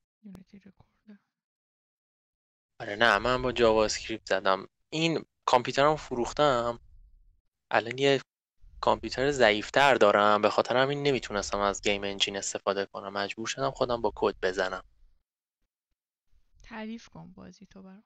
آره نه من با جاوا اسکریپت زدم. این کامپیوترم فروختم، الان یه کامپیوتر ضعیفتر دارم، به خاطر همین نمیتونستم از گیم انجین استفاده کنم، مجبور شدم خودم با کد بزنم. تعریف کن بازی تو برام.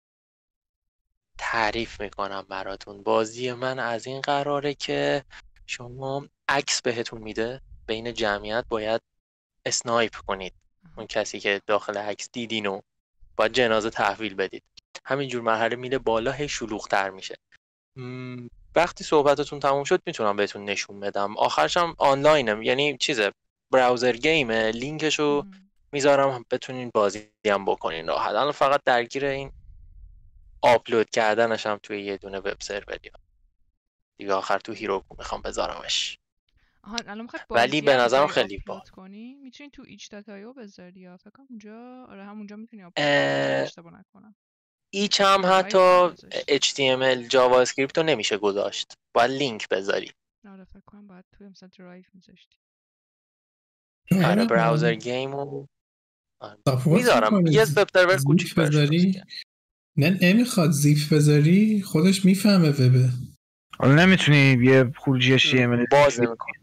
تعریف میکنم براتون. بازی من از این قراره که شما عکس بهتون میده، بین جمعیت باید اسنایپ کنید اون کسی که داخل عکس دیدینو، باید جنازه تحویل بدید. همینجور مرحله میره بالا، هی شلوغ‌تر میشه. م، وقتی صحبتتون تموم شد میتونم بهتون نشون بدم. آخرش هم آنلاینم، یعنی چیزه براوزر گیمه، لینکشو میذارم بتونین بازی هم بکنین راحت. الان فقط درگیر این آپلود کردنش هم توی یه دونه وب سروری دیگه، آخر تو هیروکو میخوام بذارمش. آها الان میخوای ولی بازی به هم نظرم بذاری خیلی با آپلود کنی؟ میتونی تو ایچ داتایو بذاری یا فکر کنم اونجا، آره همونجا میتونی آپلود کنی اه، اشتباه نکنم. ایچ هم حتی اچ تی ام ال جاوا اسکریپت رو نمیشه گذاشت، باید لینک بذاری. آره فکر کنم باید توی مثلا درایو میذاشتی. آره براوزر گیم و ساپورت میذارم میکنه یه وب سرور کوچیک زیپ برش درست بذاری؟ کردم. نه نمیخواد زیپ بذاری، خودش میفهمه وبه. حالا نمیتونی یه خروجی اچ تی ام ال باز نمیکنه.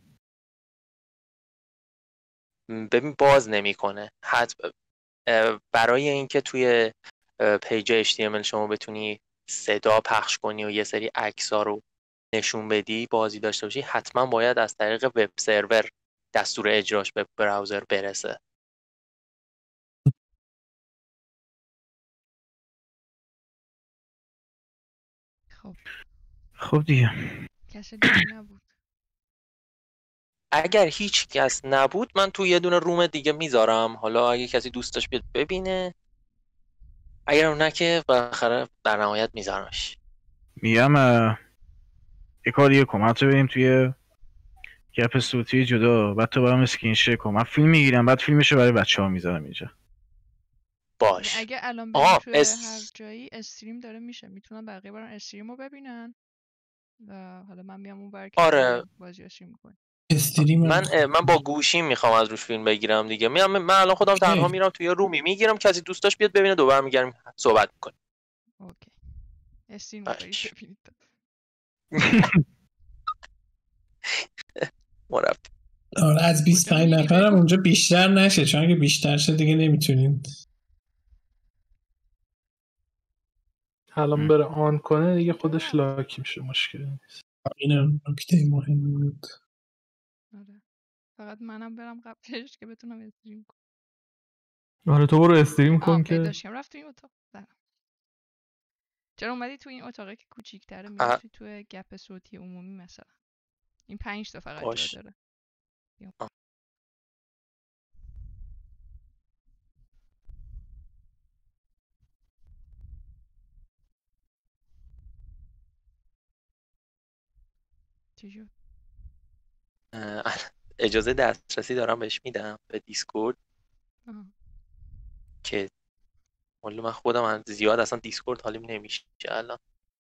ببین باز نمیکنه. حت برای اینکه توی اه، پیج اچ تی ام ال شما بتونی صدا پخش کنی و یه سری عکس‌ها رو نشون بدی، بازی داشته باشی، حتما باید از طریق وب سرور دستور اجراش به براوزر برسه. خب خب دیگه کسی دیگه نبود. اگر هیچ کس نبود من تو یه دونه روم دیگه میذارم، حالا اگه کسی دوست داشت بیاد ببینه، اگر اون نه که بالاخره در نهایت میذارمش. میگم اه، یه کار دیگه کن، حتی بریم توی گپ صوتی جدا، بعد تو برام اسکرین شیر کن، من فیلم میگیرم بعد فیلمشو برای بچه ها میذارم اینجا. باش. اگه الان بریم آه توی اس... هر جایی استریم داره میشه، میتونن بقیه برن استریم رو ببینن و حالا من میام اون ور که آره بازی استریم میکنیم. استریم من من با گوشی میخوام از روش فیلم بگیرم دیگه. میام من الان خودم تنها میرم توی رومی میگیرم، کسی دوست داشت بیاد ببینه، دوباره میگردیم صحبت میکنیم. اوکی استریم رو برید ببینید. مرفت. آره از بیست و پنج نفرم اونجا بیشتر نشه، چون اگه بیشتر شه دیگه نمیتونید. الان بره آن کنه دیگه خودش لاک میشه، مشکلی نیست. اینم نکته مهم بود. آره فقط منم برم قبلش که بتونم استریم کنم. آره تو برو استریم آه کن که پیداش کردم. رفت تو این اتاق. برم. چرا اومدی تو این اتاقی که کوچیک‌تره؟ میرفتی تو گپ صوتی عمومی مثلا. این پنج تا فقط جا داره. بیا. چی شد؟ اجازه دسترسی دارم بهش میدم به دیسکورد آه. که ولی من خودم از زیاد اصلا دیسکورد حالیم نمیشه الان.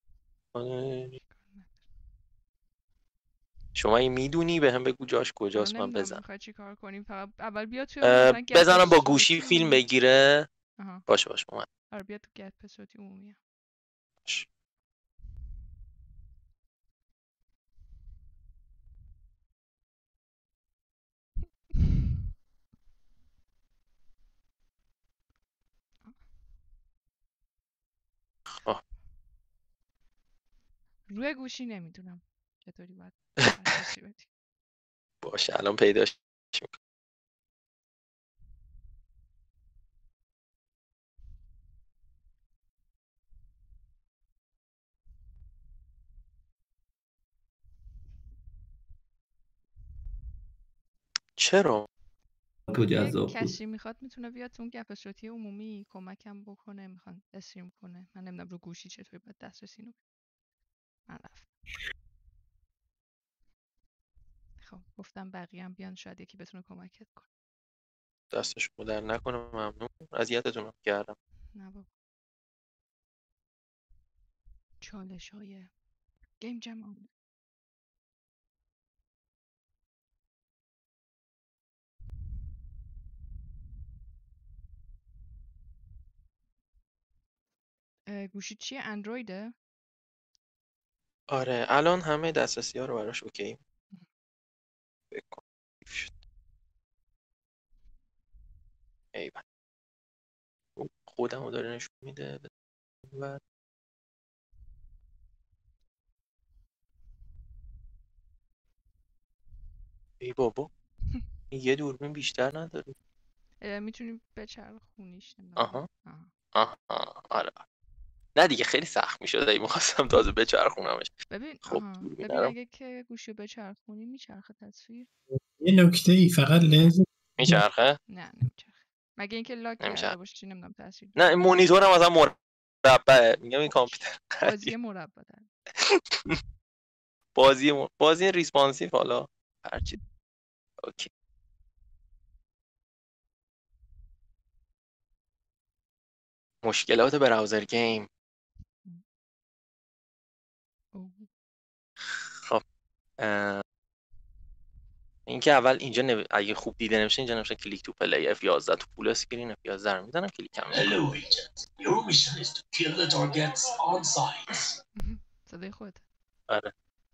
شما این میدونی به هم بگو جاش کجاست من بزنم. میخوای چی کار کنیم؟ فقط اول بیا توی مثلا گپ بزنم با صوتی گوشی فیلم عمومی. بگیره. آها. باشه باشه اومد. آره بیا تو گپ صوتی عمومی. آه. روی گوشی نمیدونم چطوری باید بررسی بدی. باشه الان پیداش میکنم. چرا؟ تو اگه جذاب بود. کسی میخواد میتونه بیاد تو اون گپ صوتی عمومی کمکم بکنه، میخوان استریم کنه. من نمیدونم رو گوشی چطوری باید دسترسی اینو بدم. من رفتم. خب گفتم بقیه هم بیان شاید یکی بتونه کمکت کنه. دستش در نکنه ممنون. اذیتتون کردم. نه بابا. چالش های گیم جم. گوشی چیه؟ اندرویده؟ آره الان همه دسترسی ها رو براش اوکی. بکن. ایوان. خودم رو داره نشون میده. و ای بابا این یه دوربین بیشتر نداره. میتونی بچرخونیش. آها آها آره نه دیگه خیلی سخت میشد اگه میخواستم تازه بچرخونمش. ببین خب آها ببین اگه که گوشی بچرخونی میچرخه تصویر. یه نکته ای فقط لنز میچرخه؟ نه نمیچرخه مگه اینکه لاک کرده باشی نمیدونم تاثیر. نه مونیتورم مثلا مربعه. میگم این کامپیوتر بازی مربع داره. بازی م... بازی ریسپانسیو حالا هرچی. اوکی مشکلات براوزر گیم. خب اه... این که اول اینجا نو... اگه خوب دیده نمیشه اینجا نمیشه کلیک تو پلی اف یازده تو فول اسکرین اف یازده رو میزنم کلیک هم Hello agent. Your mission is to kill the targets on site. صدای خود. آره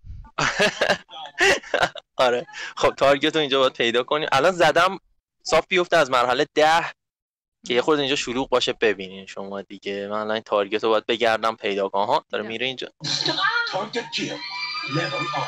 آره خب تارگت رو اینجا باید پیدا کنیم. الان زدم صاف بیفته از مرحله ده که یه خورده اینجا شلوغ باشه ببینین شما دیگه. من الان تارگت رو باید بگردم پیدا کنم. ها داره میره اینجا. Target kill. Level up.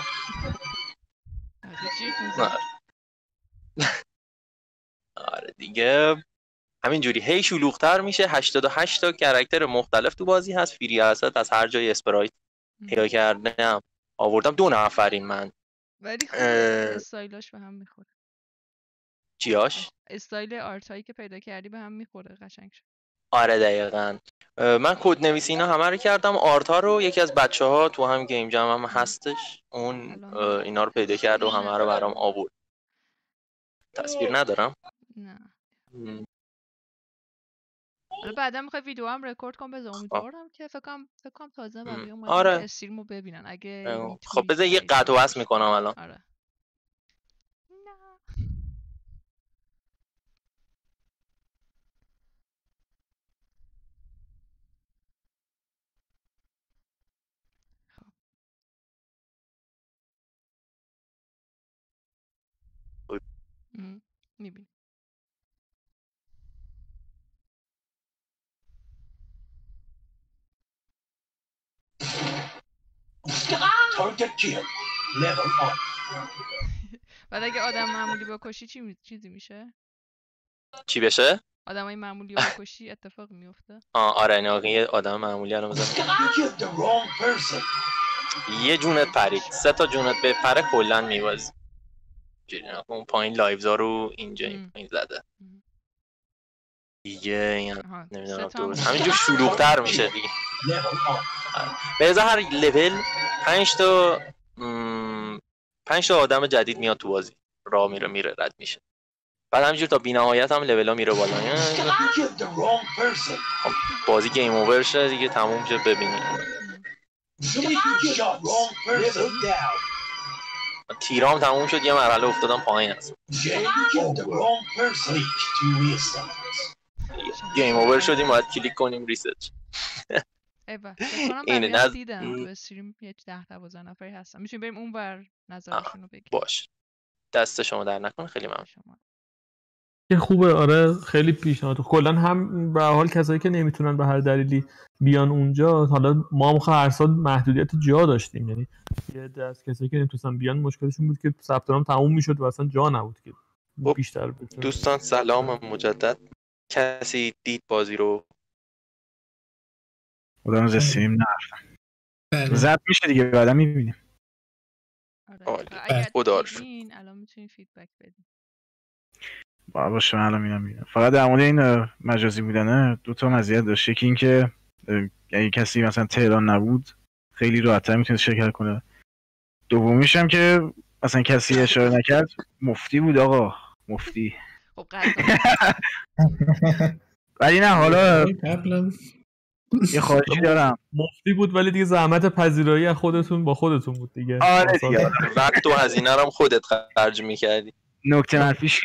آره دیگه همینجوری هی شلوغ‌تر میشه. هشتاد و هشت تا کاراکتر مختلف تو بازی هست. فری هست از هر جای اسپرایت پیدا کردم آوردم. دو نفرین من. ولی خب استایلاش به هم میخوره. چیاش؟ استایل آرتایی که پیدا کردی به هم میخوره قشنگ شد. آره دقیقاً. من کد نویسی اینا همه رو کردم. آرتا رو یکی از بچه‌ها تو هم گیم جم هم هستش اون اینا رو پیدا کرد و همه رو برام آورد. تصویر ندارم. نه. حالا بعدا میخوای ویدیو هم رکورد کنم بذار امیدوارم که فکر کنم فکر کنم تازه بقیه اومدن آره. استریمو ببینن اگه خب بذار یه قطع و وصل میکنم الان. آره. میبینی Target kill. Level up. بعد اگه آدم معمولی بکشی چی می... چیزی میشه؟ چی بشه؟ آدمای معمولی بکشی اتفاق میفته؟ آه آره نه یه آدم معمولی الان بزنم. یه جونت پرید. سه تا جونت بپره کلا میوازی. اون پایین لایوزا رو اینجا این پایین زده. دیگه نمیدونم درست همینجور شلوغ‌تر میشه دیگه. به هر لول پنج تا پنج تا آدم جدید میاد تو بازی. راه میره میره رد میشه. بعد همینجور تا بی‌نهایت هم لول ها میره بالا. بازی گیم اوور شه دیگه تموم شه ببینید. تیرام تموم شد یه مرحله افتادم پایین هست. گیم اوور شدیم باید کلیک کنیم ریست. ایوه فکر کنم بقیه هم دیدم تو استریم یه ده دوازده نفری هستن. میتونیم بریم اون ور نظرشون رو بگیم. باش دست شما در نکنه خیلی ممنون. که خوبه. آره خیلی پیشنهاد. کلا هم به حال کسایی که نمیتونن به هر دلیلی بیان اونجا، حالا ما هم هر سال محدودیت جا داشتیم، یعنی یه دست کسایی که نمیتونن بیان مشکلشون بود که ثبت نام تموم میشد و اصلا جا نبود که بیشتر بشه. دوستان سلام مجدد. کسی دید بازی رو؟ خودم از استریم نرفتم. زد میشه دیگه بعدا میبینیم. اگر خدا دیدین الان میتونید فیدبک بدین. باشه من الان میرم میبینم. فقط در مورد این مجازی بودنه دو تا مزیت داشت. یکی این که اگه کسی مثلا تهران نبود خیلی راحت‌تر میتونه شرکت کنه. دومیش هم که مثلا کسی اشاره نکرد مفتی بود آقا، مفتی. خب قضا ولی نه حالا قبلا یه خواهشی دارم. مفتی بود ولی دیگه زحمت پذیرایی از خودتون با خودتون بود دیگه. آره دیگه وقت و هزینه رو هم خودت خرج می‌کردی. نکته منفیش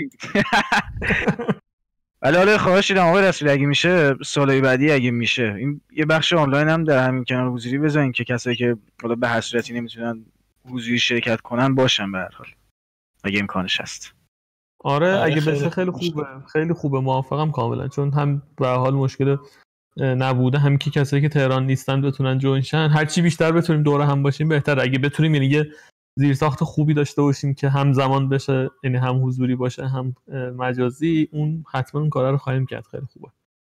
ولی حالا خواهشی دارم آقای رسولی اگه میشه سالهای بعدی اگه میشه این یه بخش آنلاین هم در همین کنار حضوری بزنین که کسایی که حالا به هر صورتی نمیتونن حضوری شرکت کنن باشن به هر حال اگه امکانش هست. آره اگه بشه خیلی خوبه، خیلی خوبه، موافقم کاملا. چون هم به هر حال مشکل نبوده، هم که کسایی که تهران نیستن بتونن جوین شن. هر چی بیشتر بتونیم دوره هم باشیم بهتره. اگه بتونیم یعنی یه زیرساخت خوبی داشته باشیم که همزمان بشه، یعنی هم حضوری باشه هم مجازی، اون حتما اون کارا رو خواهیم کرد. خیلی خوبه.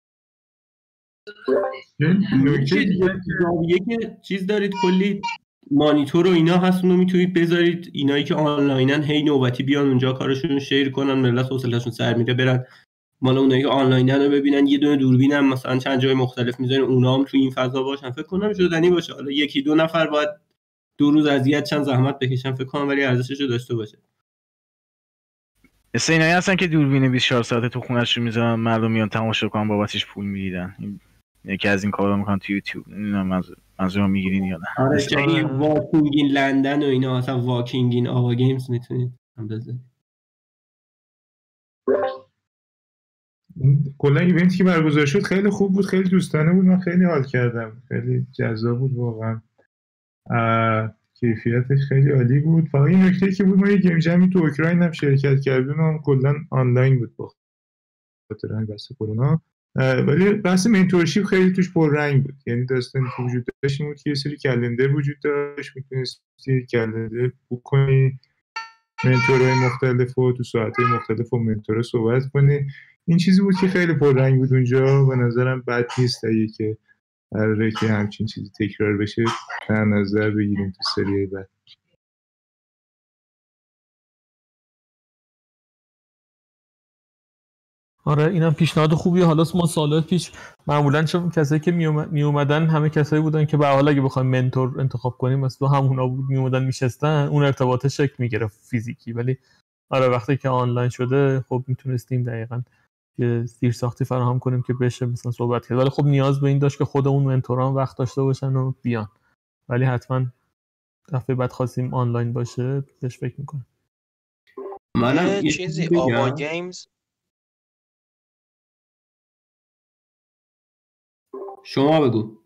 نکته دیگه که چیز دارید کلی مانیتور و اینا هست، اونو میتونید بذارید اینایی که آنلاینن هی نوبتی بیان اونجا کارشون رو شیر کنن، ملت حوصله‌شون سر میره برن مال اونایی که آنلاینن رو ببینن. یه دونه دوربین هم مثلا چند جای مختلف میذارین اونا هم تو این فضا باشن. فکر کنم شدنی باشه. حالا یکی دو نفر باید دو روز اذیت چند زحمت بکشن فکر کنم، ولی ارزشش رو داشته باشه. مثل اینایی هستن که دوربین بیست و چهار ساعته تو خونه‌شون میذارن مردم میان تماشا کنن بابتش پول میگیرن. یکی از این کارا میکنن تو یوتیوب. نمیدونم منظورم میگیرین یا نه. آره چه این واکینگ این لندن و اینا، مثلا واکینگ این آوا گیمز میتونید هم بزنید. کلا ایونتی که برگزار شد خیلی خوب بود، خیلی دوستانه بود، من خیلی حال کردم، خیلی جذاب بود واقعا. کیفیتش خیلی عالی بود. فقط این نکته که بود ما یه گیم جمی تو اوکراین هم شرکت کردیم، هم کلا آنلاین بود با خاطر همین بحث کرونا، ولی بحث منتورشیپ خیلی توش پررنگ بود. یعنی داستانی که وجود داشت این بود که یه سری کلندر وجود داشت، میتونستی کلندر بوک کنی، منتورهای مختلف و تو ساعتهای مختلف با منتورها صحبت کنی. این چیزی بود که خیلی پررنگ بود اونجا. به نظرم بد نیست اگه که قراره که همچین چیزی تکرار بشه در نظر بگیریم تو سریای بعد. آره اینم پیشنهاد خوبیه. حالا ما سالات پیش معمولا چون کسایی که می اومدن همه کسایی بودن که به حال اگه بخوایم منتور انتخاب کنیم مثلا همونا بود، می اومدن میشستن، اون ارتباط شکل میگرفت فیزیکی. ولی آره وقتی که آنلاین شده خب میتونستیم دقیقاً که زیرساختی فراهم کنیم که بشه مثلا صحبت کرد. ولی خب نیاز به این داشت که خود اون منتوران وقت داشته باشن و بیان. ولی حتما دفعه بعد خواستیم آنلاین باشه بهش فکر میکنم. منم یه چیزی آوا گیمز. شما بگو.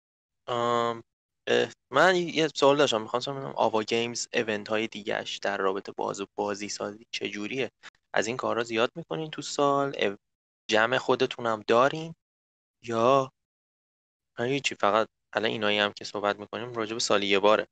من یه سوال داشتم، میخواستم ببینم آوا گیمز ایونت های دیگه‌اش در رابطه باز بازی سازی چجوریه؟ از این کارا زیاد میکنین تو سال؟ جمع خودتونم دارین یا هیچی؟ فقط الان اینایی هم که صحبت میکنیم راجع به سالی یه باره.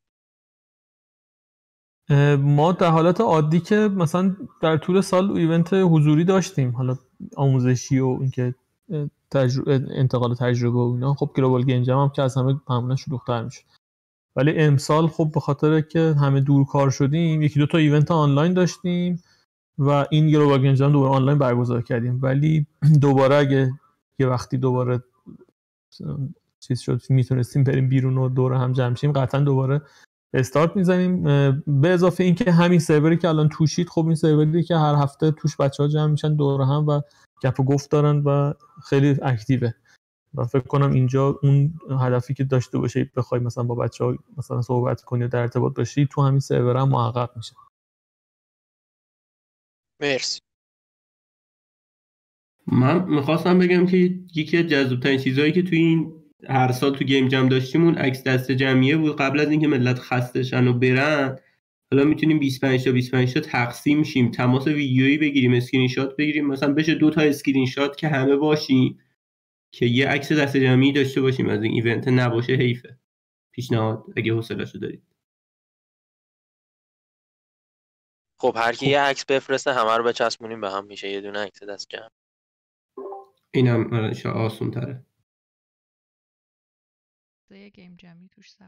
ما در حالت عادی که مثلا در طول سال ایونت حضوری داشتیم، حالا آموزشی و اینکه تجربه انتقال تجربه و اینا. خب گلوبال گیم جم هم که از همه معمولا شلوغ‌تر میشه. ولی امسال خب به خاطر که همه دور کار شدیم یکی دو تا ایونت آنلاین داشتیم و این گلوبال گیم جم دوباره آنلاین برگزار کردیم. ولی دوباره اگه یه وقتی دوباره چیز شد میتونستیم بریم بیرون و دوره هم جمع شیم قطعا دوباره استارت میزنیم. به اضافه اینکه همین سروری که الان توشید، خب این سروری که هر هفته توش بچه‌ها جمع میشن دوره هم و گپ و گفت دارن و خیلی اکتیوه و فکر کنم اینجا اون هدفی که داشته باشه بخوای مثلا با بچه‌ها مثلا صحبت کنی و در ارتباط باشی تو همین سرور هم محقق میشه. مرسی. من میخواستم بگم که یکی از جذاب‌ترین چیزهایی که توی این هر سال تو گیم جم داشتیم اون عکس دست جمعیه بود. قبل از اینکه ملت خسته شن و برن حالا میتونیم بیست و پنج تا بیست و پنج تا تقسیم شیم، تماس ویدیویی بگیریم، اسکرین شات بگیریم، مثلا بشه دو تا اسکرین شات که همه باشیم که یه عکس دست جمعی داشته باشیم از این ایونت، نباشه حیفه. پیشنهاد اگه حوصله‌شو دارید. خب هر کی یه عکس بفرسته همه رو بچسبونیم به هم، میشه یه دونه عکس دست جمع. اینم آره آسون تره. یه گیم جمعی توش ثبت.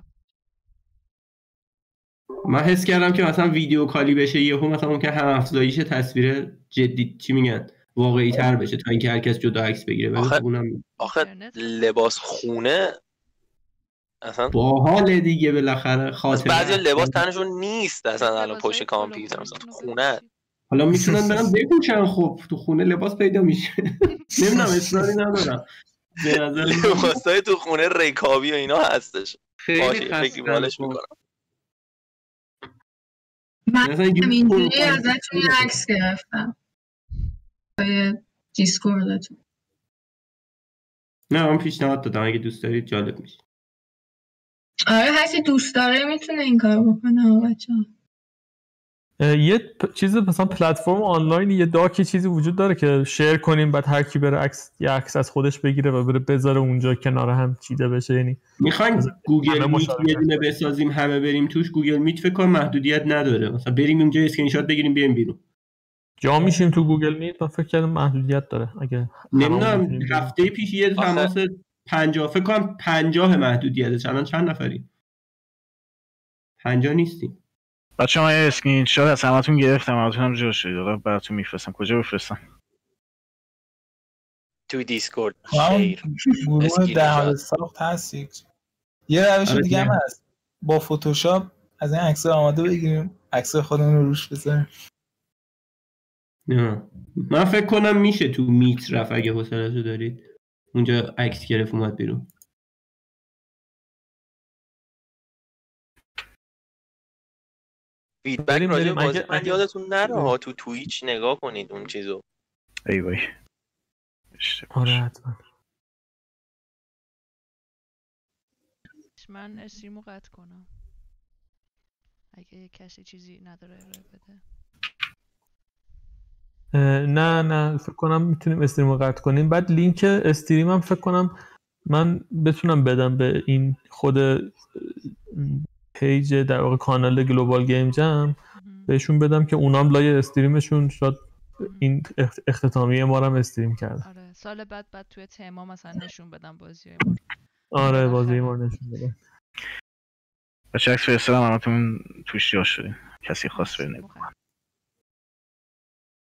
من حس کردم که مثلا ویدیو کالی بشه یهو مثلا اون که هم افزایش تصویر جدی چی میگن واقعی تر بشه تا اینکه هر کس جدا عکس بگیره. ولی آخه اونم آخه لباس خونه اصلا باحال دیگه، بالاخره خاطره. بعضی لباس تنشون نیست اصلا الان پشت کامپیوتر، مثلا تو خونه حالا میتونن برن بپوشن. خب تو خونه لباس پیدا میشه. نمیدونم اصراری ندارم. به نظر لباسای تو خونه ریکابی و اینا هستش. خیلی خسته مالش میکنم. من اینجوری ازتون یه عکس گرفتم توی دیسکوردتون. نه من پیشنهاد دادم اگه دوست دارید جالب میشه. آره هر کی دوست داره میتونه این کار بکنه بچه‌ها. یه پ- چیز مثلا پلتفرم آنلاین یه داکی چیزی وجود داره که شیر کنیم بعد هر کی بره عکس یه عکس از خودش بگیره و بره بذاره اونجا کنار هم چیده بشه. یعنی میخوایم گوگل میت یه دونه بسازیم همه بریم توش. گوگل میت فکر کنم محدودیت نداره، مثلا بریم اونجا اسکرین شات بگیریم بیایم بیرون. جا میشیم تو گوگل میت. من فکر کردم محدودیت داره. اگه نمیدونم هفته پیش یه تماس پنجاه فکر کنم پنجاه محدودیته. چند چند نفریم؟ پنجاه نیستیم. بچه من یه اسکرین شات از همتون گرفتم، همتون هم جا شدید. حالا براتون میفرستم. کجا بفرستم؟ توی دیسکورد. خیر گروه دهال ساخت هستی. یه روش دیگه هم هست، با فتوشاپ از این عکس‌ها آماده بگیریم عکس خودمون رو روش بذاریم. نه من فکر کنم میشه تو میت رفت اگه حوصله‌شو دارید. اونجا عکس گرفت اومد بیرون. فیدبک راجع به بازی من یادتون نره ها، تو توییچ نگاه کنید اون چیزو. ای وای. آره حتما. من استریمو قطع کنم اگه کسی چیزی نداره ارائه بده. نه نه فکر کنم میتونیم استریم رو قطع کنیم. بعد لینک استریم هم فکر کنم من بتونم بدم به این خود پیج در واقع کانال گلوبال گیم جم بهشون بدم که اونام لای استریمشون شاید این اختتامیه ما رو هم استریم کرده. آره سال بعد بعد توی تما مثلا نشون بدم بازی ما. آره بازی ما نشون بدم. بچه عکس فرستادم همتون توش جا شدیم. کسی خواست بره نگاه.